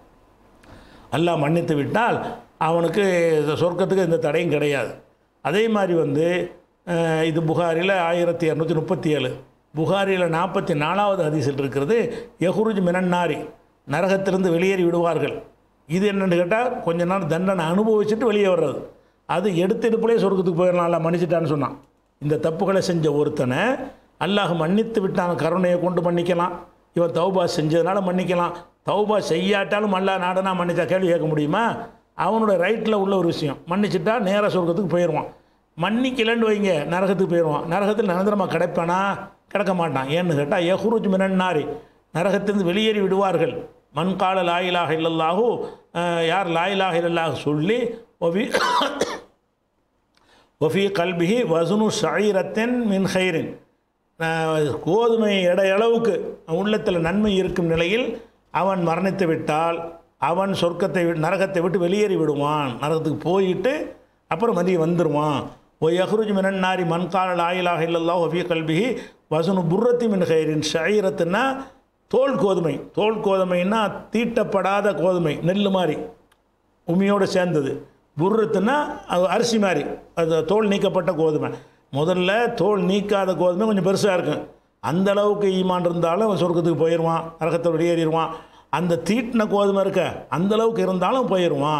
அல்லாஹ் மன்னித்து விட்டால் அவனுக்கு சொர்க்கத்துக்கு எந்த தடையும் கிடையாது. அதே மாதிரி வந்து இது புகாரில் ஆயிரத்தி இரநூத்தி முப்பத்தி ஏழு புகாரியில் நாற்பத்தி நாலாவது ஹதீஸில் இருக்கிறது, யஹ்ருஜ் மினன்னாரி, நரகத்திலிருந்து வெளியேறி விடுவார்கள். இது என்னென்னு கேட்டால் கொஞ்ச நாள் தண்டனை அனுபவிச்சுட்டு வெளியே வர்றது. அது எடுத்துட்டுப்புலே சொர்க்கத்துக்கு போயிடலாம், அல்லாஹ் மன்னிச்சிட்டான்னு சொன்னான். இந்த தப்புகளை செஞ்ச ஒருத்தனை அல்லாஹ் மன்னித்து விட்டான், கருணையை கொண்டு மன்னிக்கலாம். இவன் தௌபா செஞ்சதுனால மன்னிக்கலாம். தௌபா செய்யாட்டாலும் அல்லாஹ் நாடனா மன்னிச்சா கேள்வி கேட்க முடியுமா? அவனோட ரைட்டில் உள்ள ஒரு விஷயம். மன்னிச்சுட்டா நேராக சொர்க்கத்துக்கு போயிடுவான். மன்னிக்கலன்னு வைங்க, நரகத்துக்கு போயிடுவான். நரகத்தில் நிரந்தரமாக கிடைப்பானா? கிடக்க மாட்டான். ஏன்னு கேட்டால் யஹ்ருஜ் மினன்னாரி, நரகத்திலிருந்து வெளியேறி விடுவார்கள். மண்கால லாயிலாக இல்லல்லாஹு, யார் லாயிலாக இல்லல்லாஹு சொல்லி ஒஃபி ஒஃபி கல்பிஹி வசுனு ஷஈரத்தின் மின் ஹைரின், கோதுமை எடையளவுக்கு உள்ளத்தில் நன்மை இருக்கும் நிலையில் அவன் மரணித்து விட்டால் அவன் சொர்க்கத்தை நரகத்தை விட்டு வெளியேறி விடுவான். நரகத்துக்கு போயிட்டு அப்புறம் மதிய வந்துடுவான். ஓ யஹ்ருஜ் மினன்னாரி மன்கால லாயிலாக இல்லல்லாஹு ஒஃபி கல்பிஹி வசுனு புர்ரத்தி மின் ஹைரின். ஷஈரத்துன்னா தோல் கோதுமை. தோல் கோதுமைன்னா தீட்டப்படாத கோதுமை, நெல் மாதிரி உமியோடு சேர்ந்தது. புர்ரத்துன்னா அது அரிசி மாதிரி, அது தோல் நீக்கப்பட்ட கோதுமை. முதல்ல தோல் நீக்காத கோதுமை கொஞ்சம் பெருசாக இருக்கும். அந்த அளவுக்கு ஈமான் இருந்தாலும் அவன் சொர்க்கத்துக்கு போயிடுவான், நரகத்தை வெளியேறிடுவான். அந்த தீட்டின கோதுமை இருக்க அந்தளவுக்கு இருந்தாலும் போயிடுவான்.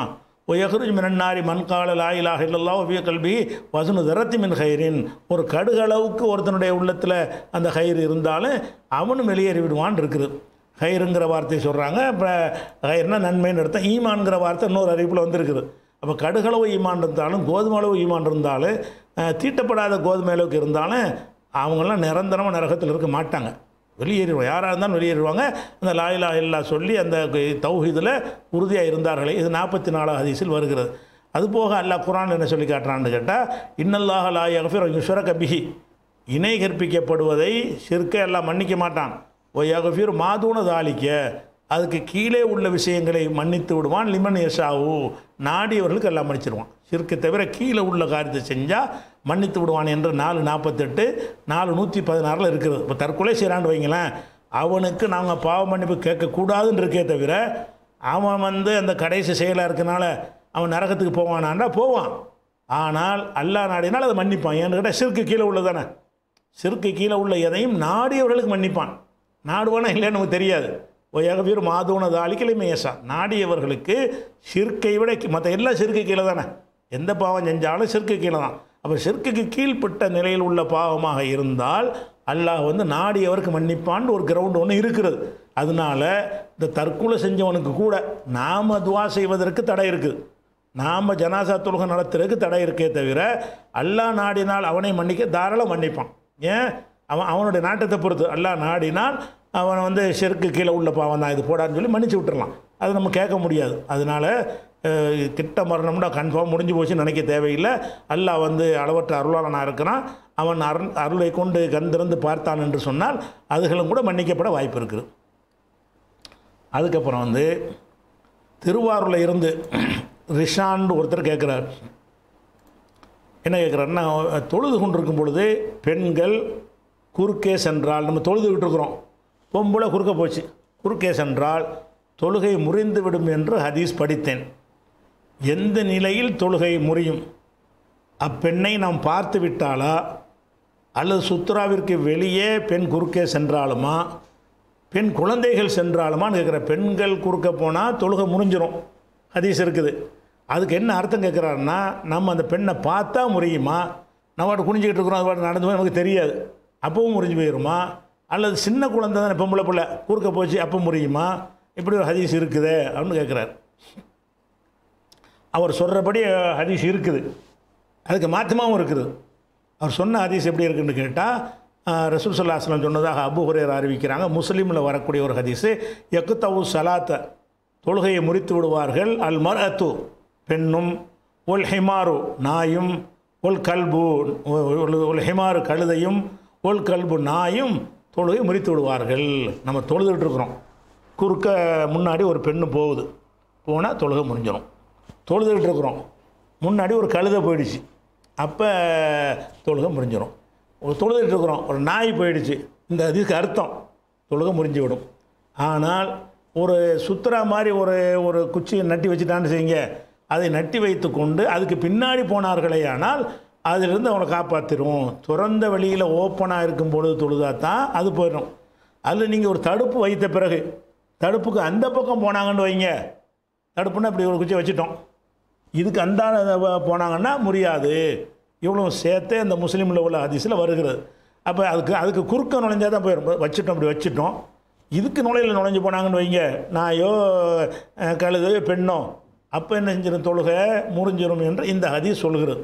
ஓ யஹ்ருஜ் மினன்னாரி மன் கால லா இலாஹ இல்லல்லாஹ் வ ஃபீ கல்பிஹி வஸ்னு தர்ரத்தி மின் ஹைரின். ஒரு கடுகளவுக்கு ஒருத்தனுடைய உள்ளத்தில் அந்த ஹைர் இருந்தாலும் அவனும் வெளியேறி விடுவான் இருக்குது. ஹைருங்கிற வார்த்தையை சொல்கிறாங்க. இப்போ ஹைர்னா நன்மைன்னு அர்த்தம். ஈமான்கிற வார்த்தை இன்னொரு அறிவிப்பில் வந்துருக்குது. அப்போ கடுகளவு ஈமான் இருந்தாலும் கோதுமை அளவு ஈமான் இருந்தாலும் தீட்டப்படாத கோதுமை அளவுக்கு இருந்தாலும் அவங்களாம் நிரந்தரமாக நரகத்தில் இருக்க மாட்டாங்க, வெளியேறிடுவாங்க. யாராக இருந்தாலும் வெளியேறிடுவாங்க. அந்த லா இலாஹ இல்லல்லாஹ் சொல்லி அந்த தௌஹீதில் உறுதியாக இருந்தார்களே, இது நாற்பத்தி நாலாவது ஹதீஸில் வருகிறது. அதுபோக அல்லாஹ் குர்ஆன் என்ன சொல்லி காட்டுறான்னு கேட்டால், இன்னல்லாஹ லா யக்ஃபிரு அன் யுஷ்ரக பிஹி, இணை கற்பிக்கப்படுவதை ஷிர்க்கை எல்லாம் மன்னிக்க மாட்டான். ஓ யக்ஃபிரு மாதூன தாலிக்க, அதுக்கு கீழே உள்ள விஷயங்களை மன்னித்து விடுவான். லிமன் யஷாவு, நாடியவர்களுக்கு எல்லாம் மன்னிச்சிடுவான். ஷிர்க்கை தவிர கீழே உள்ள காரியத்தை செஞ்சால் மன்னித்து விடுவான் என்று நாலு நாற்பத்தெட்டு நாலு நூற்றி பதினாறில் இருக்கிறது. இப்போ தற்கொலை செய்கிறான்னு வைங்களேன், அவனுக்கு நாங்கள் பாவ மன்னிப்பு கேட்கக்கூடாதுன்னு இருக்கே தவிர அவன் வந்து அந்த கடைசி செயலாக இருக்கனால அவன் நரகத்துக்கு போவானான்டா போவான். ஆனால் அல்லாஹ் நாடினால் அதை மன்னிப்பான். ஏன்னு கேட்டால் ஷிர்க்கு கீழே உள்ளதானே, ஷிர்க்கு கீழே உள்ள எதையும் நாடியவர்களுக்கு மன்னிப்பான். நாடுவானா இல்லைன்னு நமக்கு தெரியாது. ஒயகவீர் மாதூன தாலிக்கலை மேசா, நாடியவர்களுக்கு ஷிர்க்கை விட மற்ற எல்லா ஷிர்க்கு கீழே தானே, எந்த பாவம் செஞ்சாலும் ஷிர்க்கு கீழே தான். அப்போ ஷிர்க்குக்கு கீழ்ப்பட்ட நிலையில் உள்ள பாவமாக இருந்தால் அல்லாஹ் வந்து நாடியவருக்கு மன்னிப்பான்னு ஒரு கிரவுண்ட் ஒன்று இருக்கிறது. அதனால இந்த தற்கொலை செஞ்சவனுக்கு கூட நாம் துவா செய்வதற்கு தடை இருக்குது, நாம் ஜனாசா தொழுகை நடத்துறதுக்கு தடை இருக்கே தவிர அல்லாஹ் நாடினால் அவனை மன்னிக்க தாராளம் மன்னிப்பான். ஏன், அவன் அவனுடைய நாட்டத்தை பொறுத்து. அல்லாஹ் நாடினால் அவனை வந்து ஷிர்க்கு கீழே உள்ள பாவம் தான் இது போடான்னு சொல்லி மன்னிச்சு விட்டுறலாம். அது நம்ம கேட்க முடியாது. அதனால் கிட்ட மரணம்னா கன்ஃபார்ம் முடிஞ்சு போச்சுன்னு நினைக்க தேவையில்லை. அல்லாஹ் வந்து அளவற்ற அருளாளனாக இருக்கிறான். அவன் அருள் அருளை கொண்டு கந்திருந்து பார்த்தான் என்று சொன்னால் அதுகளும் கூட மன்னிக்கப்பட வாய்ப்பு இருக்குது. அதுக்கப்புறம் வந்து திருவாரூரில் இருந்து ரிஷான்னு ஒருத்தர் கேட்குறார். என்ன கேட்குறாருன்னா, தொழுது கொண்டிருக்கும் பொழுது பெண்கள் குறுக்கே சென்றால், நம்ம தொழுதுகிட்டு இருக்கிறோம், பொம்பளை குறுக்க போச்சு, குறுக்கே சென்றால் தொழுகை முறிந்து விடும் என்று ஹதீஸ் படித்தேன். எந்த நிலையில் தொழுகை முறியும்? அப்பெண்ணை நாம் பார்த்து விட்டாலா, அல்லது சுத்ராவிற்கு வெளியே பெண் குறுக்கே சென்றாலுமா, பெண் குழந்தைகள் சென்றாலுமான்னு கேட்குற. பெண்கள் குறுக்க போனால் தொழுகை முறிஞ்சிரும் ஹதீஸ் இருக்குது. அதுக்கு என்ன அர்த்தம் கேட்குறாருன்னா, நம்ம அந்த பெண்ணை பார்த்தா முறியுமா, நம்ம வாட்டு குனிஞ்சிக்கிட்டு இருக்கிறோம், அது வாட்டு நடந்து போய் நமக்கு தெரியாது, அப்பவும் முறிஞ்சு போயிடுமா, அல்லது சின்ன குழந்தை தானே பொம்பளை பிள்ளை குறுக்க போச்சு அப்போ முறியுமா, இப்படி ஒரு ஹதீஸ் இருக்குதே அப்படின்னு கேட்குறார். அவர் சொல்கிறபடி ஹதீஸ் இருக்குது, அதுக்கு மாற்றமாகவும் இருக்குது. அவர் சொன்ன ஹதீஸ் எப்படி இருக்குன்னு கேட்டால், ரசூல் ஸல்லல்லாஹு அலைஹி வஸல்லம் சொன்னதாக அபூ ஹுரைரா அறிவிக்கிறாங்க. முஸ்லீமில் வரக்கூடிய ஒரு ஹதீஸு, யக்தவு சலாத்த, தொழுகையை முறித்து விடுவார்கள், அல் மர்அத்து பெண்ணும், ஒல் ஹிமாரு நாயும், ஒல் கல்பு ஒல் ஹிமாரு கழுதையும், ஒல் கல்பு நாயும் தொழுகை முறித்து விடுவார்கள். நம்ம தொழுதுகிட்டு இருக்கிறோம், குறுக்க முன்னாடி ஒரு பெண்ணு போகுது, போனால் தொழுகை முடிஞ்சிடும். தொழுதுகிட்டு இருக்கிறோம், முன்னாடி ஒரு கழுதை போயிடுச்சு, அப்போ தொழுகை முடிஞ்சிடும். ஒரு தொழுதுகிட்டு இருக்கிறோம், ஒரு நாய் போயிடுச்சு, இந்த இதுக்கு அர்த்தம் தொழுகை முறிஞ்சு விடும். ஆனால் ஒரு சுத்ரா மாதிரி ஒரு ஒரு குச்சியை நட்டி வச்சுட்டான்னு செய்யுங்க, அதை நட்டி வைத்து கொண்டு அதுக்கு பின்னாடி போனார்களே ஆனால் அதிலிருந்து அவனை காப்பாற்றிடுவோம். திறந்த வெளியில் ஓப்பனாக இருக்கும் பொழுது தொழுதா தான் அது போயிடும். அதில் நீங்கள் ஒரு தடுப்பு வைத்த பிறகு தடுப்புக்கு அந்த பக்கம் போனாங்கன்னு வைங்க, தடுப்புன்னா இப்படி ஒரு குச்சியை வச்சுட்டோம், இதுக்கு அந்த போனாங்கன்னா முடியாது. இவ்வளோ சேர்த்தே அந்த முஸ்லீமில் உள்ள ஹதீஸில் வருகிறது. அப்போ அதுக்கு அதுக்கு குறுக்க நுழைஞ்சால் தான் போயிடும். வச்சுட்டோம், அப்படி வச்சுட்டோம், இதுக்கு நுழையில் நுழைஞ்சு போனாங்கன்னு வைங்க, நாயோ கழுது பெண்ணோ, அப்போ என்ன செஞ்சிடும், தொழுகை முறிஞ்சிடும் என்று இந்த ஹதீஸ் சொல்கிறது.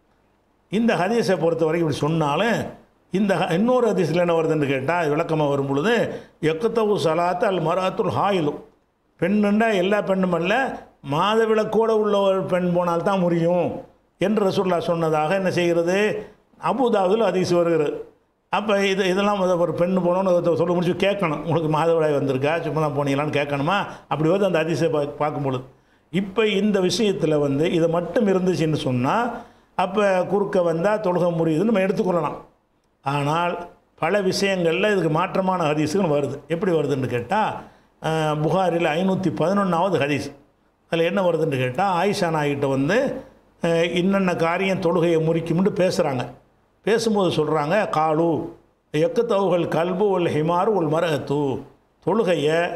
இந்த ஹதீஸை பொறுத்த வரைக்கும் இப்படி சொன்னாலும் இந்த இன்னொரு ஹதீஸில் என்ன வருதுன்னு கேட்டால், விளக்கமாக வரும் பொழுது, யக்தவு சலாத் அல் மராத்துல் ஹாயிலும், பெண்ணுண்டா எல்லா பெண்ணும் அல்ல, மாதவிலக்கோடு உள்ள ஒரு பெண் போனால் தான் முறியும் என்று ரசூலுல்லாஹ் சொன்னதாக என்ன செய்கிறது, அபூதாவுதில் ஹதீஸ் வருகிறது. அப்போ இது இதெல்லாம் ஒரு பெண்ணு போனோன்னு சொல்ல முடிச்சு கேட்கணும், உங்களுக்கு மாதவிடாய் வந்திருக்கா, சும்மா தான் போனீங்களான்னு கேட்கணுமா, அப்படி வந்து அந்த ஹதீஸை பா பார்க்கும்பொழுது. இப்போ இந்த விஷயத்தில் வந்து இதை மட்டும் இருந்துச்சுன்னு சொன்னால் அப்போ குறுக்க வந்தால் தொழுகை முறியுதுன்னு நம்ம எடுத்துக்கொள்ளலாம். ஆனால் பல விஷயங்களில் இதுக்கு மாற்றமான ஹதீஸுகள் வருது. எப்படி வருதுன்னு கேட்டால், புகாரில் ஐநூற்றி பதினொன்றாவது ஹதீஸ், அதில் என்ன வருதுன்னு கேட்டால், ஆயிஷா நாய்கிட்ட வந்து இன்னென்ன காரியம் தொழுகையை முறிக்கும்னு பேசுகிறாங்க. பேசும்போது சொல்கிறாங்க, காலு எக்கத்தவுகள் கல்பு உள் ஹிமாரு உள் மரகத்து, தொழுகையை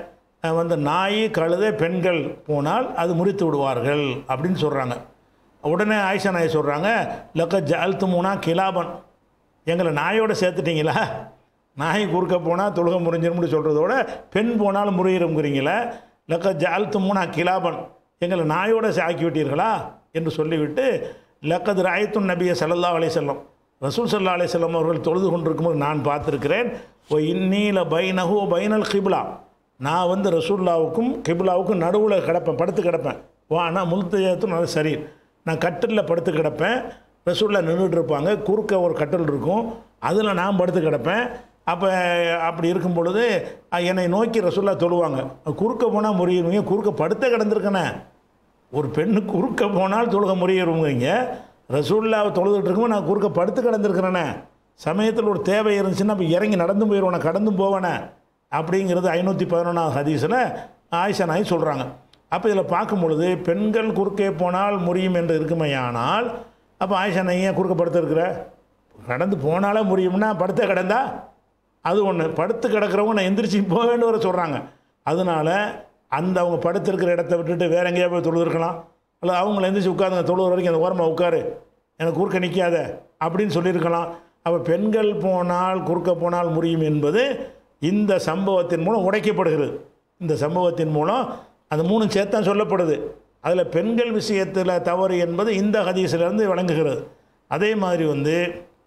வந்து நாய் கழுதை பெண்கள் போனால் அது முறித்து விடுவார்கள் அப்படின்னு சொல்கிறாங்க. உடனே ஆயிஷா நாய் சொல்கிறாங்க, லக்க ஜால்த்து மூணா கிலாபன், எங்களை நாயோடு சேர்த்துட்டிங்களா? நாய் குறுக்க போனால் தொழுகை முறிஞ்சிரும்னு சொல்கிறதோட பெண் போனாலும் முறியிருங்கிறீங்களே, லக்க ஜால்த்து மூணா கிலாபன், எங்களை நாயோடு ஆக்கி விட்டீர்களா என்று சொல்லிவிட்டு, லக்கது ராயத்துன் நபியை ஸல்லல்லாஹு அலைஹி வஸல்லம், ரசூல் ஸல்லல்லாஹு அலைஹி வஸல்லம் அவர்கள் தொழுது கொண்டிருக்கும்போது நான் பார்த்துருக்கிறேன். ஓ இன்னீல பைனஹு பைனல் கிப்லா, நான் வந்து ரசூல்லாவுக்கும் கிப்லாவுக்கும் நடுவில் கிடப்பேன், படுத்து கிடப்பேன். வா ஆனால் முல்தயத்தும் நல்ல சரி, நான் கட்டிலில் படுத்து கிடப்பேன், ரசூல்லா நின்றுட்டு இருப்பாங்க, குறுக்க ஒரு கட்டில் இருக்கும், அதில் நான் படுத்து கிடப்பேன். அப்போ அப்படி இருக்கும் பொழுது என்னை நோக்கி ரசூல்லா தொழுவாங்க. குறுக்க போனால் முறியிருவீங்க, குறுக்க படுத்த கிடந்திருக்கனே, ஒரு பெண்ணு குறுக்க போனால் தொழுக முறியிருவீங்க, ரசூல்லாவை தொழுதுட்டு இருக்கும்போது நான் குறுக்க படுத்து கிடந்திருக்கிறேனே, சமயத்தில் ஒரு தேவை இருந்துச்சுன்னா அப்போ இறங்கி நடந்து போயிடுவேனே, கடந்தும் போவேனே அப்படிங்கிறது ஐநூற்றி பதினொன்றாவது ஹதீஸில் ஆயிஷா நாய் சொல்கிறாங்க. அப்போ இதில் பார்க்கும் பொழுது பெண்கள் குறுக்கே போனால் முறியும் என்று இருக்குமையானால், அப்போ ஆயிஷா நாய் ஏன் குறுக்க படுத்துருக்குற? கடந்து போனாலே முறியும்னா படுத்த கிடந்தா அது ஒன்று, படுத்து கிடக்கிறவங்க நான் எந்திரிச்சு போக வேண்டு வர சொல்கிறாங்க. அதனால் அந்த அவங்க படுத்திருக்கிற இடத்த விட்டுட்டு வேறு எங்கேயா போய் தொழுதுருக்கலாம், அல்ல அவங்கள எந்திரிச்சு உட்காந்துங்க, தொழுகிற வரைக்கும் அந்த ஓரமாக உட்காரு, எனக்கு குறுக்க நிற்காத அப்படின்னு சொல்லியிருக்கலாம். அப்போ பெண்கள் போனால் குறுக்க போனால் முறியும் என்பது இந்த சம்பவத்தின் மூலம் உடைக்கப்படுகிறது. இந்த சம்பவத்தின் மூலம் அந்த மூணு சேர்த்தான் சொல்லப்படுது. அதில் பெண்கள் விஷயத்தில் தவறு என்பது இந்த ஹதீஸிலிருந்து வழங்குகிறது. அதே மாதிரி வந்து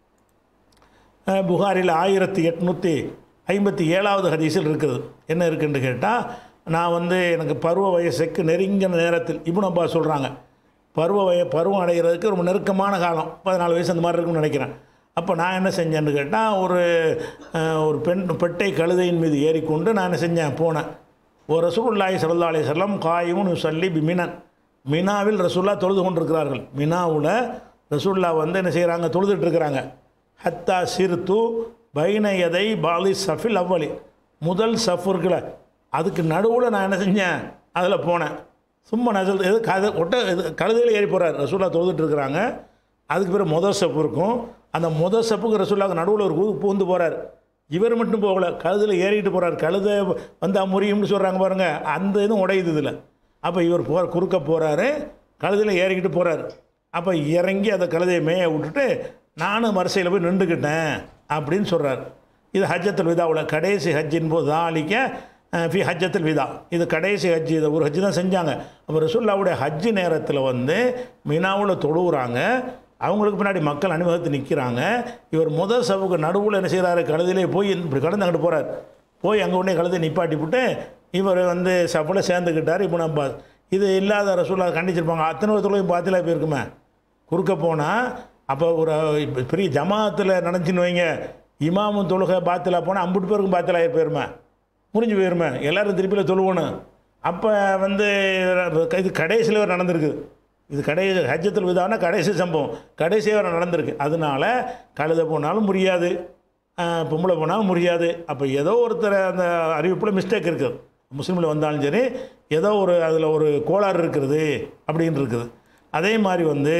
புகாரில் ஆயிரத்தி எட்நூற்றி ஐம்பத்தி ஏழாவது ஹதீஸில் இருக்குது. என்ன இருக்குன்னு கேட்டால், நான் வந்து எனக்கு பருவ வயசுக்கு நெருங்கின நேரத்தில், இப்னு அப்பாஸ் சொல்கிறாங்க, பருவ வய பருவம் அடைகிறதுக்கு ரொம்ப நெருக்கமான காலம், பதினாலு வயசு அந்த மாதிரி இருக்குன்னு நினைக்கிறேன். அப்போ நான் என்ன செஞ்சேன்னு கேட்டால், ஒரு ஒரு பெண் பெட்டை கழுதையின் மீது ஏறிக்கொண்டு நான் என்ன செஞ்சேன், போனேன். ஒரு ரசூலுல்லாஹி ஸல்லல்லாஹு அலைஹி வஸல்லம் காயிமுன் யுஸல்லி பி மினன், மினாவில் ரசூல்லா தொழுது கொண்டிருக்கிறார்கள். மினாவில் ரசூல்லா வந்து என்ன செய்கிறாங்க, தொழுதுட்டு இருக்கிறாங்க. ஹத்தா சிறுத்து பைனயதை பாலி சஃபில் அவ்வளி, முதல் சஃப் இருக்குல்ல அதுக்கு நடுவில் நான் என்ன செஞ்சேன், அதில் போனேன். சும்மா நசல் எது கதை ஒட்ட இது கழுதையில் ஏறி போகிறார் ரசூல்லா தொழுதுட்டு இருக்கிறாங்க. அதுக்கு பிறகு முதல் சப்பு இருக்கும், அந்த முதல் சப்புக்கு ரசூல்லாவுக்கு நடுவில் ஒரு பூந்து போகிறார். இவர் மட்டும் போகலை, கழுதையில் ஏறிக்கிட்டு போகிறார். கழுதை வந்தால் முறியும்னு சொல்கிறாங்க பாருங்கள், அந்த இதுவும் உடையுது இதில். அப்போ இவர் போ குறுக்க போகிறாரு, கழுதையில் ஏறிக்கிட்டு போகிறார். அப்போ இறங்கி அந்த கழுதையை மேய விட்டுட்டு நானும் வரிசையில் போய் நின்றுக்கிட்டேன் அப்படின்னு சொல்கிறார். இது ஹஜ்ஜத்துல் விதாவில் கடைசி ஹஜ்ஜின் போது தாலிக்க ஃபி ஹஜ்ஜத்துல் விதா, இது கடைசி ஹஜ்ஜி, இதை ஒரு ஹஜ்ஜி தான் செஞ்சாங்க. அப்போ ரசூலுல்லாவுடைய ஹஜ்ஜி நேரத்தில் வந்து மினாவில் தொழுகிறாங்க, அவங்களுக்கு பின்னாடி மக்கள் அணிவகுத்து நிற்கிறாங்க. இவர் முதல் சவுக்கு நடுவில் என்ன செய்கிறாரு, கழுதிலே போய் இப்படி கடந்து அங்கிட்டு போகிறார். போய் அங்கே உடனே கழுதை நிப்பாட்டி விட்டு இவர் வந்து சப்பில் சேர்ந்துக்கிட்டார் இப்னு அப்பாஸ். இது இல்லாத ரசூலுல்லாஹ் கண்டிச்சிருப்பாங்க, அத்தனை ஒரு தொழுகையும் பாத்திலாக போயிருக்குமே. குறுக்க போனால் அப்போ ஒரு பெரிய ஜமாத்தில் நடந்துச்சின்னு வைங்க, இமாமும் தொழுகை பாத்திலாக போனால் ஐம்பது பேருக்கும் பாத்திலாக போயிருமே, முடிஞ்சு போயிருமே, எல்லோரும் திருப்பியில் தொழுவணும். அப்போ வந்து இது கடைசியில் நடந்திருக்கு. இது கடைசி ஹஜ்ஜத்துல் விதானா கடைசி சம்பவம், கடைசியாக நடந்திருக்கு. அதனால கழுத போனாலும் முடியாது, பொம்பளை போனாலும் முடியாது. அப்போ ஏதோ ஒருத்தர் அந்த அறிவிப்பில் மிஸ்டேக் இருக்குது, முஸ்லீமில் வந்தாலும் சரி ஏதோ ஒரு அதில் ஒரு கோளாறு இருக்கிறது அப்படின்னு இருக்குது. அதே மாதிரி வந்து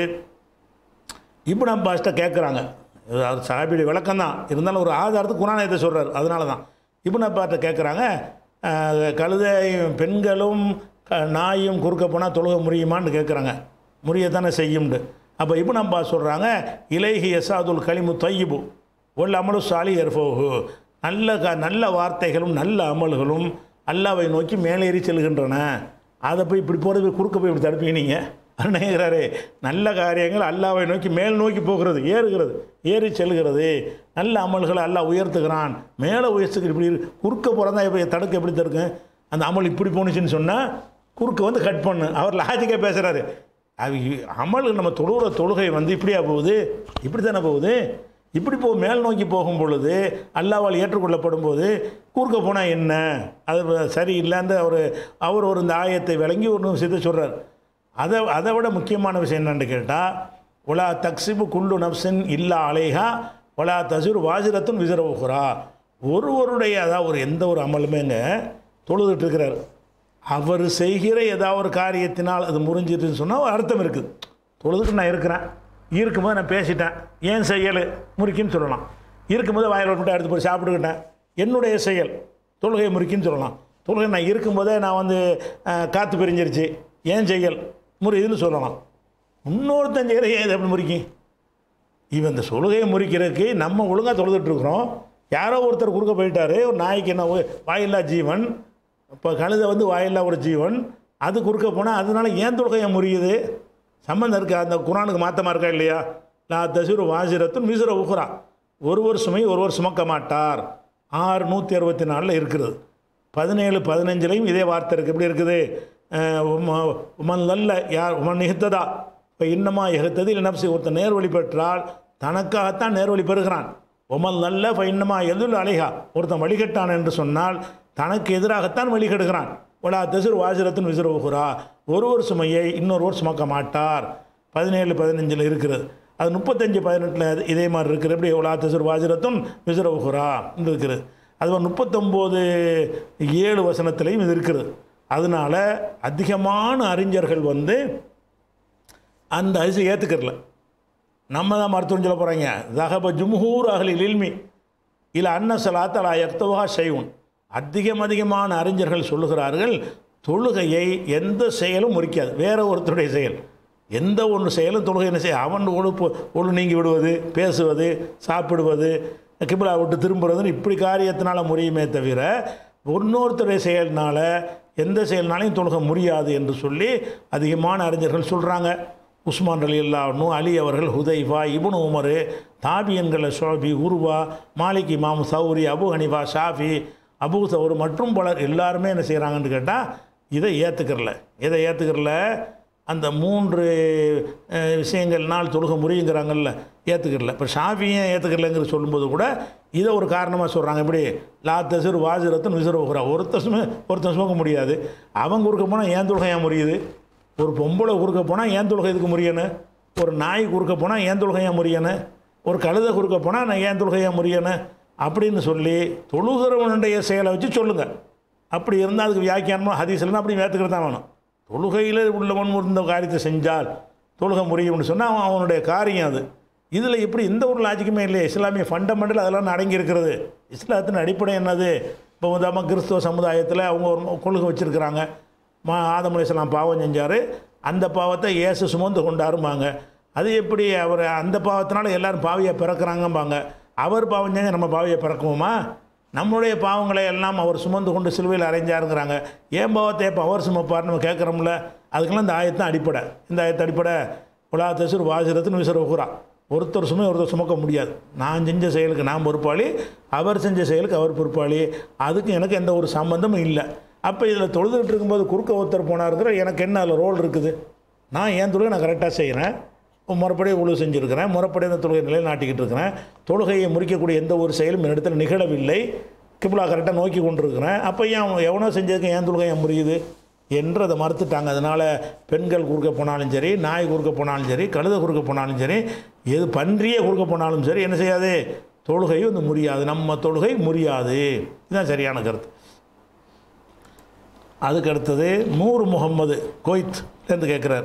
இப்னு அப்பாஸ்ட்ட கேட்குறாங்க, அது சஹாபியுடைய விளக்கம் தான் இருந்தாலும் ஒரு ஆதாரத்துக்கு குர்ஆனை சொல்கிறார். அதனால தான் இப்னு அப்பாஸ்ட்ட கேட்குறாங்க, கழுதை பெண்களும் நாயும் குறுக்க போனால் தொழுக முடியுமான்னு கேட்குறாங்க. முறியத்தானே செய்யும்ண்டு. அப்போ இப்னு அப்பாஸ் சொல்கிறாங்க, இலைஹி யசாதுல் கலிமு தையிபு ஒல் அமலு சாலி எர்ஃபோஹு, நல்ல க நல்ல வார்த்தைகளும் நல்ல அமல்களும் அல்லாவை நோக்கி மேலேறி செல்கின்றன. அதை போய் இப்படி போகிறது குறுக்க போய் இப்படி தடுப்பீங்க நீங்கள் அண்ணேங்கிறாரு. நல்ல காரியங்கள் அல்லாவை நோக்கி மேல் நோக்கி போகிறது, ஏறுகிறது, ஏறி செல்கிறது. நல்ல அமல்களை அல்லாஹ் உயர்த்துகிறான், மேலே உயர்த்துக்கு இப்படி குறுக்க போகிறதா இப்போ தடுக்க எப்படி தடுக்கும்? அந்த அமல் இப்படி போணுச்சுன்னு சொன்னால் குறுக்க வந்து கட் பண்ணு. அவர் லாஜிக்காக பேசுகிறாரு. அது அமல் நம்ம தொழுகிற தொழுகை வந்து இப்படியா போகுது, இப்படி தானே போகுது. இப்படி போ மேல் நோக்கி போகும் பொழுது அல்லாஹ்வால் ஏற்றுக்கொள்ளப்படும் போது குறுக்க போனால் என்ன, அது சரியில்லைன்ற ஒரு அவர் ஒரு இந்த ஆயத்தை விளங்கி ஒரு விஷயத்தை சொல்கிறார். அதை அதை விட முக்கியமான விஷயம் என்னென்னு கேட்டால், ஒலா தக்சிபு குல்லு நப்சின் இல்லா அலைஹா ஒலா தசுர் வாசிரத்துன் விசரவுகிறா, ஒருவருடைய அதாவது ஒரு எந்த ஒரு அமலுமேங்க தொழுதுட்டு இருக்கிறார், அவர் செய்கிற ஏதாவது ஒரு காரியத்தினால் அது முறிஞ்சிட்டுன்னு சொன்னால் ஒரு அர்த்தம் இருக்குது. தொழுதுட்டு நான் இருக்கிறேன், இருக்கும்போது நான் பேசிட்டேன், ஏன் செயல் முறிக்குன்னு சொல்லலாம். இருக்கும்போது வாயில் விட்டு எடுத்து போய் சாப்பிட்டுக்கிட்டேன், என்னுடைய செயல் தொழுகை முறிக்குன்னு சொல்லலாம். தொழுகை நான் இருக்கும்போதே நான் வந்து காற்று பிரிஞ்சிருச்சு ஏன் செய்யல் முறியுதுன்னு சொல்லலாம். இன்னொருத்தன் செய்கிற ஏன் இது எப்படி முறிக்கும்? இவன் இந்த தொழுகையை முறிக்கிறதுக்கு நம்ம ஒழுங்காக தொழுதுட்டுருக்குறோம். யாரோ ஒருத்தர் குறுக்க போயிட்டார். ஒரு நாய்க்கு என்ன வாயில்லா ஜீவன், இப்போ கழுதை வந்து வாயில்லா ஒரு ஜீவன், அது குறுக்க போனால் அதனால ஏன் தொழுகையை முறியுது? சம்மந்தம் இருக்கா? அந்த குரானுக்கு மாற்றமாக இருக்கா இல்லையா? லா தசிறு வாசிரத்தும் மிசுர உகுரா, ஒரு ஒரு சுமை ஒருவர் சுமக்க மாட்டார். ஆறு நூற்றி அறுபத்தி நாலில் இருக்கிறது. பதினேழு பதினஞ்சுலையும் இதே வார்த்தை இருக்குது. எப்படி இருக்குது? உமன் நல்ல யார் உமன் நிகத்ததா இப்போ இன்னமா எகுத்தது இல்லை நப்சி, ஒருத்தர் நேர்வழி பெற்றால் தனக்காகத்தான் நேர்வழி பெறுகிறான். உமல் நல்ல இப்போ இன்னமா எதுல் அலைகா, ஒருத்தன் வழிகட்டான் என்று சொன்னால் தனக்கு எதிராகத்தான் வழிகெடுகிறான். ஒலா தசிறு வாசிரத்தின் விசிறு உகுரா, ஒரு ஒரு சுமையை இன்னொருவர் சுமக்க மாட்டார். பதினேழு பதினஞ்சில் இருக்கிறது. அது முப்பத்தஞ்சு பதினெட்டில் இதே மாதிரி இருக்குது. எப்படி? ஒலா தசிறு வாசிரத்தும் விசிறு உகுரா இருக்கிறது. அது முப்பத்தொம்போது ஏழு வசனத்திலையும் இது இருக்கிறது. அதனால் அதிகமான அறிஞர்கள் வந்து அந்த அரிசி ஏற்றுக்கிறல. நம்ம தான் மருத்துவம் சொல்ல போகிறாங்க. தகப ஜும்ஹூர் அகலில் இல்மி இல்லை அன்ன சலாத்தலா எக்தவா செய்வன். அதிகம் அதிகமான அறிஞர்கள் சொல்லுகிறார்கள், தொழுகையை எந்த செயலும் முறிக்காது. வேறு ஒருத்தருடைய செயல், எந்த ஒன்று செயலும் தொழுகை என்ன செய்ய, அவன் ஒழுப்பு ஒழு நீங்கி விடுவது, பேசுவது, சாப்பிடுவது, கிபிலா விட்டு திரும்புறதுன்னு இப்படி காரியத்தினால முறியுமே தவிர இன்னொருத்தருடைய செயல்னால் எந்த செயல்னாலையும் தொழுகை முடியாது என்று சொல்லி அதிகமான அறிஞர்கள் சொல்கிறாங்க. உஸ்மான் ரலியல்லாஹு, அலி அவர்கள், ஹுதைஃபா, இப்னு உமர், தாபியன்களை ஷோபி, உருவா, மாலிக் இமாம், சௌரி, அபு ஹனிஃபா, ஷாஃபி, அபு சௌர் மற்றும் பலர் எல்லாருமே என்ன செய்கிறாங்கன்னு கேட்டால் இதை ஏற்றுக்கிறல. இதை ஏற்றுக்கிறல அந்த மூன்று விஷயங்கள்னால் தொழுகை முறியுங்கிறாங்கல்ல, ஏற்றுக்கிறல. இப்போ ஷாஃபியை ஏற்றுக்கிறலங்கிற சொல்லும்போது கூட இதை ஒரு காரணமாக சொல்கிறாங்க. இப்படி லா தசிறு வாசிரத்தும் விசிறு உகுரா, ஒருத்தர் சும ஒருத்தன் சுமக்க முடியாது. அவங்க குறுக்க போனால் ஏன் தொழுகை ஏன் முறியுது? ஒரு பொம்பளை குறுக்க போனால் ஏன் தொழுகை இதுக்கு முறியணும்? ஒரு நாய் குறுக்க போனால் ஏன் தொழுகை ஏன் முறியணும்? ஒரு கழுதை குறுக்க போனால் நான் ஏன் தொழுகை ஏன் முறியணும் அப்படின்னு சொல்லி தொழுகிறவனுடைய செயலை வச்சு சொல்லுங்கள். அப்படி இருந்தால் அதுக்கு வியாக்கியானமாக ஹதீஸ்லாம் அப்படி ஏற்றுக்கிறது தான் வேணும். தொழுகையில் உள்ளவன் இந்த காரியத்தை செஞ்சால் தொழுகை முறியும்னு சொன்னால் அவன் அவனுடைய காரியம் அது. இதில் இப்படி எந்த ஒரு லாஜிக்குமே இல்லையே. இஸ்லாமிய ஃபண்டமெண்டல் அதெல்லாம் அடங்கி இருக்கிறது. இஸ்லாத்தின் அடிப்படை என்னது? இப்போ வந்து கிறிஸ்துவ சமுதாயத்தில் அவங்க ஒரு கொள்கை வச்சுருக்கிறாங்க. மா ஆதம் அலைஹிஸ்ஸலாம் பாவம் செஞ்சார், அந்த பாவத்தை இயேசு சுமந்து கொண்டாரும்பாங்க. அது எப்படி? அவர் அந்த பாவத்தினால எல்லோரும் பாவியை பிறக்கிறாங்கம்பாங்க. அவர் பாவம் செஞ்சு நம்ம பாவியை பிறக்குவோமா? நம்மளுடைய பாவங்களை எல்லாம் அவர் சுமந்து கொண்டு சிலுவையில் அறைஞ்சாருங்கிறாங்க. ஏன் பாவத்தை இப்போ அவர் சுமப்பார் நம்ம கேட்குறோம்ல. அதுக்கெல்லாம் இந்த ஆயத்தான் அடிப்படை. இந்த ஆயத்து அடிப்படை உலா தசுர் வாசிரத்துன்னு விசிற உகுரா, ஒருத்தர் சுமை ஒருத்தர் சுமக்க முடியாது. நான் செஞ்ச செயலுக்கு நான் பொறுப்பாளி, அவர் செஞ்ச செயலுக்கு அவர் பொறுப்பாளி. அதுக்கு எனக்கு எந்த ஒரு சம்பந்தமும் இல்லை. அப்போ இதில் தொழுதுகிட்டு இருக்கும்போது குறுக்க ஒருத்தர் போனாருங்கிற எனக்கு என்ன அதில் ரோல் இருக்குது? நான் ஏன் தொழுகை நான் கரெக்டாக செய்கிறேன், முறைப்படியே உழவு செஞ்சுருக்கிறேன், முறைப்படியே அந்த தொழுகை நிலையில் நாட்டிக்கிட்டு இருக்கிறேன், தொழுகையை முறிக்கக்கூடிய எந்த ஒரு செயலும் என் இடத்துல நிகழவில்லை, கிப்லா கரெக்டாக நோக்கி கொண்டிருக்கிறேன். அப்போ ஏன் எவனோ செஞ்சதுக்கு ஏன் தொழுகை ஏன் முறியுது என்று அதை மறுத்துட்டாங்க. அதனால் பெண்கள் குறுக்க போனாலும் சரி, நாய் குறுக்க போனாலும் சரி, கழுதை குறுக்க போனாலும் சரி, எது பன்றியே குறுக்க போனாலும் சரி என்ன செய்யாது? தொழுகை வந்து முறியாது. நம்ம தொழுகை முறியாது. இதுதான் சரியான கருத்து. அதுக்கு அடுத்தது நூறு முகம்மது கோய்த்லேருந்து கேட்குறார்,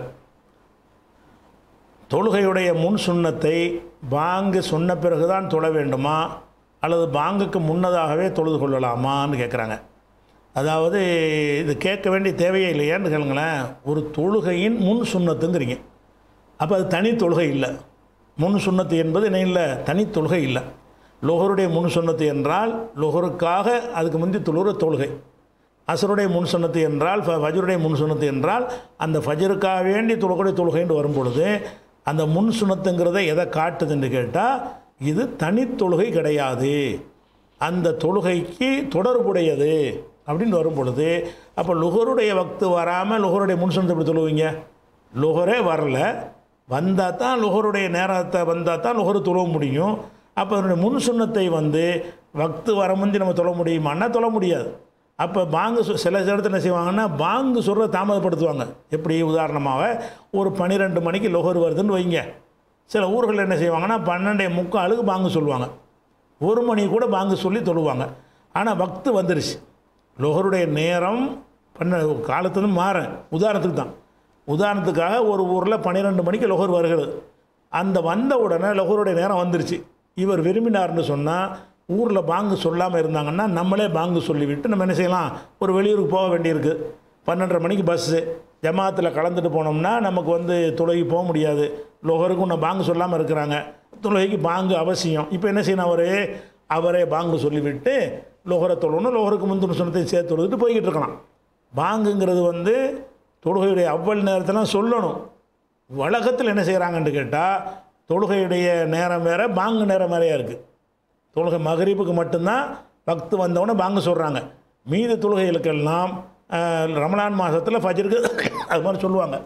தொழுகையுடைய முன் சுண்ணத்தை பாங்கு சொன்ன பிறகு தான் தொழ வேண்டுமா அல்லது பாங்குக்கு முன்னதாகவே தொழுது கொள்ளலாமான்னு கேட்குறாங்க. அதாவது இது கேட்க வேண்டிய தேவையே இல்லையான்னு கேளுங்களேன். ஒரு தொழுகையின் முன் சுண்ணத்துங்கிறீங்க, அப்போ அது தனி தொழுகை இல்லை. முன் சுண்ணத்து என்பது என்ன இல்லை, தனி தொழுகை இல்லை. லொஹருடைய முன் சுண்ணத்து என்றால் லொஹருக்காக அதுக்கு முந்தி தொழுகிற தொழுகை. அசருடைய முன் சுன்னத்து என்றால், ஃபஜருடைய முன் சுன்னத்து என்றால் அந்த ஃபஜருக்காக வேண்டி தொழுகக்கூடிய தொழுகைன்னு வரும் பொழுது அந்த முன் சுன்னத்துங்கிறத எதை காட்டுதுன்னு கேட்டால் இது தனி தொழுகை கிடையாது, அந்த தொழுகைக்கு தொடர்புடையது அப்படின்னு வரும் பொழுது, அப்போ லுகருடைய வக்து வராமல் லுகருடைய முன் சுன்னத்தை எப்படி தொழுவீங்க? லுகரே வரல, வந்தால் தான் லுகருடைய நேரத்தை வந்தால் தான் லுகரு தொழ முடியும். அப்போ அதனுடைய முன் சுன்னத்தை வந்து வக்து வர முந்தி நம்ம தொழ முடியுமான்னா தொழ முடியாது. அப்போ பாங்கு சில இடத்துல என்ன செய்வாங்கன்னா பாங்கு சொல்கிற தாமதப்படுத்துவாங்க. எப்படி? உதாரணமாக ஒரு பன்னிரெண்டு மணிக்கு லொஹர் வருதுன்னு வைங்க. சில ஊர்களில் என்ன செய்வாங்கன்னா பன்னெண்டே முக்காலுக்கு பாங்கு சொல்லுவாங்க, ஒரு மணி கூட பாங்கு சொல்லி தொழுவாங்க. ஆனால் வக்து வந்துருச்சு, லொஹருடைய நேரம் பண்ண காலத்துலேருந்து மாற. உதாரணத்துக்கு தான், உதாரணத்துக்காக ஒரு ஊரில் பன்னிரெண்டு மணிக்கு லொஹர் வருகிறது. அந்த வந்த உடனே லொஹருடைய நேரம் வந்துருச்சு. இவர் விரும்பினார்னு சொன்னால் ஊரில் பாங்கு சொல்லாமல் இருந்தாங்கன்னா நம்மளே பாங்கு சொல்லிவிட்டு நம்ம என்ன செய்யலாம், ஒரு வெளியூருக்கு போக வேண்டியிருக்கு, பன்னெண்டரை மணிக்கு பஸ்ஸு, ஜமாத்தில் கலந்துட்டு போனோம்னா நமக்கு வந்து தொழுகைக்கு போக முடியாது, லொஹருக்கு இன்னும் பாங்கு சொல்லாமல் இருக்கிறாங்க, தொழுகைக்கு பாங்கு அவசியம். இப்போ என்ன செய்யணும், அவரே அவரே பாங்கு சொல்லிவிட்டு லொஹரை தொழணும், லொஹருக்கு முந்தின சுன்னத்தையும் சேர்த்து தொழுதுட்டு போய்கிட்டு இருக்கலாம். பாங்குங்கிறது வந்து தொழுகையுடைய அவ்வளவு நேரத்தில் சொல்லணும். வழக்கத்தில் என்ன செய்கிறாங்கன்னு கேட்டால் தொழுகையுடைய நேரம் வேறு, பாங்கு நேரம் வேறையாக இருக்குது. தொழுகை மகரிப்புக்கு மட்டும்தான் வக்து வந்தவொடனே பாங்கு சொல்கிறாங்க. மீதி தொழுகைகளுக்கெல்லாம் ரமலான் மாதத்தில் ஃபஜ்ருக்கு அது மாதிரி சொல்லுவாங்க.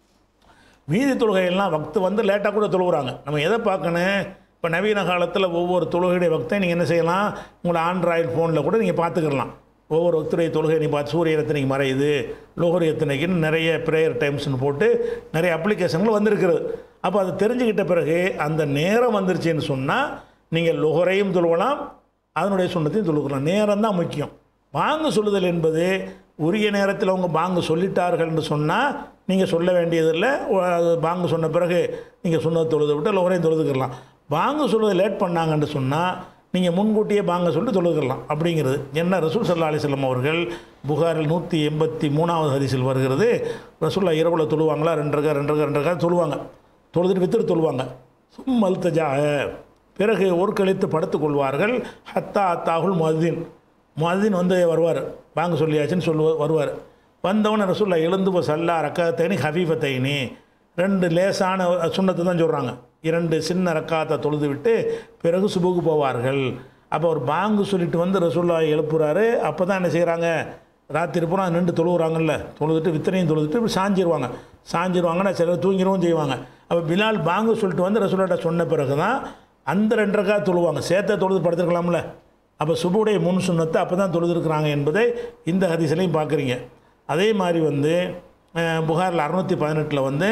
மீதி தொழுகையெல்லாம் வக்து வந்து லேட்டாக கூட தொழுகிறாங்க. நம்ம எதை பார்க்கணும், இப்போ நவீன காலத்தில் ஒவ்வொரு தொழுகையுடைய வக்தை நீங்கள் என்ன செய்யலாம், உங்களோட ஆண்ட்ராய்டு ஃபோனில் கூட நீங்கள் பார்த்துக்கலாம். ஒவ்வொரு வக்துடைய தொழுகை நீ பார்த்து சூரியன் எத்தனைக்கு மறையுது, லோகர் எத்தனைக்குன்னு நிறைய ப்ரேயர் டைம்ஸ்னு போட்டு நிறைய அப்ளிகேஷன்கள் வந்திருக்கிறது. அப்போ அதை தெரிஞ்சுக்கிட்ட பிறகு அந்த நேரம் வந்துருச்சுன்னு சொன்னால் நீங்கள் லொஹரையும் தொழுவலாம், அதனுடைய சுன்னத்தையும் தொழுகலாம். நேரம் தான் முக்கியம். பாங்கு சொல்லுதல் என்பது உரிய நேரத்தில் அவங்க பாங்கு சொல்லிட்டார்கள் என்று சொன்னால் நீங்கள் சொல்ல வேண்டியதில்லை. பாங்கு சொன்ன பிறகு நீங்கள் சுன்னத்தை தொழுது விட்டு லொஹரையும் தொழுதுக்கலாம். பாங்கு சொல்லுவதை லேட் பண்ணாங்கன்னு சொன்னால் நீங்கள் முன்கூட்டியே பாங்க சொல்லிட்டு தொழுதுக்கலாம். அப்படிங்கிறது என்ன ரசூல் ஸல்லல்லாஹு அலைஹி வஸல்லம் அவர்கள் புகாரில் நூற்றி எண்பத்தி மூணாவது ஹதீஸில் வருகிறது. ரசூல்லா இரவில் தொழுவாங்களா, ரெண்டரை ரெண்டரை ரெண்டரை தொழுவாங்க, தொழுதுட்டு வித்திரு தொழுவாங்க. சும்மல் தஜா, பிறகு ஒரு கழித்து படுத்துக் கொள்வார்கள். ஹத்தா அத்தாகுல் முஅத்தின், முஅத்தின் வந்து வருவார், பாங்க சொல்லியாச்சுன்னு சொல்லுவ வருவார். வந்தவன ரசூல்லா எழுந்து போ சல்லா ரக்காத்தைனி ஹஃபீஃபத்தைனி, ரெண்டு லேசான சுன்னத்தை தான் சொல்கிறாங்க, இரண்டு சின்ன ரக்காத்தை தொழுது விட்டு பிறகு சுபுக்கு போவார்கள். அப்போ ஒரு பாங்கு சொல்லிட்டு வந்து ரசூல்லா எழுப்புறாரு. அப்போ தான் என்ன செய்கிறாங்க, ராத்திரி பூரா நின்று தொழுகிறாங்கல்ல, தொழுதுட்டு வித்தனையும் தொழுதுட்டு இப்படி சாஞ்சிருவாங்க. சாஞ்சிருவாங்கன்னா சிலர் தூங்கிடவும் செய்வாங்க. அப்போ பிலால் பாங்கு சொல்லிட்டு வந்து ரசூல்லாட்ட சொன்ன பிறகு தான் அந்த ரெண்டு ரக்கா தொழுவாங்க. சேர்த்த தொழுது படுத்துருக்கலாம்ல. அப்போ சுபுடைய முன் சுன்னத்தை அப்போ தான் தொழுதுருக்குறாங்க என்பதை இந்த ஹதீஸ்லையும் பார்க்குறீங்க. அதே மாதிரி வந்து புகாரில் அறுநூற்றி பதினெட்டில் வந்து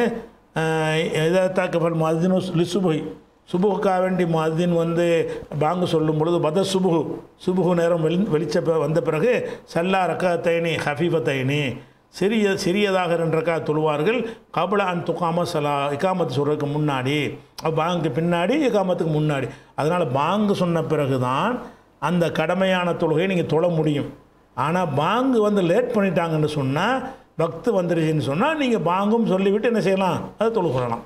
எதாத்தாக்கபல் முஅத்தினு லிசுபுஹி, சுபுஹுக்காக வேண்டி முஅத்தின் வந்து பாங்கு சொல்லும் பொழுது பத சுபுஹு, சுபுஹு நேரம் வெளி வெளிச்ச வந்த பிறகு சல்லா ரக்காத்தைனி ஹஃபீஃபத்தைனி, சிறிய சிறியதாக ரெண்டு ரக்கா தொழுவார்கள். கபல அன் துகாம சலா, இகாமத்து சொல்கிறதுக்கு முன்னாடி, பாங்குக்கு பின்னாடி இகாமத்துக்கு முன்னாடி. அதனால் பாங்கு சொன்ன பிறகு தான் அந்த கடமையான தொழுகையை நீங்கள் தொழ முடியும். ஆனால் பாங்கு வந்து லேட் பண்ணிட்டாங்கன்னு சொன்னால், பக்து வந்துருச்சுன்னு சொன்னால் நீங்கள் பாங்கும் சொல்லிவிட்டு என்ன செய்யலாம், அதை தொழுகலாம்.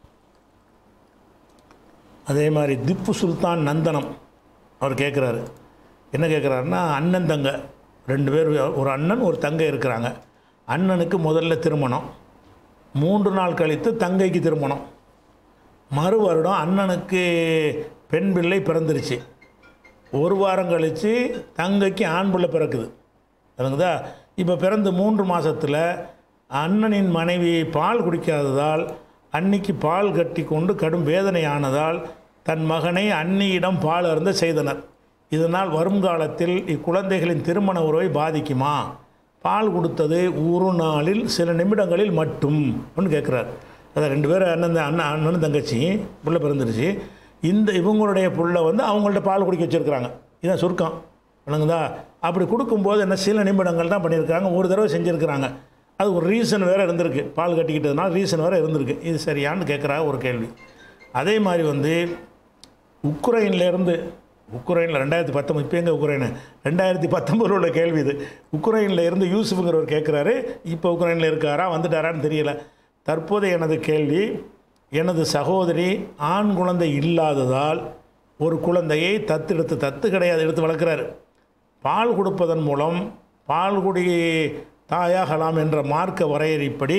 அதே மாதிரி திப்பு சுல்தான் நந்தனம் அவர் கேட்குறாரு. என்ன கேட்குறாருன்னா, அண்ணன் தங்க ரெண்டு பேர், ஒரு அண்ணன் ஒரு தங்கை இருக்கிறாங்க. அண்ணனுக்கு முதல்ல திருமணம், மூன்று நாள் கழித்து தங்கைக்கு திருமணம். மறு வருடம் அண்ணனுக்கு பெண் பிள்ளை பிறந்துருச்சு. ஒரு வாரம் கழித்து தங்கைக்கு ஆண் பிள்ளை பிறக்குது. அதுங்கதா இப்போ பிறந்த மூன்று மாதத்தில் அண்ணனின் மனைவி பால் குடிக்காததால் அன்னிக்கு பால் கட்டி கொண்டு கடும் வேதனையானதால் தன் மகனை அன்னியிடம் பால் அருந்த செய்தனர். இதனால் வருங்காலத்தில் இக்குழந்தைகளின் திருமண உறவை பாதிக்குமா? பால் கொடுத்தது ஒரு நாளில் சில நிமிடங்களில் மட்டும் அப்படின்னு கேட்குறார். அதான் ரெண்டு பேரும் அண்ணன் அண்ணன் அண்ணனும் தங்கச்சி புள்ள பிறந்துருச்சு. இந்த இவங்களுடைய புள்ள வந்து அவங்கள்ட்ட பால் குடிக்க வச்சுருக்குறாங்க. இதுதான் சுருக்கம், வணங்குதா? அப்படி கொடுக்கும்போது என்ன சில நிமிடங்கள் தான் பண்ணியிருக்காங்க, ஒரு தடவை செஞ்சுருக்கிறாங்க. அது ஒரு ரீசன் வேறு இருந்திருக்கு, பால் கட்டிக்கிட்டதுனால ரீசன் வேறு இருந்திருக்கு. இது சரியான்னு கேட்குறா ஒரு கேள்வி. அதே மாதிரி வந்து உக்ரைன்லேருந்து, உக்ரைனில் ரெண்டாயிரத்தி பத்தொம்பது இப்போ எங்கே உக்ரைனு ரெண்டாயிரத்தி பத்தொம்பதில் உள்ள கேள்வி இது. உக்ரைனில் இருந்து யூசுஃபுங்கிறவர் கேட்குறாரு. இப்போ உக்ரைனில் இருக்காரா வந்துட்டாரான்னு தெரியல. தற்போது எனது கேள்வி, எனது சகோதரி ஆண் குழந்தை இல்லாததால் ஒரு குழந்தையை தத்தெடுத்து, தத்து கிடையாது எடுத்து வளர்க்குறாரு. பால் கொடுப்பதன் மூலம் பால்குடி தாயாகலாம் என்ற மார்க்க வரையறைப்படி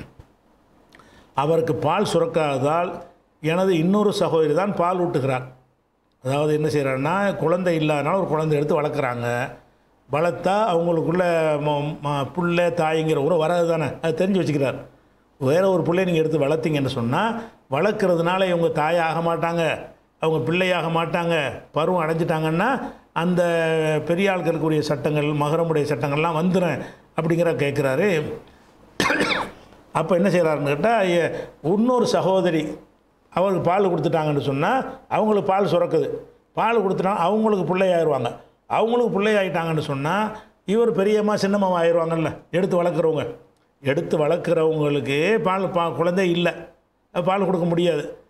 அவருக்கு பால் சுரக்காததால் எனது இன்னொரு சகோதரி தான் பால் ஊட்டுகிறார். அதாவது என்ன செய்கிறாருன்னா, குழந்தை இல்லாதனால ஒரு குழந்தை எடுத்து வளர்க்குறாங்க. வளர்த்தா அவங்களுக்குள்ள புள்ள தாய்ங்கிற உறவு வராது தானே, அது தெரிஞ்சு வச்சுக்கிறார். வேறு ஒரு பிள்ளையை நீங்கள் எடுத்து வளர்த்திங்கன்னு சொன்னால் வளர்க்குறதுனால இவங்க தாயாக மாட்டாங்க, அவங்க பிள்ளையாக மாட்டாங்க. பருவம் அடைஞ்சிட்டாங்கன்னா அந்த பெரிய ஆட்களுக்குரிய சட்டங்கள், மகரமுடைய சட்டங்கள்லாம் வந்துடும் அப்படிங்கிற கேட்குறாரு. அப்போ என்ன செய்கிறாருன்னு கேட்டால், இன்னொரு சகோதரி அவருக்கு பால் கொடுத்துட்டாங்கன்னு சொன்னால் அவங்களுக்கு பால் சுரக்குது. பால் கொடுத்துட்டாங்க, அவங்களுக்கு பிள்ளையாயிருவாங்க. அவங்களுக்கு பிள்ளையாயிட்டாங்கன்னு சொன்னால் இவர் பெரியம்மா சின்னம்மா ஆயிடுவாங்கல்ல. எடுத்து வளர்க்குறவங்க, எடுத்து வளர்க்குறவங்களுக்கு பால் பா குழந்தை இல்லை, பால் கொடுக்க முடியாது.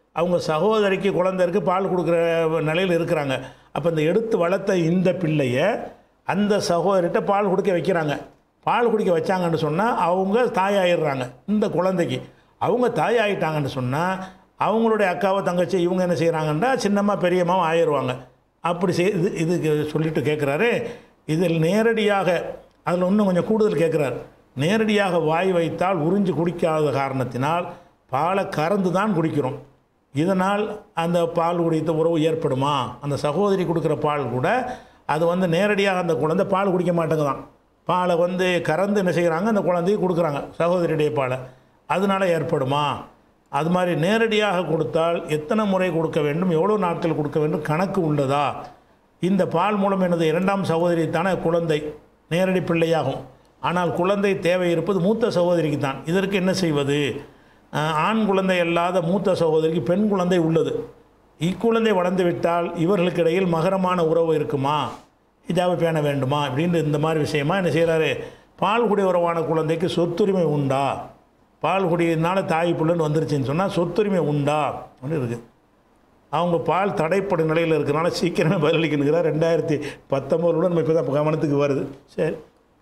அவங்க சகோதரிக்கு குழந்தை இருக்குது, பால் கொடுக்குற நிலையில் இருக்கிறாங்க. அப்போ இந்த எடுத்து வளர்த்த இந்த பிள்ளையை அந்த சகோதரிட்ட பால் குடிக்க வைக்கிறாங்க. பால் குடிக்க வச்சாங்கன்னு சொன்னால் அவங்க தாயாயிடுறாங்க இந்த குழந்தைக்கு. அவங்க தாயாயிட்டாங்கன்னு சொன்னால் அவங்களுடைய அக்காவை தங்கச்சி இவங்க என்ன செய்கிறாங்கன்னா சின்னம்மா பெரியம்மாவும் ஆயிடுவாங்க. அப்படி செய் இது இதுக்கு சொல்லிட்டு கேட்குறாரு. இதில் நேரடியாக அதில் இன்னும் கொஞ்சம் கூடுதல் கேட்குறாரு. நேரடியாக வாய் வைத்தால் உறிஞ்சு குடிக்காத காரணத்தினால் பாலை கறந்து தான் குடிக்கிறோம். இதனால் அந்த பால் குடித்த உறவு ஏற்படுமா? அந்த சகோதரி கொடுக்குற பால் கூட அது வந்து நேரடியாக அந்த குழந்தை பால் குடிக்க மாட்டேங்குதான். பாலை வந்து கறந்து என்ன செய்கிறாங்க, அந்த குழந்தைக்கு கொடுக்குறாங்க சகோதரியுடைய பாலை. அதனால் ஏற்படுமா? அது மாதிரி நேரடியாக கொடுத்தால் எத்தனை முறை கொடுக்க வேண்டும், எவ்வளோ நாட்கள் கொடுக்க வேண்டும், கணக்கு உள்ளதா? இந்த பால் மூலம் எனது இரண்டாம் சகோதரி தானே குழந்தை நேரடி பிள்ளையாகும். ஆனால் குழந்தை தேவை இருப்பது மூத்த சகோதரிக்கு தான். இதற்கு என்ன செய்வது? ஆண் குழந்தை அல்லாத மூத்த சகோதரிக்கு பெண் குழந்தை உள்ளது. இக்குழந்தை வளர்ந்து விட்டால் இவர்களுக்கு இடையில் மகரமான உறவு இருக்குமா, ஹிஜாபை பேண வேண்டுமா அப்படின்ற இந்த மாதிரி விஷயமா என்ன செய்கிறாரு. பால் குடி உறவான குழந்தைக்கு சொத்துரிமை உண்டா? பால் குடியினால தாய் புள்ளன்னு வந்துருச்சுன்னு சொன்னால் சொத்துரிமை உண்டா அப்படின்னு இருக்குது. அவங்க பால் தடைப்படும் நிலையில் இருக்கிறனால சீக்கிரமே பதிலளிக்கணுங்கிறார். ரெண்டாயிரத்தி பத்தொம்போதுடன் நம்ம இப்போ தான் கவனத்துக்கு வருது. சரி,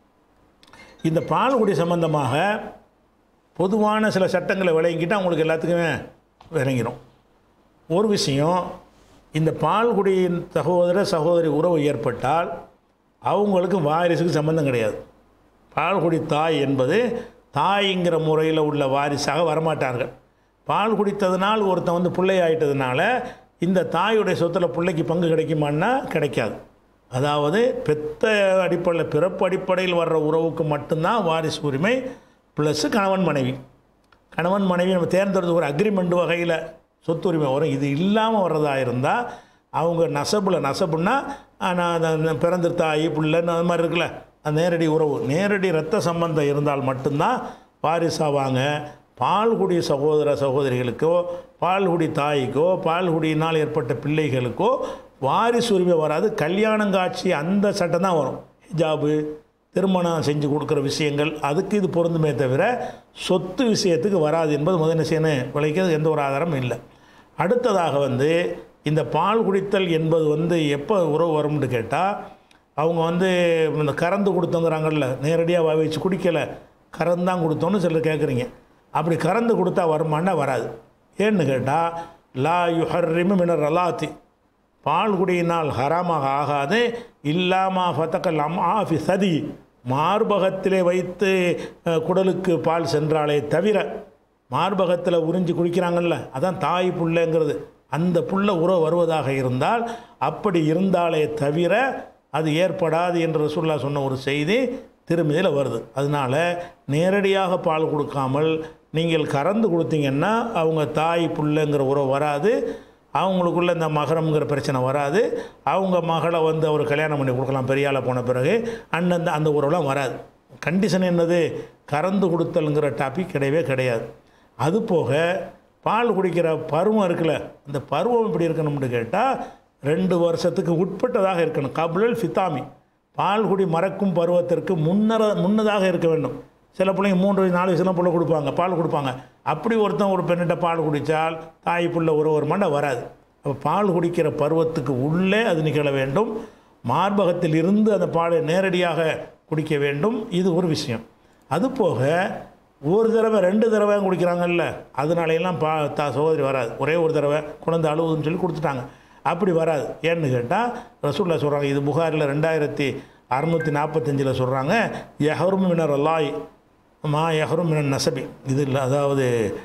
இந்த பால் குடி சம்பந்தமாக பொதுவான சில சட்டங்களை விளங்கிட்டு அவங்களுக்கு எல்லாத்துக்குமே விளங்கிடும். ஒரு விஷயம், இந்த பால் குடியின் சகோதர சகோதரி உறவு ஏற்பட்டால் அவங்களுக்கு வாரிசுக்கு சம்பந்தம் கிடையாது. பால் குடி தாய் என்பது தாய்ங்கிற முறையில் உள்ள வாரிசாக வரமாட்டார்கள். பால் குடித்ததுனால் ஒருத்தன் வந்து பிள்ளை ஆகிட்டதுனால இந்த தாயுடைய சொத்தில் பிள்ளைக்கு பங்கு கிடைக்குமான்னா கிடைக்காது. அதாவது பெத்த அடிப்படையில் பிறப்பு அடிப்படையில் வர்ற உறவுக்கு மட்டும்தான் வாரிசு உரிமை. ப்ளஸ்ஸு கணவன் மனைவி கணவன் மனைவி நம்ம தேர்ந்தெடுத்து ஒரு அக்ரிமெண்ட் வகையில் சொத்துரிமை வரும். இது இல்லாமல் வர்றதா இருந்தால் அவங்க நசபில் நசபுன்னா நான் பிறந்த தாய் பிள்ளைன்னு அது மாதிரி இருக்குல்ல, நேரடி உறவு நேரடி இரத்த சம்பந்தம் இருந்தால் மட்டும்தான் வாரிசாவாங்க. பால்குடி சகோதர சகோதரிகளுக்கோ பால்குடி தாய்க்கோ பால்குடியினால் ஏற்பட்ட பிள்ளைகளுக்கோ வாரிசு உரிமை வராது. கல்யாணங்காட்சி அந்த சட்டம் தான் வரும். ஹிஜாபு திருமணம் செஞ்சு கொடுக்குற விஷயங்கள் அதுக்கு இது பொருந்துமே தவிர சொத்து விஷயத்துக்கு வராது என்பது முதல் விஷயம்னு விளைக்கிறது எந்த ஒரு ஆதாரமும் இல்லை. அடுத்ததாக வந்து இந்த பால் குடித்தல் என்பது வந்து எப்போ உறவு வரும்னு கேட்டால் அவங்க வந்து இந்த கறந்து கொடுத்தோங்கிறாங்கல்ல, நேரடியாக வா வச்சு குடிக்கலை கறந்தான் கொடுத்தோன்னு சிலர் கேட்குறீங்க. அப்படி கறந்து கொடுத்தா வருமானா வராது. ஏன்னு கேட்டால் லா யுஹர்ரிமு மினர் ரலாத்தி, பால் குடியினால் ஹராமாக ஆகாது. இல்லாமா ஃபத்தக்கல் அம் ஆஃபி சதி, மார்பகத்திலே வைத்து குடலுக்கு பால் சென்றாலே தவிர, மார்பகத்தில் உறிஞ்சி குடிக்கிறாங்கல்ல அதான் தாய் புள்ளைங்கிறது, அந்த புள்ள உறவு வருவதாக இருந்தால் அப்படி இருந்தாலே தவிர அது ஏற்படாது என்று ரசூலுல்லாஹ் சொன்ன ஒரு செய்தி திருமதியில் வருது. அதனால் நேரடியாக பால் கொடுக்காமல் நீங்கள் கறந்து கொடுத்தீங்கன்னா அவங்க தாய் புள்ளைங்கிற உறவு வராது. அவங்களுக்குள்ள இந்த மகரம்ங்கிற பிரச்சனை வராது. அவங்க மகளை வந்து அவர் கல்யாணம் பண்ணி கொடுக்கலாம் பெரியாளை போன பிறகு, அண்ணன் அந்த உறவுலாம் வராது. கண்டிஷன் என்னது? கறந்து கொடுத்தலுங்கிற டாபிக் கிடையவே கிடையாது. அதுபோக பால் குடிக்கிற பருவம் இருக்குல்ல, அந்த பருவம் எப்படி இருக்கணும்னு கேட்டால் ரெண்டு வருஷத்துக்கு உட்பட்டதாக இருக்கணும். கபுலல் ஃபித்தாமி, பால் குடி மறக்கும் பருவத்திற்கு முன்னர முன்னதாக இருக்க வேண்டும். சில பிள்ளைங்க மூன்று வயசு நாலு வயசுலாம் புள்ள கொடுப்பாங்க பால் கொடுப்பாங்க. அப்படி ஒருத்தன் ஒரு பெண்ணிட்ட பால் குடித்தால் தாய் புள்ள ஒரு ஒரு மண்டை வராது. அப்போ பால் குடிக்கிற பருவத்துக்கு உள்ளே அது நிகழ வேண்டும். மார்பகத்தில் இருந்து அந்த பாலை நேரடியாக குடிக்க வேண்டும். இது ஒரு விஷயம். அதுபோக ஒரு தடவை ரெண்டு தடவை குடிக்கிறாங்கல்ல, அதனாலையெல்லாம் பா தா சகோதரி வராது. ஒரே ஒரு தடவை குழந்தை அழுவுதுன்னு சொல்லி கொடுத்துட்டாங்க, அப்படி வராது. ஏன்னு கேட்டால் ரசூலுல்லாஹ் சொல்கிறாங்க, இது புகாரில் ரெண்டாயிரத்தி அறுநூற்றி நாற்பத்தஞ்சில் சொல்கிறாங்க, யஹரும் மினர் அல்லாய் மா யஹரும் மினர் நசபி. இது இல்லை, அதாவது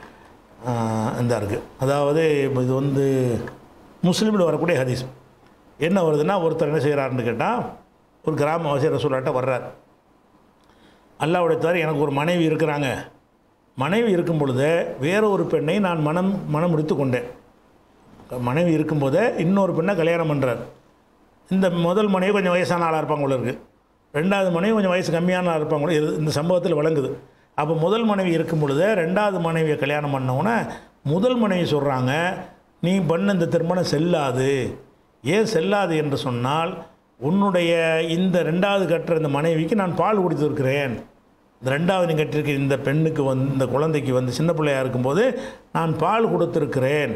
இந்த இருக்குது, அதாவது இது வந்து முஸ்லீமில் வரக்கூடிய ஹதீஸ். என்ன வருதுன்னா, ஒருத்தர் என்ன செய்கிறாருன்னு கேட்டால் ஒரு கிராமவாசி ரசூலுல்லாஹ்ட்ட வர்றார். அல்லாஹ்வுடைய தவிர எனக்கு ஒரு மனைவி இருக்கிறாங்க. மனைவி இருக்கும் பொழுது வேற ஒரு பெண்ணை நான் மனம் மனம் முடித்து கொண்டேன். மனைவி இருக்கும்போதே இன்னொரு பெண்ணை கல்யாணம் பண்ணுறார். இந்த முதல் மனைவி கொஞ்சம் வயசான ஆளாக இருப்பாங்க போல இருக்குது, ரெண்டாவது மனைவி கொஞ்சம் வயசு கம்மியான ஆளாக இருப்பாங்க போல இந்த சம்பவத்தில் விளங்குது. அப்போ முதல் மனைவி இருக்கும் பொழுது ரெண்டாவது மனைவியை கல்யாணம் பண்ணவுடனே முதல் மனைவி சொல்கிறாங்க, நீ பண்ண இந்த திருமணம் செல்லாது. ஏன் செல்லாது என்று சொன்னால், உன்னுடைய இந்த ரெண்டாவது கட்டுற இந்த மனைவிக்கு நான் பால் கொடுத்துருக்கிறேன். இந்த ரெண்டாவது நீ கட்டிருக்க இந்த பெண்ணுக்கு வந்து இந்த குழந்தைக்கு வந்து சின்ன பிள்ளையாக இருக்கும்போது நான் பால் கொடுத்துருக்கிறேன்.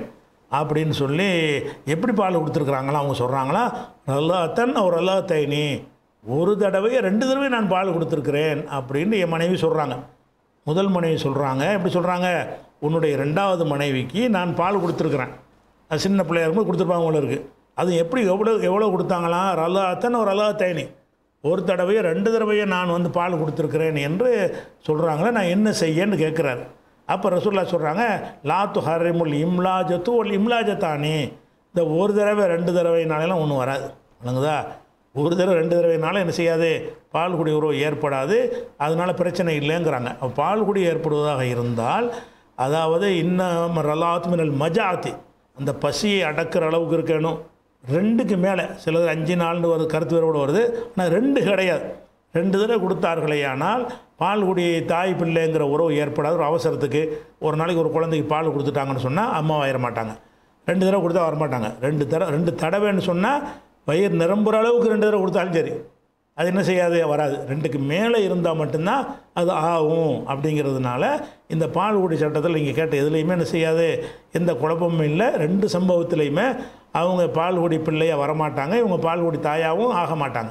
அப்படின்னு சொல்லி எப்படி பால் கொடுத்துருக்குறாங்களா அவங்க சொல்கிறாங்களா, ரல்லாத்தன் ஒரு ரல்லாத்தைனி, ஒரு தடவையை ரெண்டு தடவை நான் பால் கொடுத்துருக்குறேன் அப்படின்னு என் மனைவி சொல்கிறாங்க. முதல் மனைவி சொல்கிறாங்க, எப்படி சொல்கிறாங்க, உன்னுடைய ரெண்டாவது மனைவிக்கு நான் பால் கொடுத்துருக்குறேன். அது சின்ன பிள்ளையா இருக்கும்போது கொடுத்துருப்பாங்க போல இருக்குது. அது எப்படி எவ்வளோ எவ்வளோ கொடுத்தாங்களாம், ரல்லாத்தன் ஒரு ரல்லாத்தைனி, ஒரு தடவையை ரெண்டு தடவையை நான் வந்து பால் கொடுத்துருக்குறேன் என்று சொல்கிறாங்களே, நான் என்ன செய்யன்னு கேட்குறாரு. அப்போ ரசூலுல்லாஹ் சொல்கிறாங்க, லா துஹர்ரிமுல் இம்லாஜத்து ஒல் இம்லாஜத்தானி, இந்த ஒரு தடவை ரெண்டு தடவைனாலாம் ஒன்றும் வராது. வணங்குதா, ஒரு தடவை ரெண்டு தடவைனாலும் என்ன செய்யாது, பால் குடி உறவு ஏற்படாது, அதனால் பிரச்சனை இல்லைங்கிறாங்க. பால் குடி ஏற்படுவதாக இருந்தால், அதாவது இன்னும் ரலாத் மினல் மஜாத்தி, அந்த பசியை அடக்கிற அளவுக்கு இருக்கணும். ரெண்டுக்கு மேலே சிலது அஞ்சு நாள்னு ஒரு கருத்து வேறுபாடு வருது, ஆனால் ரெண்டு கிடையாது. ரெண்டு தடவை கொடுத்தார்களே ஆனால் பால் குடி தாய் பிள்ளைங்கிற உறவு ஏற்படாது. ஒரு அவசரத்துக்கு ஒரு நாளைக்கு ஒரு குழந்தைக்கு பால் கொடுத்துட்டாங்கன்னு சொன்னால் அம்மா ஆயிட மாட்டாங்க. ரெண்டு தடவை கொடுத்தா வரமாட்டாங்க. ரெண்டு தடவை ரெண்டு தடவைன்னு சொன்னால் வயிறு நிரம்புற அளவுக்கு ரெண்டு தடவை கொடுத்தாலும் சரி, அது என்ன செய்யாது, வராது. ரெண்டுக்கு மேலே இருந்தால் மட்டும்தான் அது ஆகும். அப்படிங்கிறதுனால இந்த பால் குடி சட்டத்தில் நீங்கள் கேட்ட எதுலேயுமே என்ன செய்யாது, எந்த குழப்பமும் இல்லை. ரெண்டு சம்பவத்துலேயுமே அவங்க பால் குடி பிள்ளையாக வரமாட்டாங்க, இவங்க பால் குடி தாயாகவும் ஆக மாட்டாங்க.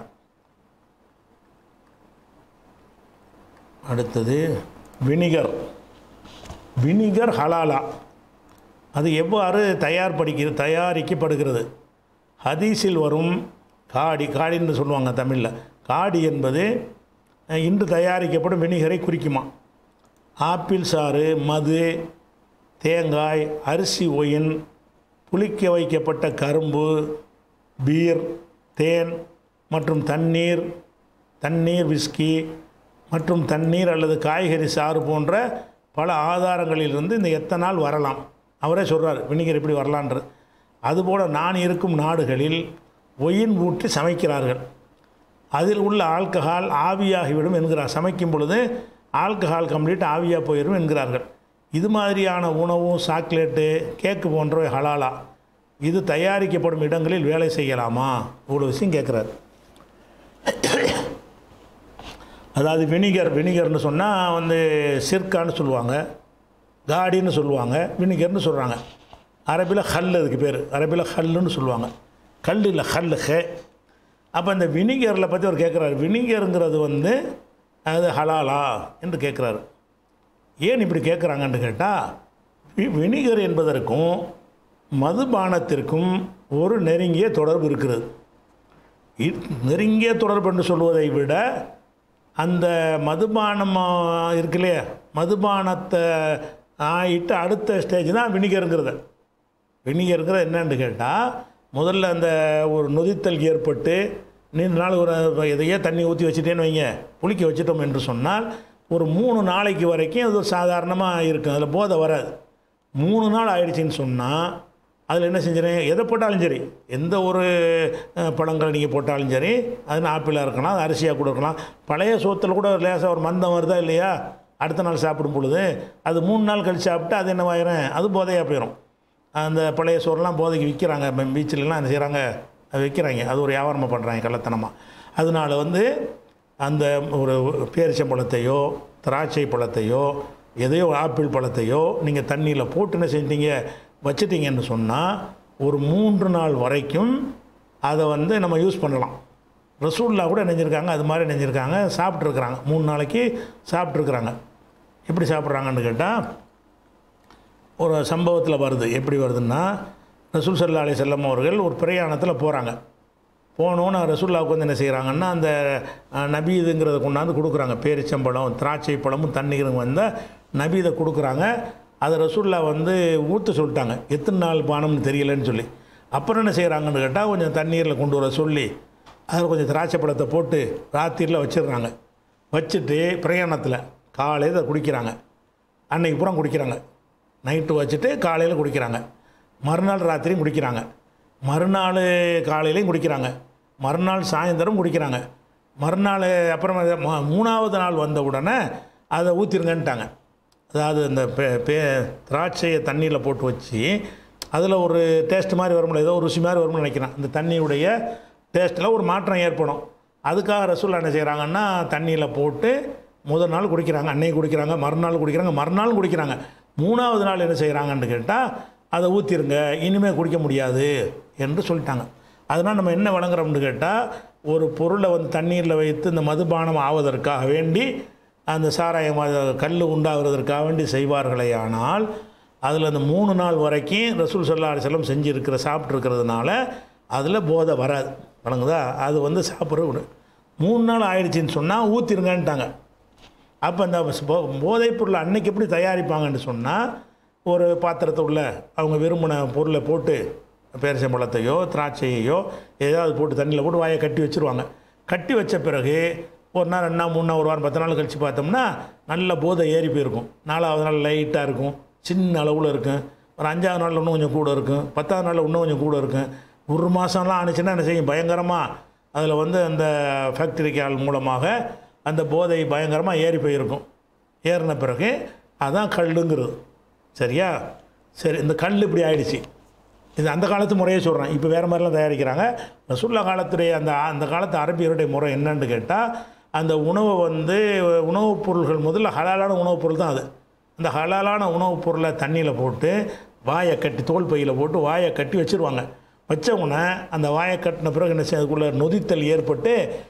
அடுத்தது வினிகர். வினிகர் ஹலாலா, அது எவ்வாறு தயார் படிக்க தயாரிக்கப்படுகிறது? ஹதீஸில் வரும் காடி, காடின்னு சொல்லுவாங்க தமிழில். காடி என்பது இன்று தயாரிக்கப்படும் வினிகரை குறிக்குமா. ஆப்பிள் சாறு, மது, தேங்காய், அரிசி ஒயின், புளிக்க வைக்கப்பட்ட கரும்பு, பீர், தேன் மற்றும் தண்ணீர் தண்ணீர் விஸ்கி மற்றும் தண்ணீர் அல்லது காய்கறி சாறு போன்ற பல ஆதாரங்களிலிருந்து இந்த எத்தனால் வரலாம். அவரே சொல்கிறார் வினிகர் எப்படி வரலான்றது. அதுபோல் நான் இருக்கும் நாடுகளில் ஒயின் ஊற்றி சமைக்கிறார்கள், அதில் உள்ள ஆல்கஹால் ஆவியாகிவிடும் என்கிறார். சமைக்கும் பொழுது ஆல்கஹால் கம்ப்ளீட் ஆவியாக போயிடும் என்கிறார்கள். இது மாதிரியான உணவும் சாக்லேட்டு, கேக்கு போன்றவை ஹலாலா, இது தயாரிக்கப்படும் இடங்களில் வேலை செய்யலாமா? இவ்வளோ விஷயம் கேட்குறாரு. அதாவது வினிகர், வினிகர்னு சொன்னால் வந்து சிர்கான்னு சொல்லுவாங்க, காடின்னு சொல்லுவாங்க, வினிகர்னு சொல்கிறாங்க. அரபியில் ஹல், அதுக்கு பேர் அரபியில் ஹல்லுன்னு சொல்லுவாங்க. கல் இல்லை, ஹல் ஹே. அப்போ இந்த வினிகரில் பற்றி அவர் கேட்குறாரு, வினிகருங்கிறது வந்து அது ஹலாலா என்று கேட்குறாரு. ஏன் இப்படி கேட்குறாங்கன்னு கேட்டால், வினிகர் என்பதற்கும் மதுபானத்திற்கும் ஒரு நெருங்கிய தொடர்பு இருக்கிறது. நெருங்கிய தொடர்பு என்று சொல்வதை விட அந்த மதுபானம் இருக்கு இல்லையா, மதுபானத்தை ஆகிட்டு அடுத்த ஸ்டேஜ் தான் வினிகருங்கிறது. வினிகருங்கிறது என்னன்னு கேட்டால், முதல்ல அந்த ஒரு நொதித்தல் ஏற்பட்டு நீண்ட நாள் ஒரு எதையே தண்ணி ஊற்றி வச்சுட்டேன்னு வைங்க, புளிக்க வச்சுட்டோம் என்று சொன்னால் ஒரு மூணு நாளைக்கு வரைக்கும் அது சாதாரணமாக இருக்கும், அதில் போதை வராது. மூணு நாள் ஆயிடுச்சின்னு சொன்னால் அதில் என்ன செஞ்சிடும், எதை போட்டாலும் சரி, எந்த ஒரு பழங்கள் நீங்கள் போட்டாலும் சரி, அது ஆப்பிளாக இருக்கலாம், அது அரிசியாக கூட இருக்கலாம். பழைய சோத்தில் கூட லேசாக ஒரு மந்தம் வருதா இல்லையா, அடுத்த நாள் சாப்பிடும் பொழுது அது மூணு நாள் கழித்து சாப்பிட்டு அது என்னவாயிரும், அது போதையாக போயிடும். அந்த பழைய சோறுலாம் போதைக்கு விற்கிறாங்க, பீச்சிலலாம் என்ன செய்கிறாங்க, அது விற்கிறாங்க, அது ஒரு வியாபாரமாக பண்ணுறாங்க கள்ளத்தனமாக. அதனால் வந்து அந்த ஒரு பேரிச்சம்பழத்தையோ திராட்சை பழத்தையோ எதையோ ஆப்பிள் பழத்தையோ நீங்கள் தண்ணியில் போட்டு என்ன செஞ்சீங்க வச்சுட்டிங்கன்னு சொன்னால் ஒரு மூன்று நாள் வரைக்கும் அதை வந்து நம்ம யூஸ் பண்ணலாம். ரசூலுல்லாஹ் கூட நினைஞ்சிருக்காங்க, அது மாதிரி நினைஞ்சிருக்காங்க, சாப்பிட்ருக்குறாங்க, மூணு நாளைக்கு சாப்பிட்ருக்குறாங்க. எப்படி சாப்பிட்றாங்கன்னு கேட்டால் ஒரு சம்பவத்தில் வருது. எப்படி வருதுன்னா, ரசூல் ஸல்லல்லாஹு அலைஹி வஸல்லம் அவர்கள் ஒரு பிரயாணத்தில் போகிறாங்க. போனோன்னு ரசூலுல்லாஹ்வுக்கு வந்து என்ன செய்கிறாங்கன்னா, அந்த நபீதுங்கிறத கொண்டாந்து கொடுக்குறாங்க. பேரிச்சம்பழம், திராட்சை பழமும் தண்ணீரும் வந்தால் நபீதை கொடுக்குறாங்க. அதை ரசூலுல்லாஹ் வந்து ஊற்ற சொல்லிட்டாங்க, எத்தனை நாள் பானம்னு தெரியலன்னு சொல்லி. அப்புறம் என்ன செய்கிறாங்கன்னு கேட்டால், கொஞ்சம் தண்ணீரில் கொண்டு வர சொல்லி அதில் கொஞ்சம் திராட்சை பழத்தை போட்டு ராத்திரியில் வச்சிடுறாங்க. வச்சுட்டு பிரயாணத்தில் காலையில் அதை குடிக்கிறாங்க. அன்றைக்கு பூரா குடிக்கிறாங்க, நைட்டு வச்சுட்டு காலையில் குடிக்கிறாங்க, மறுநாள் ராத்திரியும் குடிக்கிறாங்க, மறுநாள் காலையிலையும் குடிக்கிறாங்க, மறுநாள் சாயந்தரம் குடிக்கிறாங்க, மறுநாள் அப்புறம் மூணாவது நாள் வந்த உடனே அதை ஊற்றிருங்கன்ட்டாங்க. அதாவது இந்த பே பே திராட்சையை தண்ணியில் போட்டு வச்சு அதில் ஒரு டேஸ்ட் மாதிரி வரும்ல, ஏதோ ஒரு ருசி மாதிரி வரும்னு நினைக்கிறேன். அந்த தண்ணியுடைய டேஸ்ட்டில் ஒரு மாற்றம் ஏற்படும். அதுக்காக ரசூலுல்லாஹ் என்ன செய்கிறாங்கன்னா, தண்ணியில் போட்டு முதல் நாள் குடிக்கிறாங்க, அன்னைக்கு குடிக்கிறாங்க, மறுநாள் குடிக்கிறாங்க, மறுநாள் குடிக்கிறாங்க. மூணாவது நாள் என்ன செய்கிறாங்கன்னு கேட்டால் அதை ஊற்றிருங்க, இனிமேல் குடிக்க முடியாது என்று சொல்லிட்டாங்க. அதனால் நம்ம என்ன வழங்குறோம்னு கேட்டால், ஒரு பொருளை வந்து தண்ணீரில் வைத்து இந்த மதுபானம் ஆவதற்காக வேண்டி அந்த சாராயம் கல் உண்டாகிறதற்காக வேண்டி செய்வார்களே, ஆனால் அதில் அந்த மூணு நாள் வரைக்கும் ரசூல் ஸல்லல்லாஹு அலைஹி வஸல்லம் செஞ்சுருக்கிற சாப்பிட்ருக்கிறதுனால அதில் போதை வராது. வழங்குதா? அது வந்து சாப்பிட்ற மூணு நாள் ஆயிடுச்சின்னு சொன்னால் ஊற்றிருங்கன்ட்டாங்க. அப்போ அந்த போதைப் பொருளை அன்னைக்கு எப்படி தயாரிப்பாங்கன்னு சொன்னால், ஒரு பாத்திரத்தை உள்ள அவங்க விரும்பின பொருளை போட்டு பேரிச்சம்பழத்தையோ திராட்சையோ ஏதாவது போட்டு தண்ணியில் போட்டு வாயை கட்டி வச்சுருவாங்க. கட்டி வச்ச பிறகு ஒரு நாள் ரெண்டு நாள் மூணு நாள் ஒரு வாரம் பத்து நாள் கழித்து பார்த்தோம்னா நல்ல போதை ஏறி போயிருக்கும். நாலாவது நாள் லைட்டாக இருக்கும், சின்ன அளவில் இருக்கும். ஒரு அஞ்சாவது நாளில் இன்னும் கொஞ்சம் கூட இருக்கும், பத்தாவது நாளில் இன்னும் கொஞ்சம் கூட இருக்கும். ஒரு மாதம்லாம் ஆணுச்சுன்னா என்ன செய்யும், பயங்கரமாக அதில் வந்து அந்த ஃபேக்டரிக்கால் மூலமாக அந்த போதை பயங்கரமாக ஏறி போயிருக்கும். ஏறின பிறகு அதான் கல்லுங்கிறது. சரியா? சரி, இந்த கல் இப்படி ஆயிடுச்சு. இது அந்த காலத்து முறையே சொல்கிறேன், இப்போ வேறு மாதிரிலாம் தயாரிக்கிறாங்க. ரசூலுல்லாஹ் காலத்துடைய அந்த அந்த காலத்து அரபியருடைய முறை என்னன்னு கேட்டால், அந்த உணவை வந்து உணவுப் பொருள்கள் முதல்ல ஹலாலான உணவுப் பொருள் தான் அது. அந்த ஹலாலான உணவுப் பொருளை தண்ணியில் போட்டு வாயை கட்டி தோல் பையில் போட்டு வாயை கட்டி வச்சுருவாங்க. வச்சவுடனே அந்த வாயை கட்டின பிறகு என்ன செய்ய, அதுக்குள்ளே நொதித்தல் ஏற்பட்டு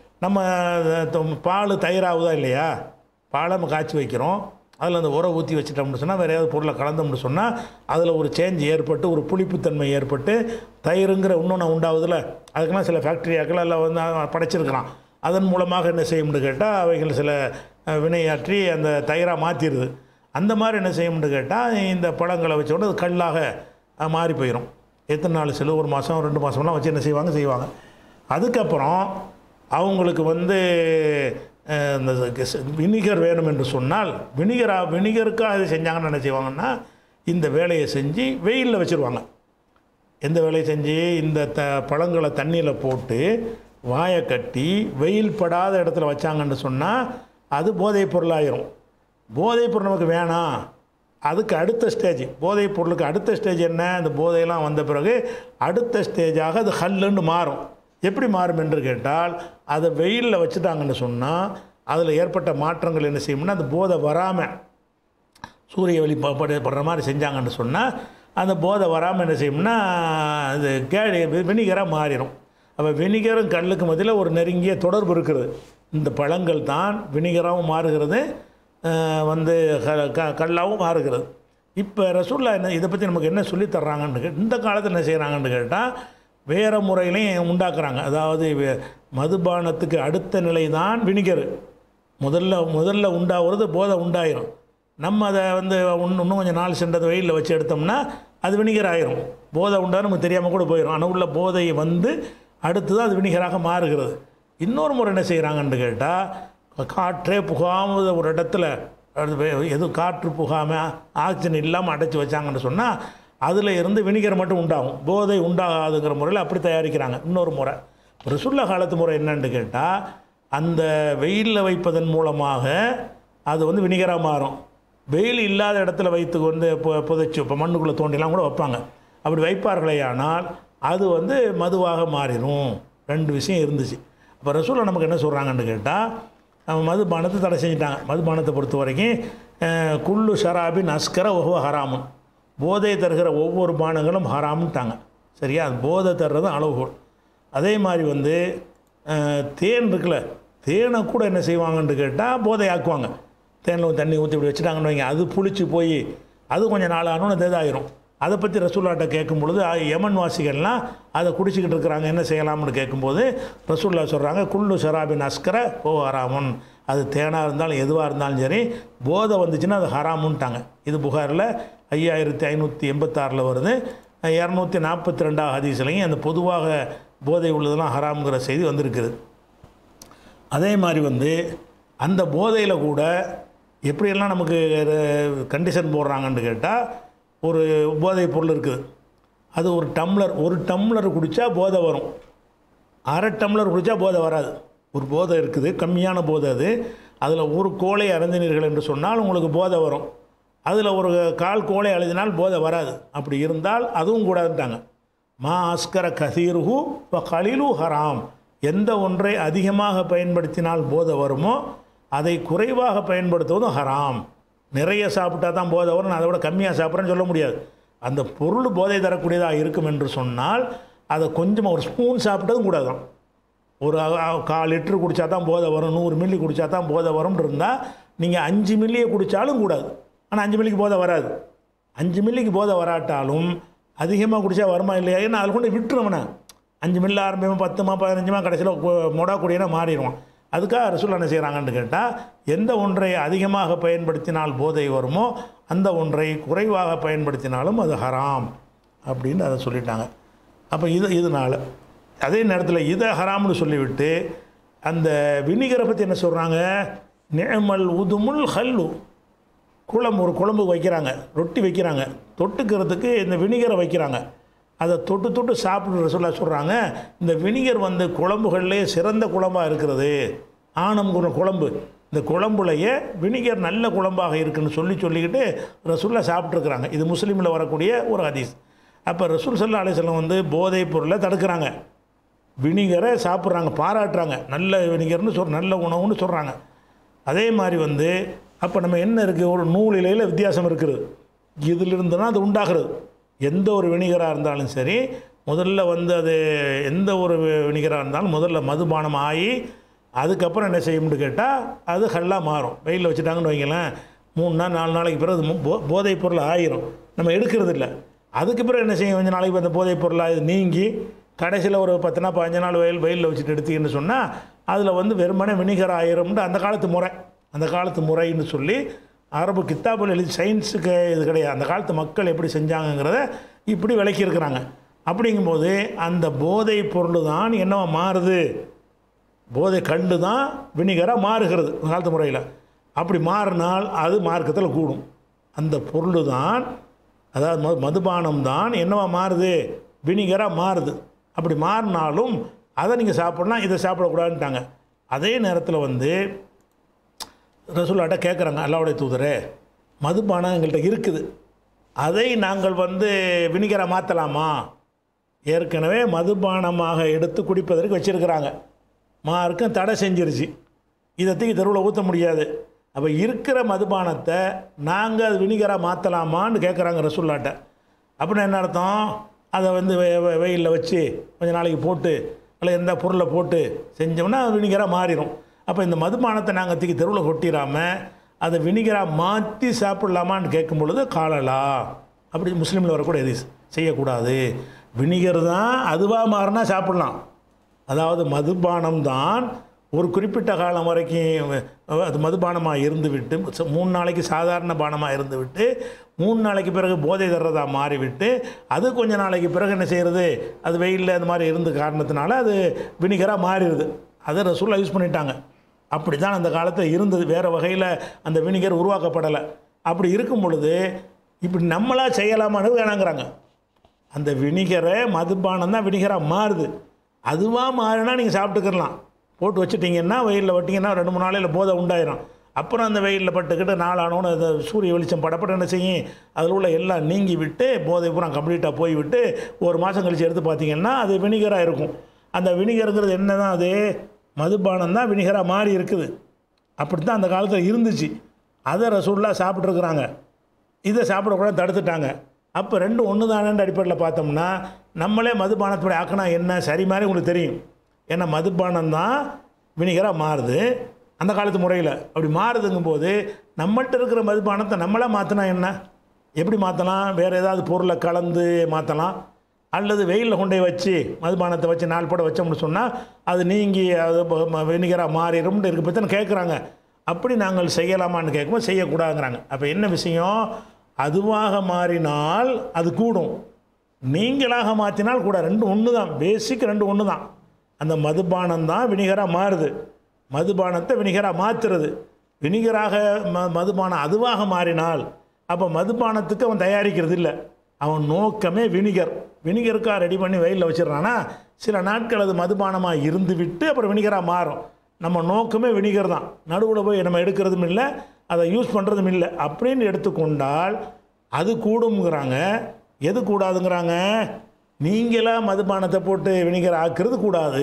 நம்ம பால் தயிராகுதா இல்லையா, பாலை நம்ம காய்ச்சி வைக்கிறோம், அதில் அந்த உரம் ஊற்றி வச்சுட்டோம்னு சொன்னால் வேறு ஏதாவது பொருளை கலந்தோம்னு சொன்னால் அதில் ஒரு சேஞ்ச் ஏற்பட்டு ஒரு புளிப்புத்தன்மை ஏற்பட்டு தயிருங்கிற இன்னொன்று உண்டாவதில்ல. அதுக்கெல்லாம் சில ஃபேக்ட்ரியாக்கள் எல்லாம் வந்து படைச்சிருக்கிறான். அதன் மூலமாக என்ன செய்யும்னு கேட்டால் அவைகள் சில வினையாற்றி அந்த தயிராக மாற்றிடுது. அந்த மாதிரி என்ன செய்யும்னு கேட்டால் இந்த பழங்களை வச்சோட அது கல்லாக மாறி போயிடும். எத்தனை நாள் செலவு, ஒரு மாதம் ரெண்டு மாதம்லாம் வச்சு என்ன செய்வாங்க செய்வாங்க அதுக்கப்புறம் அவங்களுக்கு வந்து இந்த வினிகர் வேணும் என்று சொன்னால் வினிகரா வினிகருக்காக அது செஞ்சாங்கன்னு என்ன செய்வாங்கன்னா, இந்த வேலையை செஞ்சு வெயிலில் வச்சுருவாங்க. எந்த வேலையை செஞ்சு, இந்த த பழங்களை தண்ணியில் போட்டு வாயை கட்டி வெயில் படாத இடத்துல வச்சாங்கன்னு சொன்னால் அது போதைப் பொருளாயிரும். போதைப் பொருள் நமக்கு வேணாம், அதுக்கு அடுத்த ஸ்டேஜ், போதைப் பொருளுக்கு அடுத்த ஸ்டேஜ் என்ன, அந்த போதையெல்லாம் வந்த பிறகு அடுத்த ஸ்டேஜாக அது ஹல்லுன்னு மாறும். எப்படி மாறும் என்று கேட்டால், அதை வெயிலில் வச்சுட்டாங்கன்னு சொன்னால் அதில் ஏற்பட்ட மாற்றங்கள் என்ன செய்யும்னா, அந்த போதை வராமல் சூரிய வெளி படுற மாதிரி செஞ்சாங்கன்னு சொன்னால் அந்த போதை வராமல் என்ன செய்யும்னா அது கேடி வினிகராக மாறிடும். அப்போ வினிகரும் கல்லுக்கு மத்தியில் ஒரு நெருங்கிய தொடர்பு இருக்கிறது. இந்த பழங்கள் தான் வினிகராகவும் மாறுகிறது, வந்து க கல்லாகவும் மாறுகிறது. இப்போ ரசூலுல்லாஹ் என்ன இதை பற்றி நமக்கு என்ன சொல்லி தர்றாங்கன்னு கேட்டு, இந்த காலத்தில் என்ன செய்கிறாங்கன்னு கேட்டால் வேறு முறையிலையும் உண்டாக்குறாங்க. அதாவது மதுபானத்துக்கு அடுத்த நிலை தான் வினிகர். முதல்ல முதல்ல உண்டாகிறது போதை உண்டாயிரும். நம்ம அதை வந்து இன்னும் கொஞ்சம் நாள் சென்றதை வெயிலில் வச்சு எடுத்தோம்னா அது வினிகர் ஆயிரும். போதை உண்டா நமக்கு தெரியாமல் கூட போயிடும். ஆனால் உள்ள போதையை வந்து அடுத்து தான் அது வினிகராக மாறுகிறது. இன்னொரு முறை என்ன செய்கிறாங்கன்னு கேட்டால், காற்றே புகாமல் ஒரு இடத்துல எதுவும் காற்று புகாமல் ஆக்சிஜன் இல்லாமல் அடைச்சி வச்சாங்கன்னு சொன்னால் அதில் இருந்து வினிகர் மட்டும் உண்டாகும், போதை உண்டாகாதுங்கிற முறையில் அப்படி தயாரிக்கிறாங்க. இன்னொரு முறை ரசூலுல்லாஹ் காலத்து முறை என்னன்னு கேட்டால், அந்த வெயிலில் வைப்பதன் மூலமாக அது வந்து வினிகராக மாறும். வெயில் இல்லாத இடத்துல வைத்து கொண்டு புதைச்சி இப்போ மண்ணுக்குள்ளே தோண்டிலாம் கூட வைப்பாங்க. அப்படி வைப்பார்களே ஆனால் அது வந்து மதுவாக மாறிடும். ரெண்டு விஷயம் இருந்துச்சு. அப்போ ரசூலுல்லாஹ் நமக்கு என்ன சொல்கிறாங்கன்னு கேட்டால், மதுபானத்தை தடை செஞ்சிட்டாங்க. மதுபானத்தை பொறுத்த வரைக்கும் குல்லு ஷராபின் அஸ்கர ஒவ்வொரு ஹராமுன், போதை தருகிற ஒவ்வொரு பானங்களும் ஹராம்ட்டாங்க. சரியா? அது போதை தர்றது அளவுகோல். அதே மாதிரி வந்து தேன் இருக்குல்ல, தேனை கூட என்ன செய்வாங்கன்னு கேட்டால் போதை ஆக்குவாங்க. தேனில் தண்ணி ஊற்றி இப்படி வச்சுட்டாங்கன்னு வைங்க, அது புளிச்சு போய் அது கொஞ்சம் நாள் ஆனோன்னு இதாயிரும். அதை பற்றி ரசூலுல்லாஹ்ட்ட கேட்கும் பொழுது யமன் வாசிகள்லாம் அதை குடிச்சிக்கிட்டு இருக்கிறாங்க, என்ன செய்யலாம்னு கேட்கும்போது ரசூலுல்லாஹ் சொல்கிறாங்க, குல்லு ஷராபின் அஸ்கர ஓ ஹராமுன், அது தேனாக இருந்தாலும் எதுவாக இருந்தாலும் சரி போதை வந்துச்சுன்னா அது ஹராமுன்ட்டாங்க. இது புகாரில் ஐயாயிரத்தி ஐநூற்றி எண்பத்தாறில் வருது. இரநூத்தி நாற்பத்தி ரெண்டாவது ஹதீஸ்லையும் அந்த பொதுவாக போதை உள்ளதெல்லாம் ஹராம்ங்கிற செய்தி வந்திருக்குது. அதே மாதிரி வந்து அந்த போதையில் கூட எப்படியெல்லாம் நமக்கு கண்டிஷன் போடுறாங்கன்னு கேட்டால், ஒரு போதைப் பொருள் இருக்குது, அது ஒரு டம்ளர் ஒரு டம்ளர் குடித்தா போதை வரும், அரை டம்ளர் குடித்தா போதை வராது. ஒரு போதை இருக்குது, கம்மியான போதை அது. அதில் ஒரு கோலை அருந்தினீர்கள் என்று சொன்னால் உங்களுக்கு போதை வரும். அதில் ஒரு கால் கோலை அழுதினால் போதை வராது. அப்படி இருந்தால் அதுவும் கூடாதுட்டாங்க. மா அஸ்கர கசீருஹு வ கலிலு ஹராம், எந்த ஒன்றை அதிகமாக பயன்படுத்தினால் போதை வருமோ அதை குறைவாக பயன்படுத்துவதும் ஹராம். நிறைய சாப்பிட்டா தான் போதை வரும், அதை விட கம்மியாக சாப்பிட்றேன்னு சொல்ல முடியாது. அந்த பொருள் போதை தரக்கூடியதாக இருக்கும் என்று சொன்னால் அதை கொஞ்சமாக ஒரு ஸ்பூன் சாப்பிட்டதும் கூடாது தான். ஒரு கால் லிட்டரு குடித்தா தான் போதை வரும், நூறு மில்லி குடித்தா தான் போதை வரும்னு இருந்தால் நீங்கள் அஞ்சு மில்லியை குடித்தாலும் கூடாது. ஆனால் அஞ்சு மில்லிக்கு போதை வராது. அஞ்சு மில்லிக்கு போதை வராட்டாலும் அதிகமாக குடித்தா வருமா இல்லையா, ஏன்னா அதில் கொண்டு விட்டுருவனே. அஞ்சு மில்லி ஆரம்பிமா பத்துமா பதினஞ்சுமா கடைசியில் மொடா கூடியனா மாறிடுவான். அதுக்காக ரசூல் என்ன செய்கிறாங்கன்னு கேட்டால், எந்த ஒன்றை அதிகமாக பயன்படுத்தினால் போதை வருமோ அந்த ஒன்றை குறைவாக பயன்படுத்தினாலும் அது ஹராம் அப்படின்னு அதை சொல்லிட்டாங்க. அப்போ இது இதனால் அதே நேரத்தில் இதை ஹராம்னு சொல்லிவிட்டு அந்த வினிகரை பற்றி என்ன சொல்கிறாங்க, நிஅமல் உதுமுல் ஹல்லு, குழம்பு ஒரு குழம்பு வைக்கிறாங்க, ரொட்டி வைக்கிறாங்க, தொட்டுக்கிறதுக்கு இந்த வினிகரை வைக்கிறாங்க. அதை தொட்டு தொட்டு சாப்பிட்ற சொல்ல சொல்கிறாங்க, இந்த வினிகர் வந்து குழம்புகள்லே சிறந்த குழம்பாக இருக்கிறது, ஆணம் குழம்பு, இந்த குழம்புலையே வினிகர் நல்ல குழம்பாக இருக்குதுன்னு சொல்லி சொல்லிக்கிட்டு ரசூல்லா சாப்பிட்ருக்குறாங்க. இது முஸ்லீமில் வரக்கூடிய ஒரு ஹதீஸ். அப்போ ரசூல் ஸல்லல்லாஹு அலைஹி வஸல்லம் வந்து போதைப் பொருளை தடுக்கிறாங்க, வினிகரை சாப்பிட்றாங்க, பாராட்டுறாங்க, நல்ல வினிகர்னு சொல் நல்ல உணவுன்னு சொல்கிறாங்க. அதே மாதிரி வந்து அப்போ நம்ம என்ன இருக்குது, ஒரு நூல் இலையில் வித்தியாசம் இருக்குது, இதிலிருந்து தான் அது உண்டாகிறது. எந்த ஒரு வினிகராக இருந்தாலும் சரி, முதல்ல வந்து அது எந்த ஒரு வினிகராக இருந்தாலும் முதல்ல மதுபானம் ஆகி அதுக்கப்புறம் என்ன செய்யும்னு கேட்டால் அது ஹல்லாக மாறும். வெயிலில் வச்சுட்டாங்கன்னு வைங்களேன், மூணு நாள் நாலு நாளைக்கு பிறகு போ போதைப் பொருள் ஆயிரும், நம்ம எடுக்கிறது இல்லை. அதுக்கு பிறகு என்ன செய்யும், கொஞ்சம் நாளைக்கு அந்த போதைப் பொருளாக இது நீங்கி கடைசியில் ஒரு பத்து நாள் பதினஞ்சு நாள் வெயில் வெயிலில் வச்சுட்டு எடுத்தீங்கன்னு சொன்னால் அதில் வந்து வெறுமனே வினிகர் ஆயிரும்னு அந்த காலத்து முறை, அந்த காலத்து முறைன்னு சொல்லி அரபு கித்தாபில் எழுதி, சயின்ஸுக்கு இது கிடையாது, அந்த காலத்து மக்கள் எப்படி செஞ்சாங்கங்கிறத இப்படி விளக்கியிருக்கிறாங்க. அப்படிங்கும்போது அந்த போதை பொருள் தான் என்னவா மாறுது, போதை கண்டு தான் வினிகராக மாறுகிறது அந்த காலத்து முறையில். அப்படி மாறினால் அது மார்க்கத்தில் கூடும். அந்த பொருள் தான், அதாவது மது மதுபானம் தான் என்னவா மாறுது, வினிகராக மாறுது. அப்படி மாறினாலும் அதை நீங்கள் சாப்பிட்லாம், இதை சாப்பிடக்கூடாதுன்ட்டாங்க. அதே நேரத்தில் வந்து ரசூலுல்லாஹ்ட்ட கேட்குறாங்க, அல்லாஹ்வுடைய தூதரே, மதுபானம் எங்கள்கிட்ட இருக்குது, அதை நாங்கள் வந்து வினிகராக மாற்றலாமா? ஏற்கனவே மதுபானமாக எடுத்து குடிப்பதற்கு வச்சுருக்கிறாங்க, மார்க்கம் தடை செஞ்சிருச்சு, இதை தூக்கி தெருவில் ஊற்ற முடியாது. அப்போ இருக்கிற மதுபானத்தை நாங்கள் அது வினிகராக மாற்றலாமான்னு கேட்குறாங்க ரசூலுல்லாஹ்ட்ட. அப்படின்னா என்ன அர்த்தம், அதை வந்து வெயிலில் வச்சு கொஞ்சம் நாளைக்கு போட்டு அல்ல எந்த பொருளை போட்டு செஞ்சோம்னா வினிகராக மாறிடும். அப்போ இந்த மதுபானத்தை நாங்கள் தூக்கி தெருவில் கொட்டிடாமல் அதை வினிகராக மாற்றி சாப்பிட்லாமான்னு கேட்கும் பொழுது காலலா, அப்படி முஸ்லீமில் வரக்கூட எது செய்யக்கூடாது. வினிகர் தான் அதுவாக மாறினா சாப்பிட்லாம். அதாவது மதுபானம் தான் ஒரு குறிப்பிட்ட காலம் வரைக்கும் அது மதுபானமாக இருந்து விட்டு மூணு நாளைக்கு சாதாரண பானமாக இருந்து விட்டு மூணு நாளைக்கு பிறகு போதை தர்றதாக மாறிவிட்டு அது கொஞ்ச நாளைக்கு பிறகு என்ன செய்கிறது, அது வெயிலில் அந்த மாதிரி இருந்த காரணத்தினால அது வினிகராக மாறிடுது. அதை ரசூலுல்லாஹ் யூஸ் பண்ணிட்டாங்க. அப்படி தான் அந்த காலத்தில் இருந்தது, வேறு வகையில் அந்த வினிகர் உருவாக்கப்படலை. அப்படி இருக்கும் பொழுது இப்படி நம்மளாக செய்யலாமான்னு வேணாங்கிறாங்க. அந்த வினிகரை மதுபானம் தான் வினிகராக மாறுது, அதுவாக மாறினா நீங்கள் சாப்பிட்டுக்கலாம். போட்டு வச்சுட்டிங்கன்னா வெயிலில் வட்டிங்கன்னா ரெண்டு மூணு நாளையில் போதை உண்டாயிரும். அப்புறம் அந்த வெயிலில் பட்டுக்கிட்டு நாளானோன்னு அந்த சூரிய வெளிச்சம் படப்பட என்ன செய்யும், அதில் உள்ள எல்லாம் நீங்கி விட்டு போதை பூரா கம்ப்ளீட்டாக போய்விட்டு ஒரு மாதம் கழித்து எடுத்து பார்த்திங்கன்னா அது வினிகராக இருக்கும். அந்த வினிகருங்கிறது என்ன தான், அது மதுபானம் தான் வினிகராக மாறி இருக்குது. அப்படி தான் அந்த காலத்தில் இருந்துச்சு. அதை ரசூலுல்லாஹ் சாப்பிட்ருக்குறாங்க, இதை சாப்பிடக்கூடாது தடுத்துட்டாங்க. அப்போ ரெண்டு ஒன்று தானேன்ற அடிப்படையில் பார்த்தோம்னா நம்மளே மதுபானத்துடைய ஆக்கினா என்ன சரி மாதிரி உங்களுக்கு தெரியும். ஏன்னா மதுபானம் தான் வினிகராக மாறுது அந்த காலத்து முறையில். அப்படி மாறுதுங்கும் போது நம்மள்கிட்ட இருக்கிற மதுபானத்தை நம்மளாக மாற்றினா என்ன, எப்படி மாற்றலாம், வேறு ஏதாவது பொருளை கலந்து மாற்றலாம், அல்லது வெயிலில் கொண்டே வச்சு மதுபானத்தை வச்சு நாள் பட வச்சோம்னு சொன்னால் அது நீங்கி அது வினிகராக மாறிடும்னு இருக்க பற்றி கேட்குறாங்க. அப்படி நாங்கள் செய்யலாமான்னு கேட்கும்போது செய்யக்கூடாதுங்கிறாங்க. அப்போ என்ன விஷயம், அதுவாக மாறினால் அது கூடும், நீங்களாக மாற்றினால் கூட, ரெண்டு ஒன்று தான், பேசிக் ரெண்டு ஒன்று தான். அந்த மதுபானம் தான் வினிகராக மாறுது, மதுபானத்தை வினிகராக மாற்றுறது. வினிகராக ம மதுபானம் அதுவாக மாறினால் அப்போ மதுபானத்துக்கு அவன் தயாரிக்கிறது இல்லை, அவன் நோக்கமே வினிகர். வினிகருக்காக ரெடி பண்ணி வெயிலில் வச்சிடறானா சில நாட்கள் அது மதுபானமாக இருந்து விட்டு அப்புறம் வினிகராக மாறும். நம்ம நோக்கமே வினிகர் தான், நடுவில் போய் நம்ம எடுக்கிறதும் இல்லை, அதை யூஸ் பண்ணுறதும் இல்லை. அப்படின்னு எடுத்துக்கொண்டால் அது கூடுங்கிறாங்க. எது கூடாதுங்கிறாங்க, நீங்களாக மதுபானத்தை போட்டு வினிகர் ஆக்கிறது கூடாது.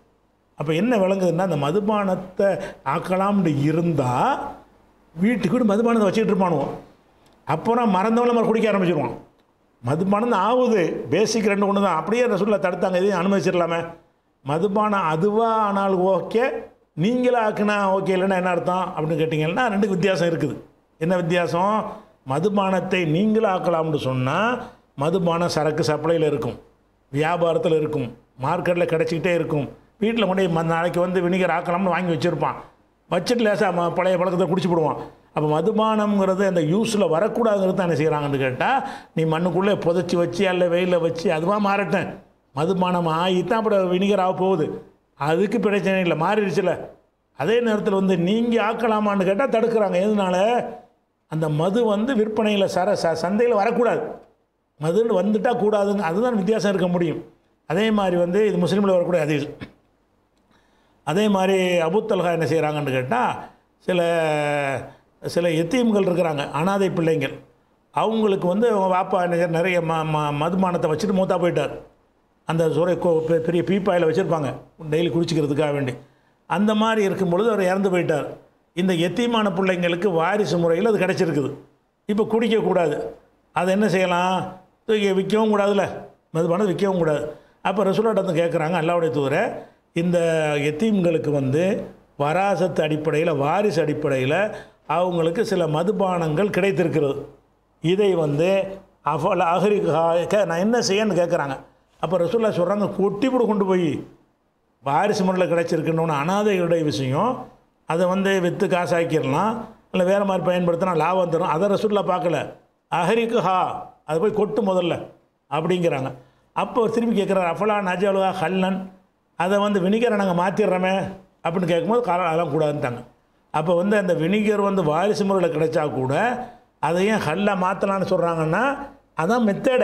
அப்போ என்ன விளங்குதுன்னா, அந்த மதுபானத்தை ஆக்கலாம்னு இருந்தால் வீட்டுக்கு வீடு மதுபானத்தை வச்சுக்கிட்டு இருப்பானுவோம், அப்புறம் மறந்தவங்கள மாதிரி குடிக்க ஆரம்பிச்சிடுவான். மதுபானம் தான் ஆகுது, பேசிக் ரெண்டு ஒன்று தான். அப்படியே ரசூலுல்லாஹ் தடுத்தாங்க, இதையும் அனுமதிச்சிடலாமே. மதுபானம் அதுவாக ஆனால் ஓகே, நீங்களே ஆக்குனா ஓகே இல்லைன்னா என்ன அர்த்தம் அப்படின்னு கேட்டிங்கன்னா ரெண்டுக்கு வித்தியாசம் இருக்குது. என்ன வித்தியாசம்? மதுபானத்தை நீங்களே ஆக்கலாம்னு சொன்னால் மதுபானம் சரக்கு சப்ளையில் இருக்கும், வியாபாரத்தில் இருக்கும், மார்க்கெட்டில் கிடச்சிக்கிட்டே இருக்கும். வீட்டில் கொண்டு போய் நாளைக்கு வந்து வினிகர் ஆக்கலாம்னு வாங்கி வச்சுருப்பான், வச்சுட்டு லேசாக பழைய பழக்கத்தை குடிச்சு போடுவான். அப்போ மதுபானம்ங்கிறது அந்த யூஸில் வரக்கூடாதுங்கிறது தான் என்ன செய்கிறாங்கன்னு கேட்டால், நீ மண்ணுக்குள்ளே புதைச்சி வச்சு அல்ல வெயிலில் வச்சு அதுவாக மாறட்டேன், மதுபானம் ஆகித்தான் அப்புறம் வினிகர் ஆக போகுது, அதுக்கு பிரச்சனை இல்லை, மாறிடுச்சுல. அதே நேரத்தில் வந்து நீங்கள் ஆக்கலாமான்னு கேட்டால் தடுக்கிறாங்க. எதனால? அந்த மது வந்து விற்பனையில் சர ச சந்தையில் வரக்கூடாது, மதுன்னு வந்துட்டால் கூடாதுங்க, அதுதான் வித்தியாசம் இருக்க முடியும். அதே மாதிரி வந்து இது முஸ்லீமில் வரக்கூடிய அதே அதே மாதிரி அபூத்தல்ஹா என்ன செய்கிறாங்கன்னு கேட்டால், சில சில எத்தீம்கள் இருக்கிறாங்க, அனாதை பிள்ளைங்கள், அவங்களுக்கு வந்து அவங்க வாப்பா நிறைய ம ம மதுபானத்தை வச்சுட்டு மூத்தா போயிட்டார். அந்த சுரை பெரிய பீப்பாயில் வச்சுருப்பாங்க டெய்லி குடிச்சிக்கிறதுக்காக வேண்டி. அந்த மாதிரி இருக்கும் பொழுது அவர் இறந்து போயிட்டார். இந்த எத்தீமான பிள்ளைங்களுக்கு வாரிசு முறையில் அது கிடச்சிருக்குது. இப்போ குடிக்கக்கூடாது, அதை என்ன செய்யலாம்? தூக்கி விற்கவும் கூடாதுல்ல, மதுபானம் விற்கவும் கூடாது. அப்போ ரசூலுல்லாஹ் வந்து கேட்குறாங்க, அல்லாஹ்வுடைய தூதரே, இந்த எத்தீம்களுக்கு வந்து வராசத்து அடிப்படையில் வாரிசு அடிப்படையில் அவங்களுக்கு சில மதுபானங்கள் கிடைத்திருக்கிறது, இதை வந்து அஃபல அஹரிகா நான் என்ன செய்யன்னு கேட்குறாங்க. அப்போ ரசூலுல்லாஹ் சொல்கிறாங்க, கொட்டிப்படு கொண்டு போய் வாரிசு முறையில் கிடச்சிருக்குன்னு அனாதைகளுடைய விஷயம், அதை வந்து விற்று காசாக்கிடலாம், இல்லை வேறு மாதிரி பயன்படுத்தினா லாபம் தரும், அதை ரசூலுல்லாஹ் பார்க்கல. அஹரிகா அதை போய் கொட்டு முதல்ல அப்படிங்கிறாங்க. அப்போ திரும்பி கேட்குறாரு, அஃபலா நஜலுஹா ஹல்லன், அதை வந்து வினிகரை நாங்கள் மாற்றிடுறோமே அப்படின்னு கேட்கும்போது காலம் அதெல்லாம் கூடாதுன்ட்டாங்க. அப்போ வந்து அந்த வினிகர் வந்து வாரிசு முறையில் கிடைச்சா கூட அதையும் ஹல்லை மாற்றலான்னு சொல்கிறாங்கன்னா அதான் மெத்தேடு.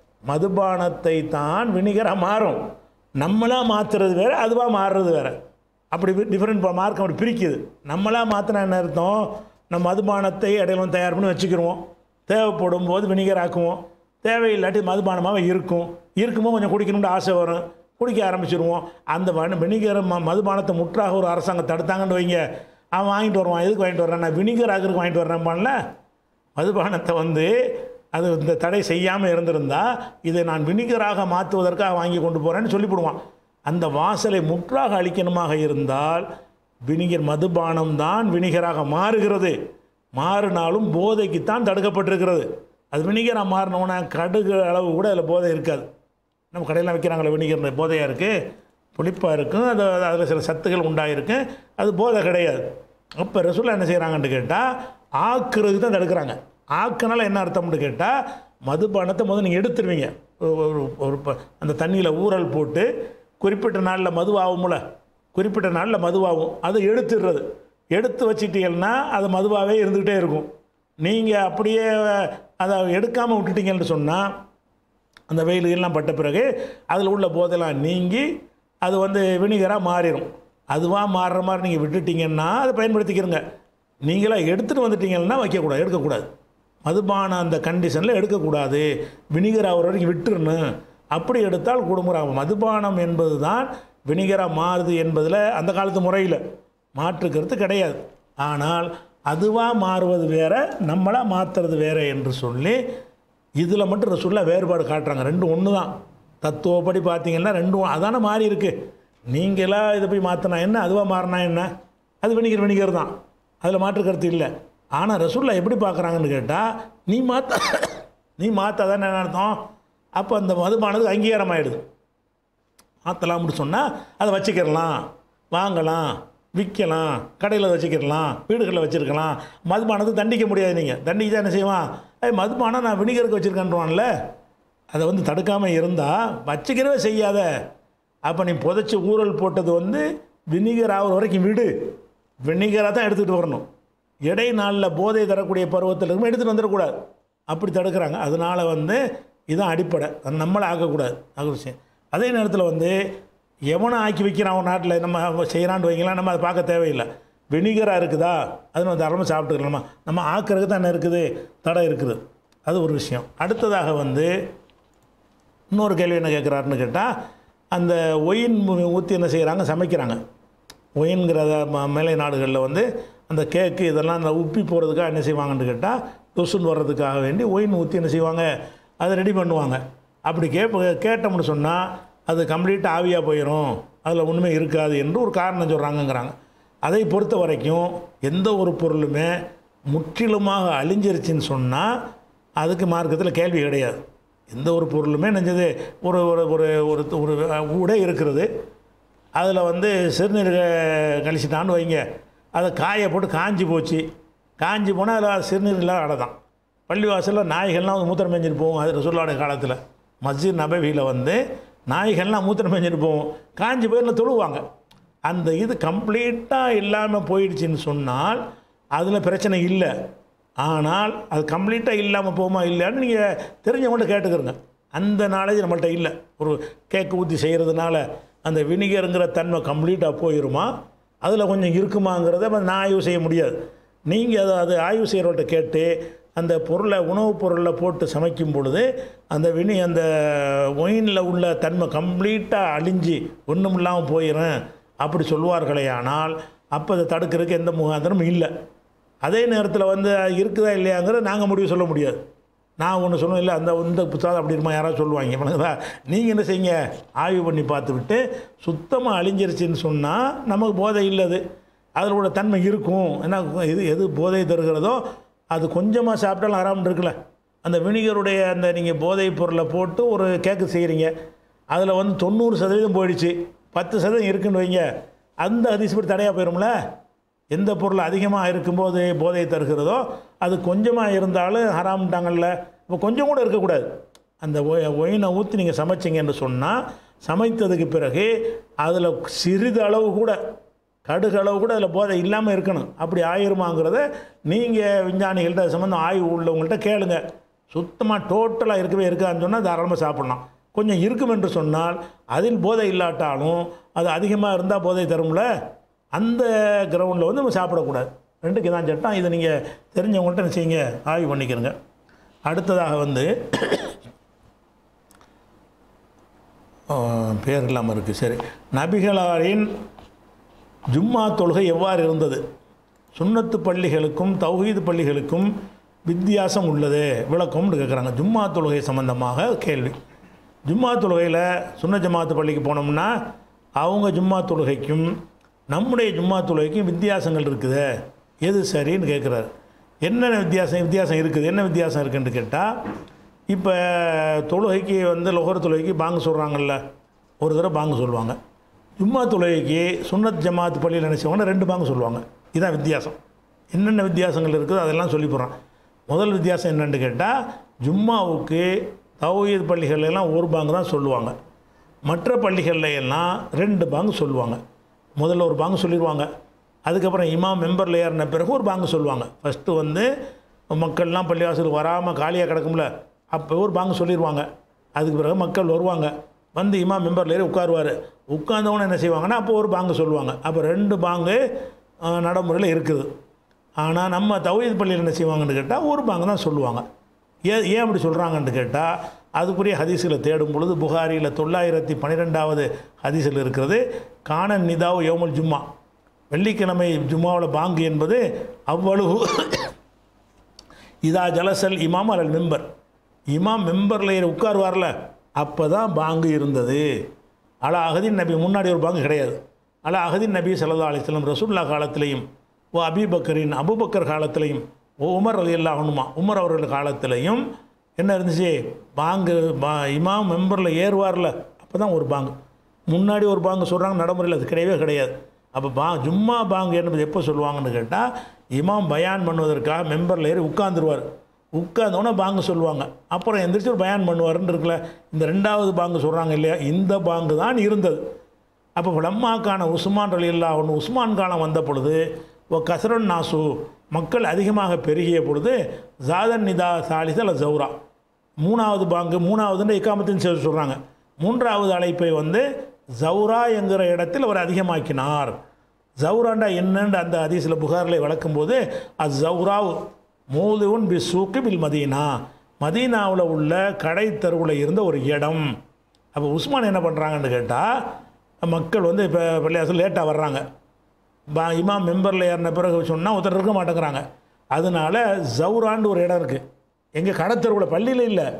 மதுபானத்தை தான் வினிகராக மாறும், நம்மளாக மாற்றுறது வேறு, அதுவாக மாறுறது வேறு. அப்படி டிஃப்ரெண்ட் மார்க் அப்படி பிரிக்குது. நம்மளாக மாற்றினா என்ன அர்த்தம்? நம்ம மதுபானத்தை இடையில தயார் பண்ணி வச்சுக்கிடுவோம், தேவைப்படும் போது வினிகர் ஆக்குவோம், தேவையில்லாட்டி மதுபானமாக இருக்கும், இருக்கும்போது கொஞ்சம் குடிக்கணும்னு ஆசை வரும், குடிக்க ஆரம்பிச்சிடுவோம். அந்த வன வினிகர் ம மதுபானத்தை முற்றாக ஒரு அரசாங்கம் தடுத்தாங்கன்னு வைங்க, அவன் வாங்கிட்டு வருவான். எதுக்கு வாங்கிட்டு வர்றான்? நான் வினிகர் ஆகிறதுக்கு வாங்கிட்டு வர்றேன்பான்ல. மதுபானத்தை வந்து அது இந்த தடை செய்யாமல் இருந்திருந்தால் இதை நான் வினிகராக மாற்றுவதற்காக வாங்கி கொண்டு போகிறேன்னு சொல்லிவிடுவான். அந்த வாசலை முற்றாக அழிக்கணுமாக இருந்தால் வினிகர் மதுபானம் தான் வினிகராக மாறுகிறது, மாறினாலும் போதைக்குத்தான் தடுக்கப்பட்டிருக்கிறது. அது வினிகராக மாறினோன்னா கடுகு அளவு கூட அதில் போதை இருக்காது. நம்ம கடையில் வைக்கிறாங்களே வினிகர், போதையாக இருக்குது, புளிப்பாக இருக்கும், அது அதில் சில சத்துக்கள் உண்டாகிருக்கு, அது போதை கிடையாது. அப்போ ரசூலுல்லாஹ் என்ன செய்கிறாங்கன்னு கேட்டால் ஆக்குறதுக்கு தான் தடுக்கிறாங்க. ஆக்குனால என்ன அர்த்தம்னு கேட்டால், மதுபானத்தை முதல்ல நீங்கள் எடுத்துருவீங்க, ஒரு ஒரு அந்த தண்ணியில் ஊறல் போட்டு குறிப்பிட்ட நாளில் மதுவாகும்ல, குறிப்பிட்ட நாளில் மதுவாகும், அதை எடுத்துடுறது. எடுத்து வச்சிட்டீங்கன்னா அது மதுவாகவே இருந்துக்கிட்டே இருக்கும். நீங்கள் அப்படியே அதை எடுக்காமல் விட்டுட்டீங்கன்னு சொன்னால் அந்த வெயிலுகள்லாம் பட்ட பிறகு அதில் உள்ள போதெல்லாம் நீங்கி அது வந்து வினிகராக மாறிடும். அதுவாக மாறுற மாதிரி நீங்கள் விட்டுட்டிங்கன்னா அதை பயன்படுத்திக்கிறங்க. நீங்களாக எடுத்துகிட்டு வந்துட்டீங்கன்னா வைக்கக்கூடாது, எடுக்கக்கூடாது. மதுபான அந்த கண்டிஷனில் எடுக்கக்கூடாது, வினிகர் ஆகிற வரைக்கும் விட்டுருணும். அப்படி எடுத்தால் குடும்பம். மதுபானம் என்பது தான் வினிகராக மாறுது என்பதில் அந்த காலத்து முறையில் மாற்றுக்கிறது கிடையாது. ஆனால் அதுவாக மாறுவது வேறு, நம்மளாக மாற்றுறது வேறு என்று சொல்லி இதில் மட்டும் ரசூலுல்லாஹ் வேறுபாடு காட்டுறாங்க. ரெண்டும் ஒன்று தான். தத்துவப்படி பார்த்தீங்கன்னா ரெண்டும் அதான மாறி இருக்குது. நீங்களாக இதை போய் மாற்றினா என்ன, அதுவாக மாறினா என்ன, அது வினிகர் வினிகர் தான், அதில் மாற்று கருத்து இல்லை. ஆனால் ரசூலுல்லாஹ் எப்படி பார்க்குறாங்கன்னு கேட்டால், நீ மாற்ற நீ மாற்றாதான் என்ன அர்த்தம்? அப்போ அந்த மதுபானது அங்கீகாரம் ஆகிடுது. மாற்றலாம்னு சொன்னால் அதை வச்சுக்கிடலாம், வாங்கலாம், விற்கலாம், கடையில் வச்சுக்கிடலாம், வீடுகளில் வச்சுருக்கலாம். மதுபானத்தை தண்டிக்க முடியாது. நீங்கள் தண்டிக்க என்ன செய்வான்? ஏய் மதுபானம் நான் வினிகருக்கு வச்சுருக்கேன்றான்ல, அதை வந்து தடுக்காமல் இருந்தால் வச்சுக்கிறவே செய்யாத. அப்போ நீ புதைச்சி ஊறல் போட்டது வந்து வினிகர் ஆகிற வரைக்கும் விடு, வினிகராக தான் எடுத்துகிட்டு வரணும். இடை நாளில் போதை தரக்கூடிய பருவத்தில் இருக்கும் எடுத்துகிட்டு வந்துடக்கூடாது, அப்படி தடுக்கிறாங்க. அதனால் வந்து இதுதான் அடிப்படை, அது நம்மளை ஆக்கக்கூடாது. அது விஷயம். அதே நேரத்தில் வந்து எவனை ஆக்கி வைக்கிறான் ஒரு நாட்டில் நம்ம செய்கிறான்னு வைக்கலாம், நம்ம அதை பார்க்க தேவையில்லை. வினிகராக இருக்குதா அது நம்ம தரமாக சாப்பிட்டுக்கலாமா, நம்ம ஆக்கிறதுக்கு தான் என்ன இருக்குது, தடை இருக்குது. அது ஒரு விஷயம். அடுத்ததாக வந்து இன்னொரு கேள்வி என்ன கேட்குறாருன்னு கேட்டால், அந்த ஒயின் ஊற்றி என்ன செய்கிறாங்க, சமைக்கிறாங்க. ஒயின்கிறத மேலை நாடுகளில் வந்து அந்த கேக்கு இதெல்லாம் அந்த உப்பி போகிறதுக்காக என்ன செய்வாங்கன்னு கேட்டால், ருசுன்னு வர்றதுக்காக வேண்டி ஒயின் ஊற்றி என்ன செய்வாங்க, அதை ரெடி பண்ணுவாங்க. அப்படி கேட்ப கேட்டோம்னு சொன்னால் அது கம்ப்ளீட்டாக ஆவியாக போயிடும், அதில் ஒன்றுமே இருக்காது என்று ஒரு காரணம் சொல்கிறாங்கங்கிறாங்க. அதை பொறுத்த வரைக்கும் எந்த ஒரு பொருளுமே முற்றிலுமாக அழிஞ்சிருச்சுன்னு சொன்னால் அதுக்கு மார்க்கத்தில் கேள்வி கிடையாது. எந்த ஒரு பொருளுமே நெஞ்சது ஒரு ஒரு ஒரு ஒரு உடை இருக்கிறது, அதில் வந்து சிறுநீர் கழிச்சிட்டான்னு வைங்க, அதை காய போட்டு காஞ்சி போச்சு, காஞ்சி போனால் அதில் சிறுநீர் இல்லாத அடை தான். பள்ளிவாசலில் நாய்கள்லாம் வந்து மூத்திரம் மேஞ்சிட்டு போவோம். அது ரசூலுல்லாஹி காலத்தில் மஸ்ஜித் நபவியில் வந்து நாய்கள்லாம் மூத்திரம் மேஞ்சிட்டு போவோம், காஞ்சி போய் தொழுவாங்க. அந்த இது கம்ப்ளீட்டாக இல்லாமல் போயிடுச்சின்னு சொன்னால் அதில் பிரச்சனை இல்லை. ஆனால் அது கம்ப்ளீட்டாக இல்லாமல் போகுமா இல்லைன்னு நீங்கள் தெரிஞ்சவங்கள்ட்ட கேட்டுக்கிறங்க. அந்த நாலேஜ் நம்மள்கிட்ட இல்லை. ஒரு கேக்கு ஊற்றி செய்கிறதுனால அந்த வினிகருங்கிற தன்மை கம்ப்ளீட்டாக போயிடுமா, அதில் கொஞ்சம் இருக்குமாங்கிறத நான் ஆய்வு செய்ய முடியாது. நீங்கள் அதை அது ஆய்வு செய்கிறவர்கிட்ட கேட்டு அந்த பொருளை உணவுப் பொருளில் போட்டு சமைக்கும் பொழுது அந்த வினி அந்த ஒயினில் உள்ள தன்மை கம்ப்ளீட்டாக அழிஞ்சு ஒன்றும் இல்லாமல் போயிடும் அப்படி சொல்வார்களே. ஆனால் அப்போ அதை தடுக்கிறதுக்கு எந்த முகாந்திரமும் இல்லை. அதே நேரத்தில் வந்து இருக்குதா இல்லையாங்கிறத நாங்கள் முடிவு சொல்ல முடியாது. நான் ஒன்று சொல்லணும், இல்லை அந்த இந்த புத்தகம் அப்படி இருமா யாராவது சொல்லுவாங்க பண்ணுங்கதா. நீங்கள் என்ன செய்யுங்க, ஆய்வு பண்ணி பார்த்துவிட்டு சுத்தமாக அழிஞ்சிருச்சுன்னு சொன்னால் நமக்கு போதை இல்லது, அதனோட தன்மை இருக்கும். ஏன்னா இது எது போதை தருகிறதோ அது கொஞ்சமாக சாப்பிட்டாலும் ஆறாமல் இருக்குல்ல. அந்த வினிகருடைய அந்த நீங்கள் போதை பொருளை போட்டு ஒரு கேக்கு செய்கிறீங்க, அதில் வந்து தொண்ணூறு சதவீதம் போயிடுச்சு, பத்து சதவீதம் இருக்குன்னு வைங்க, அந்த அதிசப்படி தடையாக போயிடும்ல. எந்த பொருள் அதிகமாக இருக்கும்போது போதை தருகிறதோ அது கொஞ்சமாக இருந்தாலும் ஹராம்ட்டாங்கல்ல. இப்போ கொஞ்சம் கூட இருக்கக்கூடாது. அந்த ஒயினை ஊற்றி நீங்கள் சமைச்சிங்கன்னு சொன்னால் சமைத்ததுக்கு பிறகு அதில் சிறிதளவு கூட கடுகளவு கூட அதில் போதை இல்லாமல் இருக்கணும். அப்படி ஆயிருமாங்கிறத நீங்கள் விஞ்ஞானிகள்கிட்ட சம்மந்தம் ஆய்வு உள்ளவங்கள்ட்ட கேளுங்க. சுத்தமாக டோட்டலாக இருக்கவே இருக்கான்னு சொன்னால் தாராளமாக சாப்பிட்லாம். கொஞ்சம் இருக்கும் என்று சொன்னால் அதில் போதை இல்லாட்டாலும் அது அதிகமாக இருந்தால் போதை தரும்ல, அந்த கிரவுண்டில் வந்து நம்ம சாப்பிடக்கூடாது. ரெண்டுக்கு தான் சட்டம். இதை நீங்கள் தெரிஞ்சவங்கள்ட்ட என்ன செய்யுங்க, ஆய்வு பண்ணிக்கிறங்க. அடுத்ததாக வந்து பேர் இல்லாமல் இருக்குது. சரி, நபிகளாரின் ஜும்மா தொழுகை எவ்வாறு இருந்தது? சுன்னத்து பள்ளிகளுக்கும் தௌஹீது பள்ளிகளுக்கும் வித்தியாசம் உள்ளது, விளக்கம்னு கேட்குறாங்க. ஜும்மா தொழுகை சம்பந்தமாக கேள்வி. ஜும்மா தொழுகையில் சுன்ன ஜமாத்து பள்ளிக்கு போனோம்னா அவங்க ஜும்மா தொழுகைக்கும் நம்முடைய ஜும்மா தொழுகைக்கும் வித்தியாசங்கள் இருக்குது, எது சரின்னு கேட்குறாரு. என்னென்ன வித்தியாசம் வித்தியாசம் இருக்குது என்ன வித்தியாசம் இருக்குதுன்னு கேட்டால், இப்போ தொழுகைக்கு வந்து லொஹர் தொழுகைக்கு பாங்கு சொல்கிறாங்கல்ல, ஒரு தடவை பாங்கு சொல்லுவாங்க. ஜும்மா தொழுகைக்கு சுன்னத் ஜமாத் பள்ளியில் நினச்சவங்கன்னா ரெண்டு பாங்கு சொல்லுவாங்க. இதுதான் வித்தியாசம். என்னென்ன வித்தியாசங்கள் இருக்குது அதெல்லாம் சொல்லி போடுறான். முதல் வித்தியாசம் என்னென்னு கேட்டால், ஜும்மாவுக்கு தௌஹீத் பள்ளிகள் எல்லாம் ஒரு பாங்கு தான் சொல்லுவாங்க, மற்ற பள்ளிகளில் எல்லாம் ரெண்டு பாங்கு சொல்லுவாங்க. முதல்ல ஒரு பாங்கு சொல்லிடுவாங்க, அதுக்கப்புறம் இமாம் மெம்பரில் ஏறின பிறகு ஒரு பாங்கு சொல்லுவாங்க. ஃபஸ்ட்டு வந்து மக்கள்லாம் பள்ளிவாசலுக்கு வராமல் காலியாக கிடக்கும்ல, அப்போ ஒரு பாங்கு சொல்லிடுவாங்க. அதுக்கு பிறகு மக்கள் வருவாங்க, வந்து இமாம் மெம்பரில் ஏறி உட்காருவார். உட்கார்ந்தவொன்னே என்ன செய்வாங்கன்னா அப்போ ஒரு பாங்கு சொல்லுவாங்க. அப்போ ரெண்டு பாங்கு நடைமுறையில் இருக்குது. ஆனால் நம்ம தௌஹீத் பள்ளியில் என்ன செய்வாங்கன்னு கேட்டால் ஒரு பாங்கு தான் சொல்லுவாங்க. ஏன் ஏன் அப்படி சொல்கிறாங்கன்னு கேட்டால், அதுக்குரிய ஹதீஸில் தேடும் பொழுது புகாரியில் தொள்ளாயிரத்தி பன்னிரெண்டாவது ஹதீஸில் இருக்கிறது. காணன் நிதாவு யோமுல் ஜும்மா, வெள்ளிக்கிழமை ஜும்மாவில் பாங்கு என்பது அவ்வளவு இதா ஜலசல் இமாம் அல் மெம்பர், இமாம் மெம்பரில் ஏறி உட்காருவார்ல அப்போ தான் பாங்கு இருந்தது. அலா அகதீன் நபி, முன்னாடி ஒரு பாங்கு கிடையாது. அலா அகதீன் நபி ஸல்லல்லாஹு அலைஹி வஸல்லம் ரசூலுல்லாஹ் காலத்திலையும், ஓ அபீபக்கரின் அபூபக்கர் காலத்திலையும், ஓ உமர் ரலியல்லாஹு அன்ஹுமா உமர் அவர்கள் காலத்திலையும் என்ன இருந்துச்சு, பாங்கு பா இமாம் மெம்பரில் ஏறுவார்ல அப்போ தான் ஒரு பாங்கு. முன்னாடி ஒரு பாங்கு சொல்கிறாங்க, நடைமுறையில் அது கிடையவே கிடையாது. அப்போ பா ஜும்மா பாங்கு என்பது எப்போ சொல்லுவாங்கன்னு கேட்டால், இமாம் பயான் பண்ணுவதற்காக மெம்பரில் ஏறி உட்காந்துருவார், உட்காந்தோன்னே பாங்கு சொல்லுவாங்க, அப்புறம் எந்திரிச்சு ஒரு பயான் பண்ணுவார்ன்னு இருக்குல்ல, இந்த ரெண்டாவது பாங்கு சொல்கிறாங்க இல்லையா, இந்த பாங்கு தான் இருந்தது. அப்போ லம்மாக்கான உஸ்மான் ரலியல்லாஹு அன்ஹு உஸ்மான் காலம் வந்த பொழுது, ஓ கசரன் நாசு மக்கள் அதிகமாக பெருகிய பொழுது, ஜாதன் நிதா சாலிசல் ஜவுரா மூணாவது பாங்கு, மூணாவதுன்னு இக்காமத்தின் சேர்த்து சொல்கிறாங்க, மூன்றாவது அழைப்பை வந்து ஜவுரா என்கிற இடத்தில் அவர் அதிகமாக்கினார். ஜவுராண்டா என்னென்று அந்த ஹதீஸில் புகாரில் வளர்க்கும்போது, அது ஜவுராவ் மூதுவுன் பி சூக்கு பில் மதீனா, மதீனாவில் உள்ள கடை தெருவில் இருந்த ஒரு இடம். அப்போ உஸ்மான் என்ன பண்ணுறாங்கன்னு கேட்டால், மக்கள் வந்து இப்போ பள்ளியாசல் லேட்டாக வர்றாங்க, பா இமாம் மெம்பரில் ஏறின பிறகு சொன்னால் ஒருத்தர் இருக்க மாட்டேங்கிறாங்க. அதனால் ஜவுரான்னு ஒரு இடம் இருக்குது, எங்கள் கடை தெருவில், பள்ளியில் இல்லை,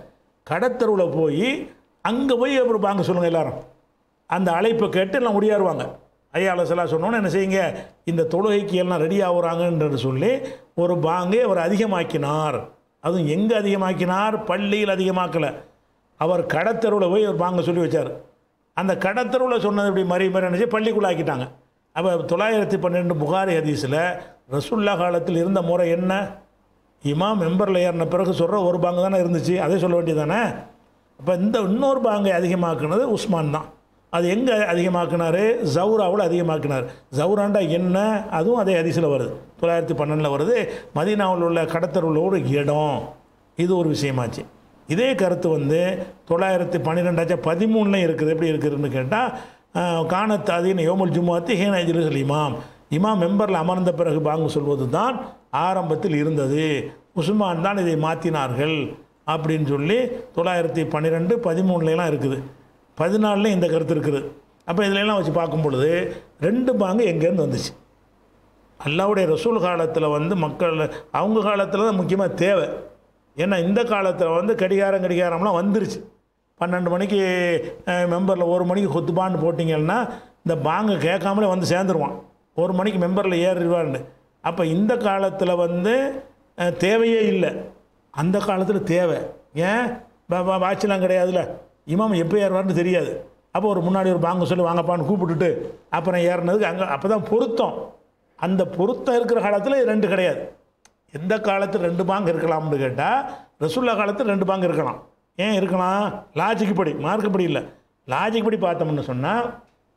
கடத்தருவில் போய் அங்கே போய் அப்புறம் பாங்க சொல்லுங்கள் எல்லாரும். அந்த அழைப்பை கேட்டு எல்லாம் முடியாருவாங்க. ஐயா அலசலா சொன்னோன்னு என்ன செய்யுங்க, இந்த தொழுகைக்கு எல்லாம் ரெடி ஆகுறாங்கன்றது சொல்லி ஒரு பாங்கை அவர் அதிகமாக்கினார். அதுவும் எங்கே அதிகமாக்கினார்? பள்ளியில் அதிகமாக்கலை. அவர் கடத்தருவில் போய் ஒரு பாங்க சொல்லி வச்சார். அந்த கடத்தருவில் சொன்னது இப்படி மறி மறி நினச்சி பள்ளிக்குள்ளே ஆக்கிட்டாங்க. அப்போ தொள்ளாயிரத்தி பன்னெண்டு புகாரி ஹதீஸில் ரசூல்லா காலத்தில் இருந்த முறை என்ன? இமாம் மெம்பரில் ஏறின பிறகு சொல்கிற ஒரு பாங்கு தானே இருந்துச்சு, அதே சொல்ல வேண்டியதானே. அப்போ இந்த இன்னொரு பாங்கை அதிகமாக்குனது உஸ்மான் தான். அது எங்கே அதிகமாக்கினார்? ஜவுராவில் அதிகமாக்கினார். ஜவுராண்டா என்ன? அதுவும் அதே ஹதீஸில் வருது, தொள்ளாயிரத்தி பன்னெண்டில் வருது. மதீனாவில் உள்ள கடத்தருவில் ஒரு இடம், இது ஒரு விஷயமாச்சு. இதே கருத்து வந்து தொள்ளாயிரத்தி பன்னிரெண்டாச்சா பதிமூணுலையும் இருக்குது. எப்படி இருக்குதுன்னு கேட்டால், காணத்து அதீன யோமுல் ஜும்மாத்தி ஹீன இஜ்லிஸுல் இமாம், இமாம் மெம்பரில் அமர்ந்த பிறகு பாங்கு சொல்வது தான் ஆரம்பத்தில் இருந்தது, உஸ்மான் தான் இதை மாற்றினார்கள் அப்படின்னு சொல்லி தொள்ளாயிரத்தி பன்னிரெண்டு பதிமூணுலாம் இருக்குது. பதினாலில் இந்த கருத்து இருக்குது. அப்போ இதிலெல்லாம் வச்சு பார்க்கும் பொழுது ரெண்டு பாங்கு எங்கேருந்து வந்துச்சு? அல்லாவுடைய ரசூல் காலத்தில் வந்து மக்கள் அவங்க காலத்தில் தான் முக்கியமாக தேவை. ஏன்னா இந்த காலத்தில் வந்து கடிகாரம் கடிகாரம்லாம் வந்துருச்சு. பன்னெண்டு மணிக்கு மெம்பரில் ஒரு மணிக்கு கொத்துபான்னு போட்டிங்கன்னா இந்த பாங்கை கேட்காமலே வந்து சேர்ந்துருவான். ஒரு மணிக்கு மெம்பரில் ஏறிடுவான்னு. அப்போ இந்த காலத்தில் வந்து தேவையே இல்லை, அந்த காலத்தில் தேவை. ஏன்? வாட்செலாம் கிடையாதுல்ல, இமாம் எப்போ ஏறுவார்னு தெரியாது. அப்போ ஒரு முன்னாடி ஒரு பாங்க சொல்லி வாங்கப்பான்னு கூப்பிட்டுட்டு அப்புறம் ஏறினதுக்கு அங்கே அப்போ தான் பொருத்தம். அந்த பொருத்தம் இருக்கிற காலத்தில் ரெண்டு கிடையாது. எந்த காலத்தில் ரெண்டு பாங்கு இருக்கலாம்னு கேட்டால் ரசூல்லா காலத்தில் ரெண்டு பாங்கு இருக்கலாம். ஏன் இருக்கலாம்? லாஜிக் படி, மார்க்கப்படி இல்லை, லாஜிக் படி பார்த்தோம்னு சொன்னால்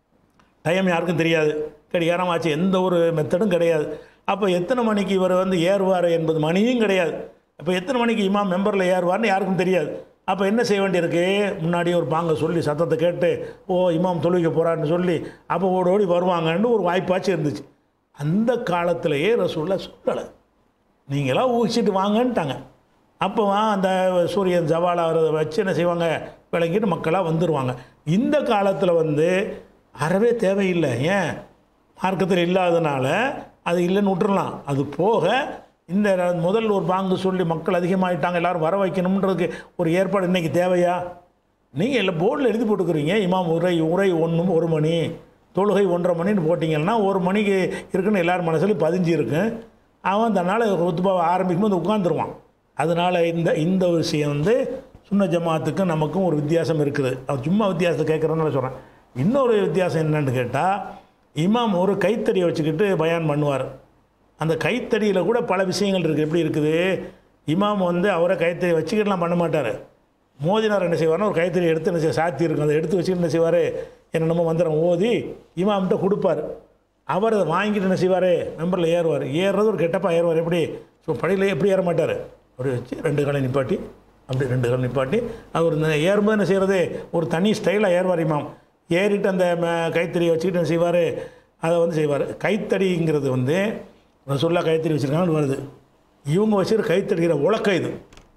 டைம் யாருக்கும் தெரியாது, கடிகாரம் ஆச்சு, எந்த ஒரு மெத்தடும் கிடையாது. அப்போ எத்தனை மணிக்கு இவர் வந்து ஏறுவார் என்பது மணியும் கிடையாது. அப்போ எத்தனை மணிக்கு இமாம் மெம்பரில் ஏறுவார்னு யாருக்கும் தெரியாது. அப்போ என்ன செய்ய வேண்டியிருக்கு? முன்னாடி ஒரு பாங்க சொல்லி சத்தத்தை கேட்டு ஓ இமாம் தொழுவிக்க போகிறான்னு சொல்லி அப்போ ஓடி ஓடி வருவாங்கன்னு ஒரு வாய்ப்பாச்சும் இருந்துச்சு. அந்த காலத்திலேயே ரசூலுல்லாஹ் சொல்லலை, நீங்களாம் ஊகிச்சிட்டு வாங்கன்ட்டாங்க. அப்போ அந்த சூரியன் ஜவாலாகிறத வச்சு என்ன செய்வாங்க, விளங்கிட்டு மக்களாக வந்துடுவாங்க. இந்த காலத்தில் வந்து அறவே தேவையில்லை. ஏன்? மார்க்கத்தில் இல்லாதனால அது இல்லைன்னு விட்டுறலாம். அது போக இந்த முதல் ஒரு பாங்கு சொல்லி மக்கள் அதிகமாகிட்டாங்க, எல்லோரும் வர வைக்கணுன்றதுக்கு ஒரு ஏற்பாடு இன்றைக்கி தேவையா? நீங்கள் இல்லை போர்டில் எழுதி போட்டுக்கிறீங்க, இமாம் உரை உரை ஒன்று ஒரு மணி, தொழுகை ஒன்றரை மணின்னு போட்டிங்கன்னா ஒரு மணிக்கு இருக்குன்னு எல்லோரும் மனசுலையும் பதிஞ்சு இருக்கு. அவன் தன்னால் ஒத்துப்பாவை ஆரம்பிக்கும் போது உட்காந்துருவான். அதனால் இந்த இந்த விஷயம் வந்து சுன்ன ஜமாத்துக்கும் நமக்கும் ஒரு வித்தியாசம் இருக்குது. அது சும்மா வித்தியாசத்தை கேட்குறேன்னு சொல்கிறேன். இன்னொரு வித்தியாசம் என்னென்னு கேட்டால், இமாம் ஒரு கைத்தடியை வச்சுக்கிட்டு பயான் பண்ணுவார். அந்த கைத்தடியில் கூட பல விஷயங்கள் இருக்குது. எப்படி இருக்குது? இமாம் வந்து அவரை கைத்தறி வச்சுக்கிட்டுலாம் பண்ண மாட்டார். மோதினார் என்ன செய்வார்னா ஒரு கைத்தறி எடுத்து என்ன செய்ய சாத்தி இருக்கும், அதை எடுத்து வச்சுக்கிட்டு என்ன செய்வார், என்னென்னமோ மந்திரம் ஓதி இமாம்கிட்ட கொடுப்பார். அவர் அதை வாங்கிட்டு என்ன செய்வார், மெம்பரில் ஏறுவார். ஏறுறது ஒரு கெட்டப்பா ஏறுவார். எப்படி? ஸோ படியில் எப்படி ஏற மாட்டார், ஒரு வச்சு ரெண்டு காலை நிப்பாட்டி அப்படி ரெண்டு காலை நிப்பாட்டி அவர் இந்த ஏறும்போது என்ன செய்கிறது, ஒரு தனி ஸ்டைலாக ஏறுவார் இமாம். ஏறிட்டு அந்த கைத்தறியை வச்சுக்கிட்டு என்ன செய்வார், அதை வந்து செய்வார். கைத்தடிங்கிறது வந்து ரசூலுல்லாஹ் கைத்தறி வச்சுருக்காங்கன்னு வருது. இவங்க வச்சுருக்க கைத்தடிக்கிற உலக்க இது.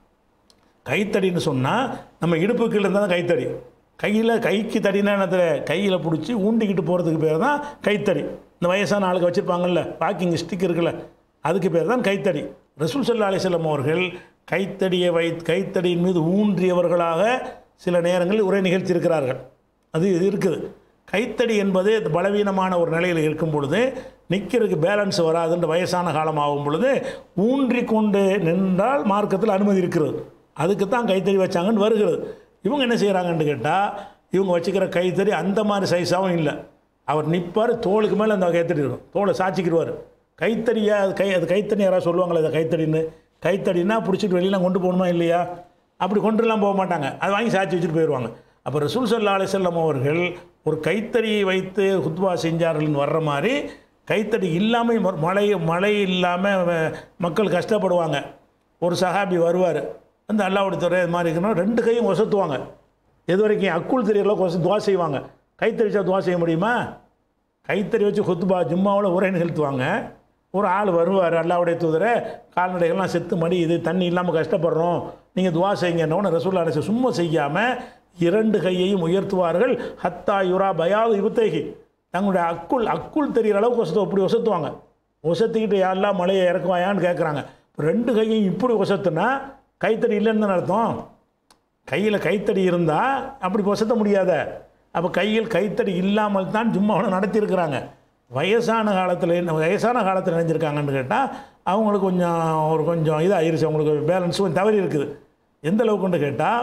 கைத்தடின்னு சொன்னால் நம்ம இடுப்பு கீழே இருந்தால் தான் கைத்தடி. கையில் கைக்கு தடினா என்னத்தில் கையில் பிடிச்சி ஊண்டிக்கிட்டு போகிறதுக்கு பேர் தான் கைத்தடி. இந்த வயசான ஆளுக்கு வச்சுருப்பாங்கல்ல வாக்கிங் ஸ்டிக் இருக்குல்ல, அதுக்கு பேர் தான் கைத்தடி. ரசூல் ஸல்லல்லாஹு அலைஹி வஸல்லம் அவர்கள் கைத்தடியை வை கைத்தடியின் மீது ஊன்றியவர்களாக சில நேரங்களில் உரை நிகழ்த்தியிருக்கிறார்கள். அது இது இருக்குது. கைத்தடி என்பது பலவீனமான ஒரு நிலையில் இருக்கும் பொழுது நிற்கிறதுக்கு பேலன்ஸ் வராதுன்ற வயசான காலம் ஆகும் பொழுது ஊன்றி கொண்டு நின்றால் மார்க்கத்தில் அனுமதி இருக்கிறது. அதுக்கு தான் கைத்தறி வச்சாங்கன்னு வருகிறது. இவங்க என்ன செய்கிறாங்கன்னு கேட்டால், இவங்க வச்சுக்கிற கைத்தறி அந்த மாதிரி சைஸாகவும் இல்லை. அவர் நிற்பார், தோளுக்கு மேலே அந்த கைத்தறி இருக்கும், தோலை சாச்சிக்கிடுவார். கைத்தறியா அது கை அது கைத்தறி யாராவது சொல்லுவாங்களே அதை கைத்தடின்னு. கைத்தடினா பிடிச்சிட்டு வெளியெலாம் கொண்டு போகணுமா இல்லையா? அப்படி கொண்டுலாம் போக மாட்டாங்க, அதை வாங்கி சாச்சி வச்சுட்டு போயிடுவாங்க. அப்போ ரசூல் ஸல்லல்லாஹு அலைஹி வஸல்லம் அவர்கள் ஒரு கைத்தறியை வைத்து ஹுத்பா செஞ்சார்கள்னு வர்ற மாதிரி கைத்தடி இல்லாமல் மழை மழை இல்லாமல் மக்கள் கஷ்டப்படுவாங்க. ஒரு சஹாபி வருவார், அந்த அல்லாஹ்வுடைய துறை இது மாதிரி இருக்கணும், ரெண்டு கையும் ஒசத்துவாங்க. எது வரைக்கும் அக்குள் தெரியலாம் கொசு துவா செய்வாங்க. கைத்தறி வச்சா துவா செய்ய முடியுமா? கைத்தறி வச்சு ஹுத்பா ஜும்மாவில் உரை நிகழ்த்துவாங்க. ஒரு ஆள் வருவார், அல்லாஹ்வுடைய தூதரை கால்நடைகள்லாம் செத்து மடி இது தண்ணி இல்லாமல் கஷ்டப்படுறோம், நீங்கள் துவா செய்யுங்கன்னு ரசூலுல்லாஹி அலைஹி வஸல்லம் சும்மா செய்யாமல் இரண்டு கையையும் உயர்த்துவார்கள். ஹத்தா யுரா பயாது இபுத்தைஹி, தங்களுடைய அக்குள் அக்குள் தெரிகிற அளவுக்கு ஒசத்து அப்படி ஒசத்துவாங்க. ஒசத்திக்கிட்டு யாரெல்லாம் மழையை இறக்குவாயான்னு கேட்குறாங்க. ரெண்டு கையையும் இப்படி ஒசத்துனா கைத்தறி இல்லைன்னு தான் அர்த்தம். கையில் கைத்தடி இருந்தால் அப்படி பொசத்த முடியாத. அப்போ கையில் கைத்தடி இல்லாமல் தான் ஜும்மாவை நடத்தியிருக்கிறாங்க. வயசான காலத்தில் என்ன வயசான காலத்தில் நினைஞ்சிருக்காங்கன்னு கேட்டால் அவங்களுக்கு கொஞ்சம் ஒரு கொஞ்சம் இதாகிருச்சு, அவங்களுக்கு பேலன்ஸ் கொஞ்சம் தவறி இருக்குது. எந்த அளவுக்குன்னு கேட்டால்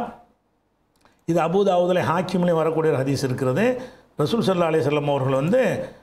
இது அபூதாவுதில் ஹாக்கிம்லேயும் வரக்கூடிய ஒரு ஹதீஸ் இருக்கிறது. ரசூல் ஸல்லல்லாஹு அலைஹி வஸல்லம் அவர்கள் வந்து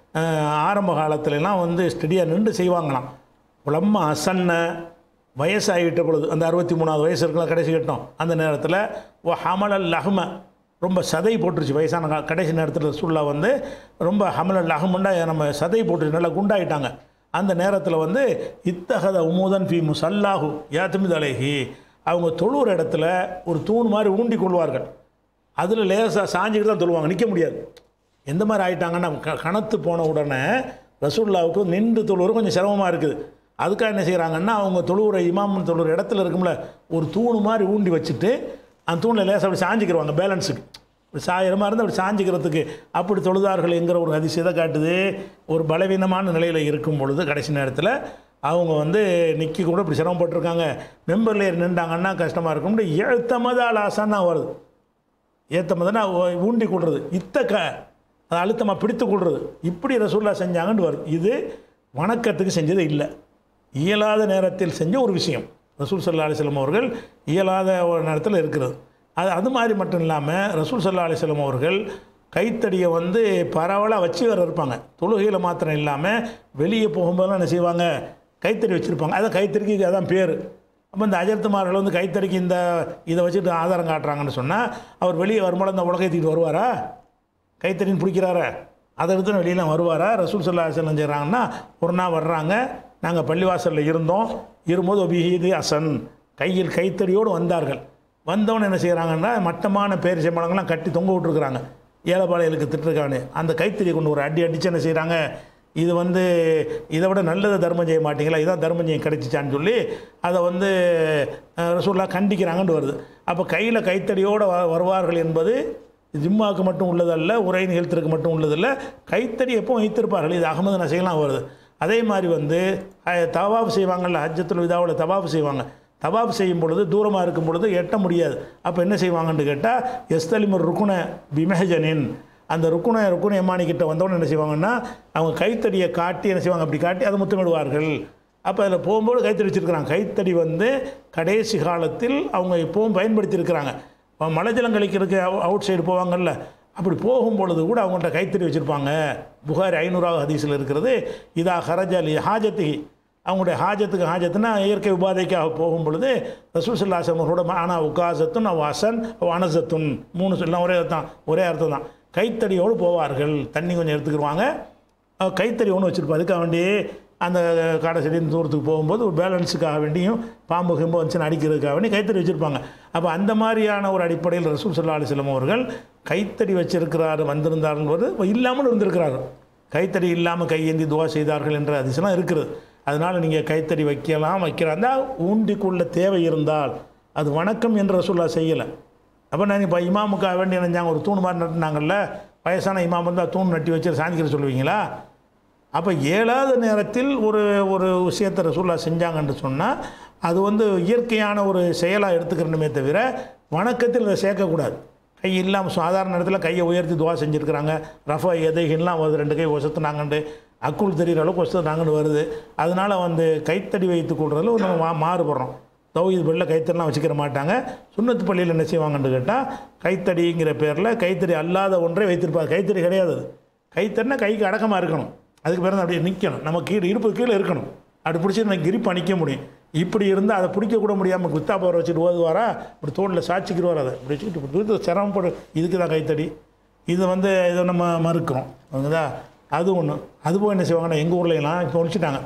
ஆரம்ப காலத்துலலாம் வந்து ஸ்டடியாக நின்று செய்வாங்களாம். உலம்மா அசன்ன வயசாகிட்ட பொழுது அந்த அறுபத்தி மூணாவது வயசு இருக்கலாம் கடைசி கட்டம் அந்த நேரத்தில் ஓ ஹமலல் லஹ்ம ரொம்ப சதை போட்டுருச்சு. வயசான கா கடைசி நேரத்தில் ரசூல்லா வந்து ரொம்ப ஹமலல் லஹ்முண்டா நம்ம சதை போட்டுருச்சு, நல்லா குண்டாயிட்டாங்க. அந்த நேரத்தில் வந்து இத்தகத உமுதன் ஃபி முசல்லாஹு யாத்மித் அலைஹி அவங்க தொழுற இடத்துல ஒரு தூண் மாதிரி ஊண்டி கொள்வார்கள். அதில் லேசாக சாஞ்சிக்கிட்டு தான் தொழுவாங்க, நிற்க முடியாது. எந்த மாதிரி ஆகிட்டாங்கன்னா க கணத்து போன உடனே ரசூல்லாவுக்கு நின்று தொழுவுற கொஞ்சம் சிரமமாக இருக்குது. அதுக்காக என்ன செய்கிறாங்கன்னா அவங்க தொழுவுற இமாம் தொழுவுற இடத்துல இருக்கும்ல ஒரு தூணு மாதிரி ஊண்டி வச்சுட்டு அந்த தூணில் லேசாக அப்படி சாஞ்சிக்கிடுவாங்க பேலன்ஸுக்கு. இப்படி சாயிரமாக இருந்து அப்படி சாஞ்சிக்கிறதுக்கு அப்படி தொழுதார்கள் என்கிற ஒரு அதிசயத்தை காட்டுது. ஒரு பலவீனமான நிலையில் இருக்கும் பொழுது கடைசி நேரத்தில் அவங்க வந்து நிற்கி கூட இப்படி சிரமப்பட்டிருக்காங்க. மெம்பரில் ஏறி நின்றாங்கன்னா கஷ்டமாக இருக்கும். ஏத்தமதால் ஆசான்னா வருது, ஏத்தமதுன்னா ஊண்டி கொள்வது, இத்த க அதை அழுத்தமாக பிடித்து கொள்வது, இப்படி ரசூல்லா செஞ்சாங்கன்னு வருது. இது வணக்கத்துக்கு செஞ்சது இல்லை, இயலாத நேரத்தில் செஞ்ச ஒரு விஷயம். ரசூல் ஸல்லல்லாஹு அலைஹி வஸல்லம் அவர்கள் இயலாத ஒரு நேரத்தில் இருக்கிறது. அது அது மாதிரி மட்டும் இல்லாமல் ரசூல் ஸல்லல்லாஹு அலைஹி வஸல்லம் அவர்கள் கைத்தடியை வந்து பரவலாக வச்சு வேறு இருப்பாங்க. தொழுகையில் மாத்திரம் இல்லாமல் வெளியே போகும்போதெல்லாம் என்ன செய்வாங்க, கைத்தறி வச்சுருப்பாங்க. அதான் கைத்தறிக்கு அதான் பேர். அப்போ இந்த அஜர்த்துமார்கள் வந்து கைத்தறிக்கு இந்த இதை வச்சுட்டு ஆதாரம் காட்டுறாங்கன்னு சொன்னால் அவர் வெளியே வரும்போது அந்த உலகத்துக்கு வருவாரா, கைத்தறின்னு பிடிக்கிறாரா, அதை எடுத்து வெளியெலாம் வருவாரா? ரசூல் ஸல்லல்லாஹு அலைஹி வஸல்லம் செய்கிறாங்கன்னா ஒரு நாள் வர்றாங்க, நாங்கள் பள்ளிவாசலில் இருந்தோம், இரும்போது ஒபிஹீதி அசன் கையில் கைத்தறியோடு வந்தார்கள். வந்தவொன்னு என்ன செய்கிறாங்கன்னா மட்டமான பேரிசை மரங்கள்லாம் கட்டி தொங்க விட்டுருக்குறாங்க. ஏழைப்பாளையலுக்கு திட்டுருக்கானு அந்த கைத்தறியை கொண்டு ஒரு அடி அடித்து என்ன செய்கிறாங்க, இது வந்து இதை விட நல்லதை தர்மம் செய்ய மாட்டீங்களா, இதான் தர்மம் செய்ய கிடைச்சிச்சான்னு சொல்லி அதை வந்து ரசூலுல்லாஹ் கண்டிக்கிறாங்கன்னு வருது. அப்போ கையில் கைத்தறியோடு வ வருவார்கள் என்பது ஜிம்மாவுக்கு மட்டும் உள்ளதல்ல, உரை நிகழ்த்திற்கு மட்டும் உள்ளதில்லை, கைத்தறி எப்போ வைத்திருப்பார்கள். இது அகமது நசைலாம் வருது. அதே மாதிரி வந்து தவாஃப் செய்வாங்கள்ல, ஹஜ்ஜத்துல் விதாவில் தவாஃப் செய்வாங்க. தவாஃப் செய்யும் பொழுது தூரமாக இருக்கும் பொழுது எட்ட முடியாது. அப்போ என்ன செய்வாங்கன்னு கேட்டால் எஸ்தலிமர் ருக்குனை பிமெஹஜனின் அந்த ருக்குனை ருக்குனை எம்மானிக்கிட்ட வந்தவொன்னு என்ன செய்வாங்கன்னா அவங்க கைத்தடியை காட்டி என்ன செய்வாங்க, அப்படி காட்டி அதை முத்தமிடுவார்கள். அப்போ அதில் போகும்போது கைத்தடி வச்சுருக்கிறாங்க. கைத்தடி வந்து கடைசி காலத்தில் அவங்க இப்போவும் பயன்படுத்தியிருக்கிறாங்க. மலை ஜலம் கழிக்கிறதுக்கு அவுட் சைடு போவாங்கள்ல, அப்படி போகும்பொழுது கூட அவங்கள்ட்ட கைத்தறி வச்சுருப்பாங்க. புகாரி ஐநூறாவது ஹதீஸில் இருக்கிறது. இதா ஹரஜ் அலி ஹாஜத்துக்கு அவங்களுடைய ஹாஜத்துக்கு ஹாஜத்துனா இயற்கை உபாதைக்காக போகும் பொழுது ரசூல் ஸல்லல்லாஹு அலைஹி வஸல்லம் அவரோட ஆனா உகாசத்துன் அவ் அசன் அவ் அனசத்துன் மூணு சொல்லலாம் ஒரே தான், ஒரே அர்த்தம் தான். கைத்தடியோடு போவார்கள், தண்ணி கொஞ்சம் எடுத்துக்கிடுவாங்க, கைத்தறி ஒன்று வச்சுருப்போம். அதுக்காக வேண்டி அந்த காடை செடியின் தூரத்துக்கு போகும்போது ஒரு பேலன்ஸுக்காக வேண்டியும் பாம்பு கிம்பு வந்துச்சுன்னு அடிக்கிறதுக்காக வேண்டி கைத்தறி வச்சுருப்பாங்க. அப்போ அந்த மாதிரியான ஒரு அடிப்படையில் ரசூல் ஸல்லல்லாஹு அலைஹி வஸல்லம் அவர்கள் கைத்தறி வச்சிருக்கிறார் வந்திருந்தார்கள், இல்லாமல் இருந்திருக்கிறார்கள். கைத்தறி இல்லாமல் கையேந்தி துவா செய்தார்கள் என்ற அதிசயம் இருக்கிறது. அதனால் நீங்கள் கைத்தறி வைக்கலாம் வைக்கிறாந்தா ஊண்டிக்குள்ள தேவை இருந்தால் அது வணக்கம் என்று ரசூலுல்லாஹ் செய்யலை. அப்போ நான் இப்போ இமாமுக்காக வேண்டி நினைஞ்சாங்க ஒரு தூண் மாதிரி நட்டுனாங்கல்ல, வயசான இமாம் வந்து தூண் நட்டி வச்சு சாஞ்சிக்கிற சொல்லுவீங்களா? அப்போ ஏழாவது நேரத்தில் ஒரு ஒரு விஷயத்தை ரசூலுல்லாஹ் செஞ்சாங்கன்னு சொன்னால் அது வந்து இயற்கையான ஒரு செயலாக எடுத்துக்கிறணுமே தவிர வணக்கத்தில் அதை சேர்க்கக்கூடாது. கை இல்லாமல் சாதாரண நேரத்தில் கையை உயர்த்தி துவா செஞ்சுருக்கிறாங்க. ரஃபா எதைகள்லாம் வருது, ரெண்டு கை ஒசத்துனாங்கண்டு அக்குள் தெரிகிற அளவுக்கு ஒசத்துனாங்கன்னு வருது. அதனால் வந்து கைத்தடி வைத்து கொள்றதில் நம்ம மா மாறுபடுறோம். தௌஹீத் பள்ளியில் கைத்தறிலாம் வச்சுக்கிற மாட்டாங்க. சுன்னத்து பள்ளியில் என்ன செய்வாங்கன்னு கேட்டால் கைத்தடிங்கிற பேரில் கைத்தறி அல்லாத ஒன்றை வைத்திருப்பாங்க. கைத்தறி கிடையாது. கைத்தறினா கைக்கு அடக்கமாக இருக்கணும், அதுக்கு பிறகு அப்படியே நிற்கணும், நம்ம கீழே இருப்பு கீழே இருக்கணும். அப்படி பிடிச்சி எனக்கு கிரிப்பு நிற்க முடியும். இப்படி இருந்தால் அதை பிடிக்கக்கூட முடியாமல் குத்தா பவர் வச்சுட்டு ஓதுவாரா, இப்படி தோளில் சாட்சிக்கிடுவார், அதை இப்படி வச்சுக்கிட்டு இப்படி சிரமப்படு. இதுக்கு தான் கைத்தடி. இது வந்து இதை நம்ம மறுக்கிறோம். அதுதான் அது ஒன்று. அதுபோல் என்ன செய்வாங்கன்னா எங்கள் ஊர்லலாம் இப்போ ஒழிச்சிட்டாங்க.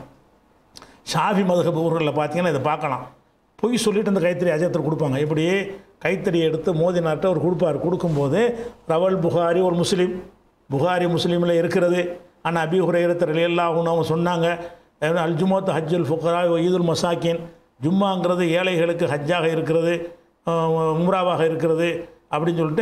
ஷாஃபி மதுஹப் ஊர்களில் பார்த்தீங்கன்னா இதை பார்க்கலாம். பொய் சொல்லிவிட்டு அந்த கைத்தறி அஜயத்தில் கொடுப்பாங்க. இப்படி கைத்தறியை எடுத்து மோதினார்ட்ட அவர் கொடுப்பார். கொடுக்கும்போது ரவல் புகாரி ஒரு முஸ்லீம், புகாரி முஸ்லீமில் இருக்கிறது. ஆனால் அபி ஹுரைரா ரலியல்லாஹு அன்ஹு அவங்க சொன்னாங்க, அல்ஜுமோத் ஹஜ்ஜுல் ஃபுகரா ஈதுல் மசாக்கின், ஜும்மாங்கிறது ஏழைகளுக்கு ஹஜ்ஜாக இருக்கிறது, உம்ராவாக இருக்கிறது அப்படின்னு சொல்லிட்டு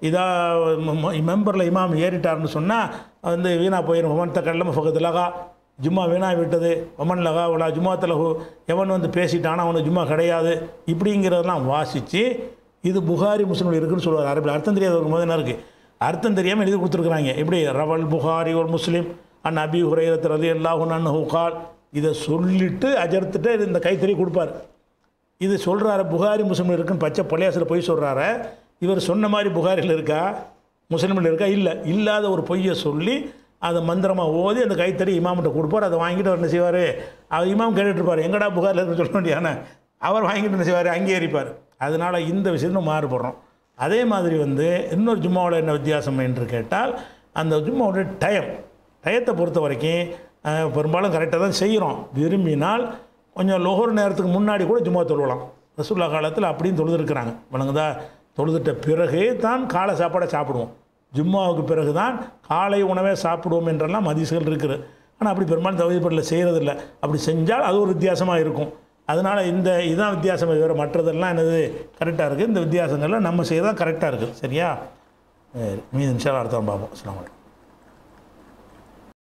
இதாக மெம்பரில் இமாம் ஏறிட்டார்னு சொன்னால் வந்து வீணாக போயிடும். ஒமன் தக்கல்லம் ஃபகத்துலகா, ஜும்மா வீணாக விட்டது. ஒமன் லகா உலா ஜும்மா தலகு, எவன் வந்து பேசிட்டானா அவனுக்கு ஜும்மா கிடையாது. இப்படிங்கிறதெல்லாம் வாசித்து இது புகாரி முஸ்லிமில் இருக்குன்னு சொல்லுவார். அரபில் அர்த்தம் தெரியாத ஒரு போது என்ன இருக்குது, அர்த்தம் தெரியாமல் எழுதி கொடுத்துருக்குறாங்க. எப்படி ரவல் புகாரி ஒரு முஸ்லீம் அன் அபி ஹுரைரத் ரலியல்லாஹு அன்ஹு கால், இதை சொல்லிட்டு அஜர்த்துட்டு இந்த கைத்தறி கொடுப்பார். இது சொல்கிறாரு புகாரி முஸ்லிமில் இருக்குன்னு பச்சை பள்ளியாசில் பொய் சொல்கிறாரு. இவர் சொன்ன மாதிரி புகாரில் இருக்கா முஸ்லீமில் இருக்கா? இல்லை. இல்லாத ஒரு பொய்யை சொல்லி அதை மந்திரமாக ஓதி அந்த கைத்தறி இமாம்கிட்ட கொடுப்பார். அதை வாங்கிட்டு அவர் என்ன செய்வார், அவர் இமாம் கேட்டுட்ருப்பார், எங்கடா புகாரில் இருக்குன்னு சொல்ல வேண்டியான அவர் வாங்கிட்டு என்ன செய்வார், அங்கீகரிப்பார். அதனால் இந்த விஷயத்தை மாறுபடுறோம். அதே மாதிரி வந்து இன்னொரு ஜும்மாவோட என்ன வித்தியாசம் என்று கேட்டால், அந்த ஜும்மாவோட டைம் டயத்தை பொறுத்த வரைக்கும் பெரும்பாலும் கரெக்டாக தான் செய்கிறோம். விரும்பினால் கொஞ்சம் லொஹர் நேரத்துக்கு முன்னாடி கூட ஜும்மா தொழுவலாம். ரசூலுல்லாஹ் காலத்தில் அப்படின்னு தொழுதுருக்குறாங்க. வணங்குதா, தொழுதுட்ட பிறகு தான் காலை சாப்பாடை சாப்பிடுவோம். ஜும்மாவுக்கு பிறகு தான் காலை உணவே சாப்பிடுவோம் என்றெல்லாம் ஹதீஸ்கள் இருக்குது. ஆனால் அப்படி பெரும்பாலும் தவறிப்படல செய்கிறதில்ல. அப்படி செஞ்சால் அது ஒரு வித்தியாசமாக இருக்கும். அதனால் இந்த இதுதான் வித்தியாசம். வேறு மற்றதெல்லாம் என்னது கரெக்டாக இருக்குது. இந்த வித்தியாசங்கள்லாம் நம்ம செய்யதான் கரெக்டாக இருக்குது. சரியா? மீது இன்ஷா அல்லாஹ் அடுத்த பார்ப்போம். அஸ்ஸலாமு அலைக்கும்.